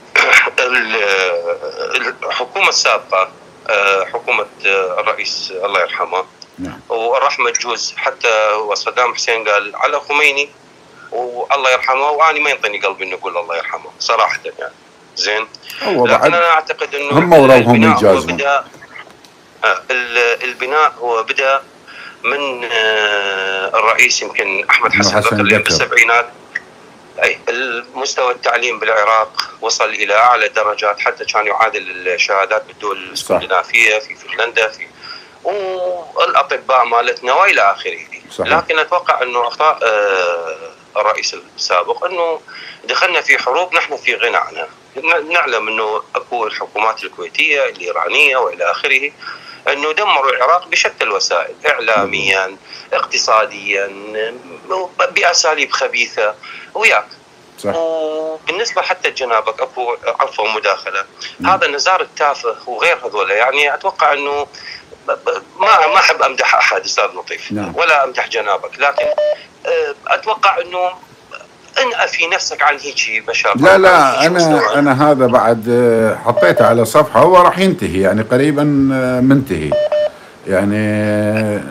الحكومه السابقه حكومه الرئيس الله يرحمه، نعم. والرحمه تجوز، حتى وصدام حسين قال على خميني والله يرحمه، واني ما ينطيني قلبي انه اقول الله يرحمه صراحه يعني. زين. لكن انا اعتقد انه هم وراهم انجازهم. البناء هو بدا من الرئيس يمكن احمد حسن اللي بالسبعينات. اي المستوى التعليم بالعراق وصل الى اعلى درجات، حتى كان يعادل الشهادات بالدول الاسكندنافيه في فنلندا في والاطباء مالتنا والى اخره. لكن اتوقع انه اخطاء الرئيس السابق انه دخلنا في حروب نحن في غنى عنها. نعلم انه اكو الحكومات الكويتيه الايرانيه والى اخره انه دمروا العراق بشتى الوسائل، اعلاميا، اقتصاديا، باساليب خبيثه وياك. صح. وبالنسبه حتى لجنابك اكو عفوا مداخله، م. هذا النزار التافه وغير هذول، يعني اتوقع انه ما ما احب امدح احد استاذ لطيف، نعم. ولا امدح جنابك، لكن اتوقع انه انأى في نفسك عن هيك بشر. لا لا انا انا هذا بعد حطيته على صفحه، هو راح ينتهي يعني قريبا منتهي، يعني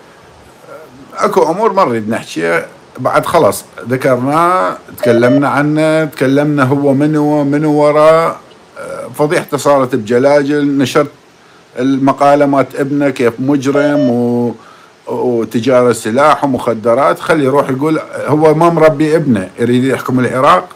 اكو امور ما نريد نحكيها بعد، خلص ذكرناه، تكلمنا عنه، تكلمنا هو منو منو وراه، فضيحته صارت بجلاجل، نشرت المقاله مات ابنه كيف مجرم و وتجارة سلاح ومخدرات، خلي يروح يقول هو ما مربي ابنه يريد يحكم العراق.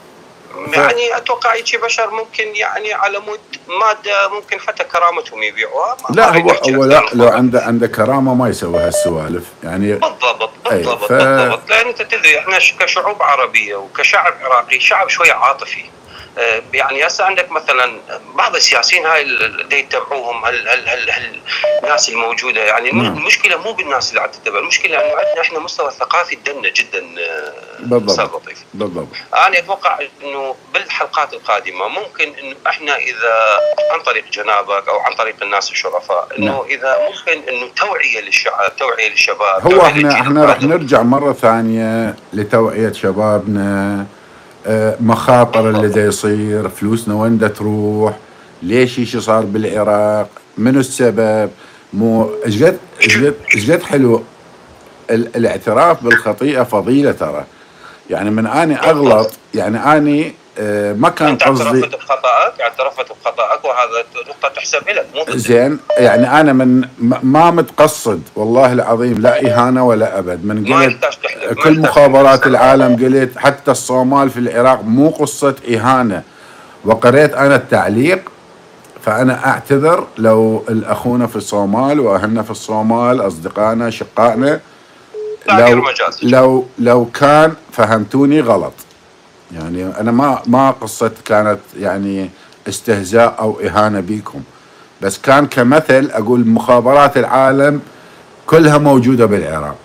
يعني اتوقع هيك بشر ممكن يعني على مود ماده ممكن حتى كرامتهم يبيعوها. لا هو هو لا لو عنده عنده كرامه ما يسوي هالسوالف يعني. بالضبط بالضبط ف... بالضبط، لان انت تدري احنا كشعوب عربيه وكشعب عراقي شعب شويه عاطفي. يعني هسه عندك مثلا بعض السياسيين هاي اللي يتبعوهم هال هال هال هال الناس الموجوده، يعني مم. المشكله مو بالناس اللي عم تتبع، المشكله انه عندنا احنا مستوى الثقافي دنا جدا. بالضبط لطيف. بالضبط. انا اتوقع انه بالحلقات القادمه ممكن انه احنا اذا عن طريق جنابك او عن طريق الناس الشرفاء انه نعم. اذا ممكن انه توعيه للشعب، توعيه للشباب، هو احنا احنا راح نرجع مره ثانيه لتوعيه شبابنا، مخاطر اللي دا يصير، فلوسنا وين دا تروح، ليش ايش صار بالعراق، منو السبب، مو ايش قد ايش قد ايش قد حلو الاعتراف بالخطيئه فضيله ترى، يعني من اني اغلط يعني اني آه ما كان قصدي. اعترفت بخطأك، اعترفت بخطأك وهذا نقطة تحسب لك مو زين، يعني انا من ما متقصد والله العظيم، لا اهانه ولا ابد، من قلت كل مخابرات العالم قلت حتى الصومال في العراق مو قصة اهانه، وقريت انا التعليق، فانا اعتذر لو الاخونا في الصومال واهلنا في الصومال اصدقائنا شقائنا لو لو لو كان فهمتوني غلط، يعني انا ما ما قصه كانت يعني استهزاء او اهانه بيكم، بس كان كمثل اقول مخابرات العالم كلها موجوده بالعراق.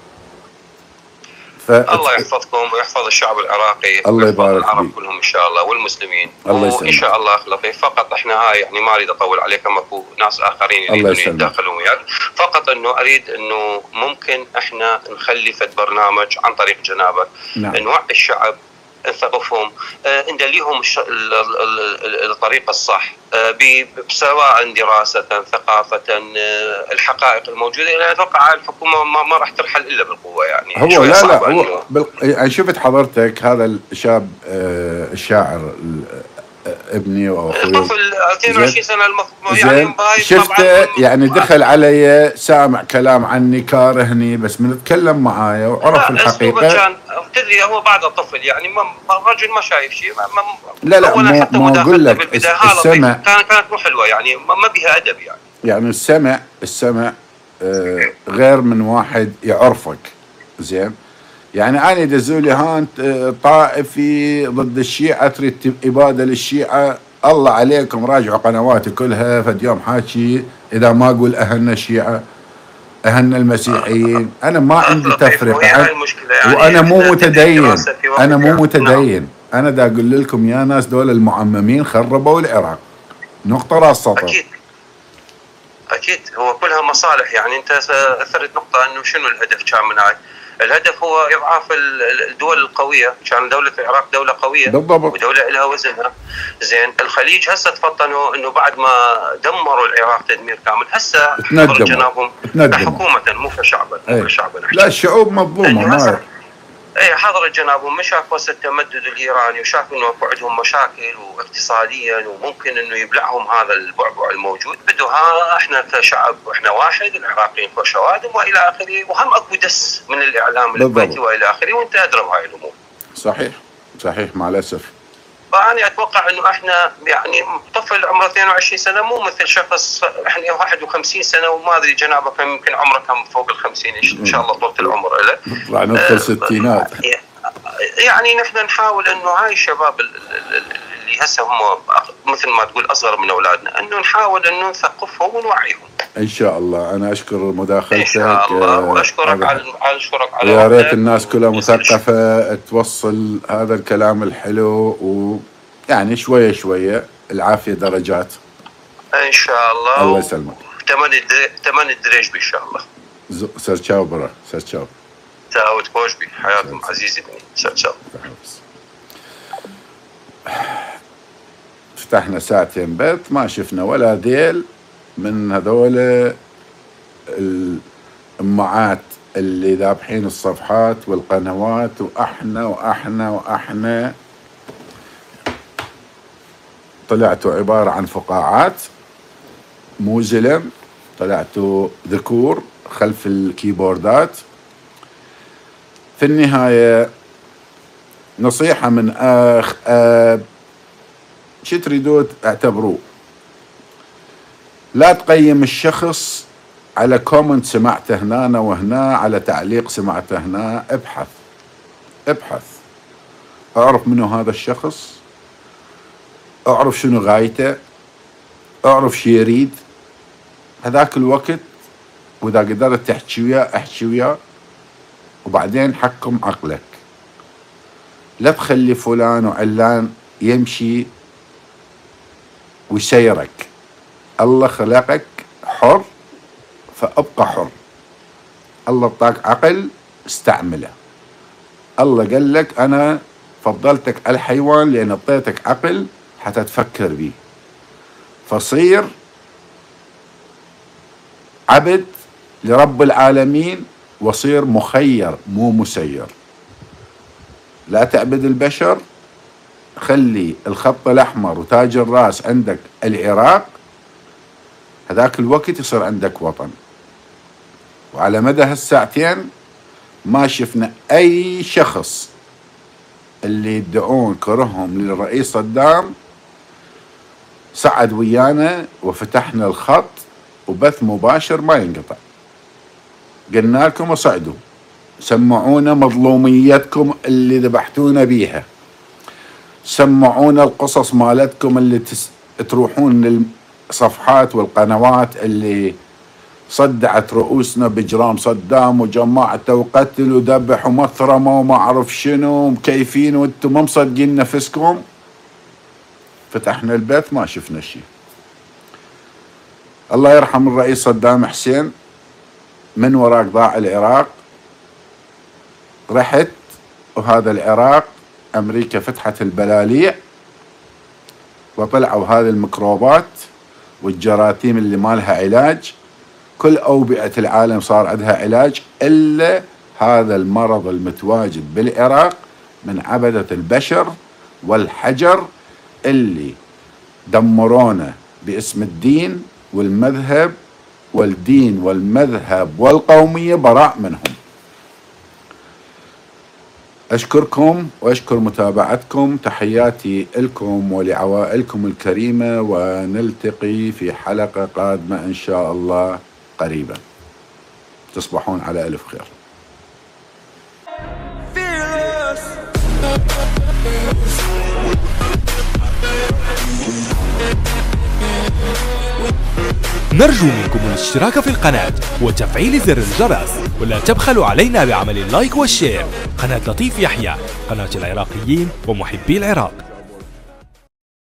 ف... الله يحفظكم ويحفظ الشعب العراقي، الله يبارك العرب كلهم ان شاء الله والمسلمين، وان شاء الله اخ لطيف. فقط احنا هاي يعني ما اريد اطول عليكم، اكو ناس اخرين يريدون يتداخلون وياك، فقط انه اريد انه ممكن احنا نخلي فد برنامج عن طريق جنابك، نعم. نوعي الشعب، نثقفهم، ندليهم الطريقة الصح، سواء دراسة، ثقافة، الحقائق الموجودة. يعني أتوقع الحكومة ما, ما راح ترحل إلا بالقوة، يعني هو لا لا هو بال... يعني شفت حضرتك هذا الشاب آه الشاعر ابني واخوي طفل اثنين وعشرين سنة المفروض يعني شفته يعني دخل علي سامع كلام عني كارهني، بس من اتكلم معايا وعرف الحقيقة كان تدري هو بعد الطفل يعني ما الرجل ما شايف شيء، لا لا ما, ما اقول لك السمع كانت كانت مو حلوة، يعني ما بها أدب، يعني يعني السمع السمع آه غير من واحد يعرفك زين، يعني أنا دزولي هان طائفي ضد الشيعة تريد إبادة للشيعة، الله عليكم راجعوا قنواتي كلها، فد يوم حاكي إذا ما أقول أهلنا الشيعة أهلنا المسيحيين، أنا ما عندي تفرقة يعني، وأنا مو متدين، أنا مو متدين، أنا دا أقول لكم يا ناس دول المعممين خربوا العراق، نقطة راس سطر. أكيد أكيد هو كلها مصالح، يعني أنت أثرت نقطة إنه شنو الهدف كان من هاي؟ الهدف هو إضعاف الدول القوية، كان دولة العراق دولة قوية بالضبط، ودولة لها وزنها. زين الخليج هسه تفطنوا إنه بعد ما دمروا العراق تدمير كامل، هسه حضر جنابهم كحكومة مو كشعبا، مو كشعبا. لا الشعوب مظلومة ما ايه حضر جنابهم، مش شافوا هسه التمدد الايراني وشافوا انه اكو عندهم مشاكل واقتصاديا وممكن انه يبلعهم هذا البعبع الموجود، بدوا ها احنا كشعب احنا واحد، العراقيين كشوادم والى اخره، وهم اكو دس من الاعلام الكويتي والى اخره، وانت ادرى بهاي الامور. صحيح صحيح مع الاسف. فأنا أتوقع إنه إحنا يعني طفل عمره اثنين وعشرين سنة مو مثل شخص إحنا واحد وخمسين سنة، وما أدري جنابك يمكن عمره كم فوق الخمسين إن شاء الله طولة العمر له. طلع ندخل ستينات. يعني نحن نحاول انه هاي الشباب اللي هسه هم مثل ما تقول اصغر من اولادنا، انه نحاول انه نثقفهم ونوعيهم. ان شاء الله. انا اشكر مداخلتك ان شاء الله، واشكرك على اشكرك على يا ريت الناس كلها مثقفه توصل هذا الكلام الحلو، ويعني شويه شويه العافيه درجات ان شاء الله. الله يسلمك. تمن الدريج ان شاء الله. سر تشاو برا سر تشاو تعود كوشبي حياكم عزيزي بني سر تشاو. فتحنا ساعتين بث ما شفنا ولا ديل من هذول الامعات اللي ذابحين الصفحات والقنوات، واحنا واحنا واحنا طلعتوا عبارة عن فقاعات مو زلم، طلعتوا ذكور خلف الكيبوردات. في النهاية نصيحة من أخ أب، شو تريدوا اعتبروه، لا تقيم الشخص على كومنت سمعته هنا وهنا، على تعليق سمعته هنا. ابحث ابحث اعرف منو هذا الشخص، اعرف شنو غايته، اعرف شو يريد هذاك الوقت، واذا قدرت تحكي وياه احكي وياه، وبعدين حكم عقلك. لا تخلي فلان وعلان يمشي ويسيرك. الله خلقك حر فابقى حر. الله اعطاك عقل استعمله. الله قال لك انا فضلتك على الحيوان لان اعطيتك عقل حتى تفكر به، فصير عبد لرب العالمين وصير مخير مو مسير. لا تعبد البشر. خلي الخط الأحمر وتاج الراس عندك العراق، هذاك الوقت يصير عندك وطن. وعلى مدى هالساعتين ما شفنا أي شخص اللي يدعون كرههم للرئيس صدام صعد ويانا وفتحنا الخط وبث مباشر ما ينقطع. قلنا لكم اصعدوا، سمعونا مظلوميتكم اللي ذبحتونا بيها، سمعونا القصص مالتكم اللي تس... تروحون للصفحات والقنوات اللي صدعت رؤوسنا بجرام صدام وجماعته وقتل وذبح ومثرمه وما اعرف شنو مكيفين، وانتم ما مصدقين نفسكم. فتحنا البث ما شفنا شيء. الله يرحم الرئيس صدام حسين، من وراك ضاع العراق. رحت وهذا العراق أمريكا فتحت البلاليع وطلعوا هذه الميكروبات والجراثيم اللي ما لها علاج. كل أوبئة العالم صار عندها علاج إلا هذا المرض المتواجد بالعراق من عبدة البشر والحجر اللي دمرونا باسم الدين والمذهب، والدين والمذهب والقومية براء منهم. أشكركم وأشكر متابعتكم. تحياتي لكم ولعوائلكم الكريمة، ونلتقي في حلقة قادمة إن شاء الله قريبا. تصبحون على ألف خير. نرجو منكم الاشتراك في القناة وتفعيل زر الجرس، ولا تبخلوا علينا بعمل اللايك والشير. قناة لطيف يحيى، قناة العراقيين ومحبي العراق.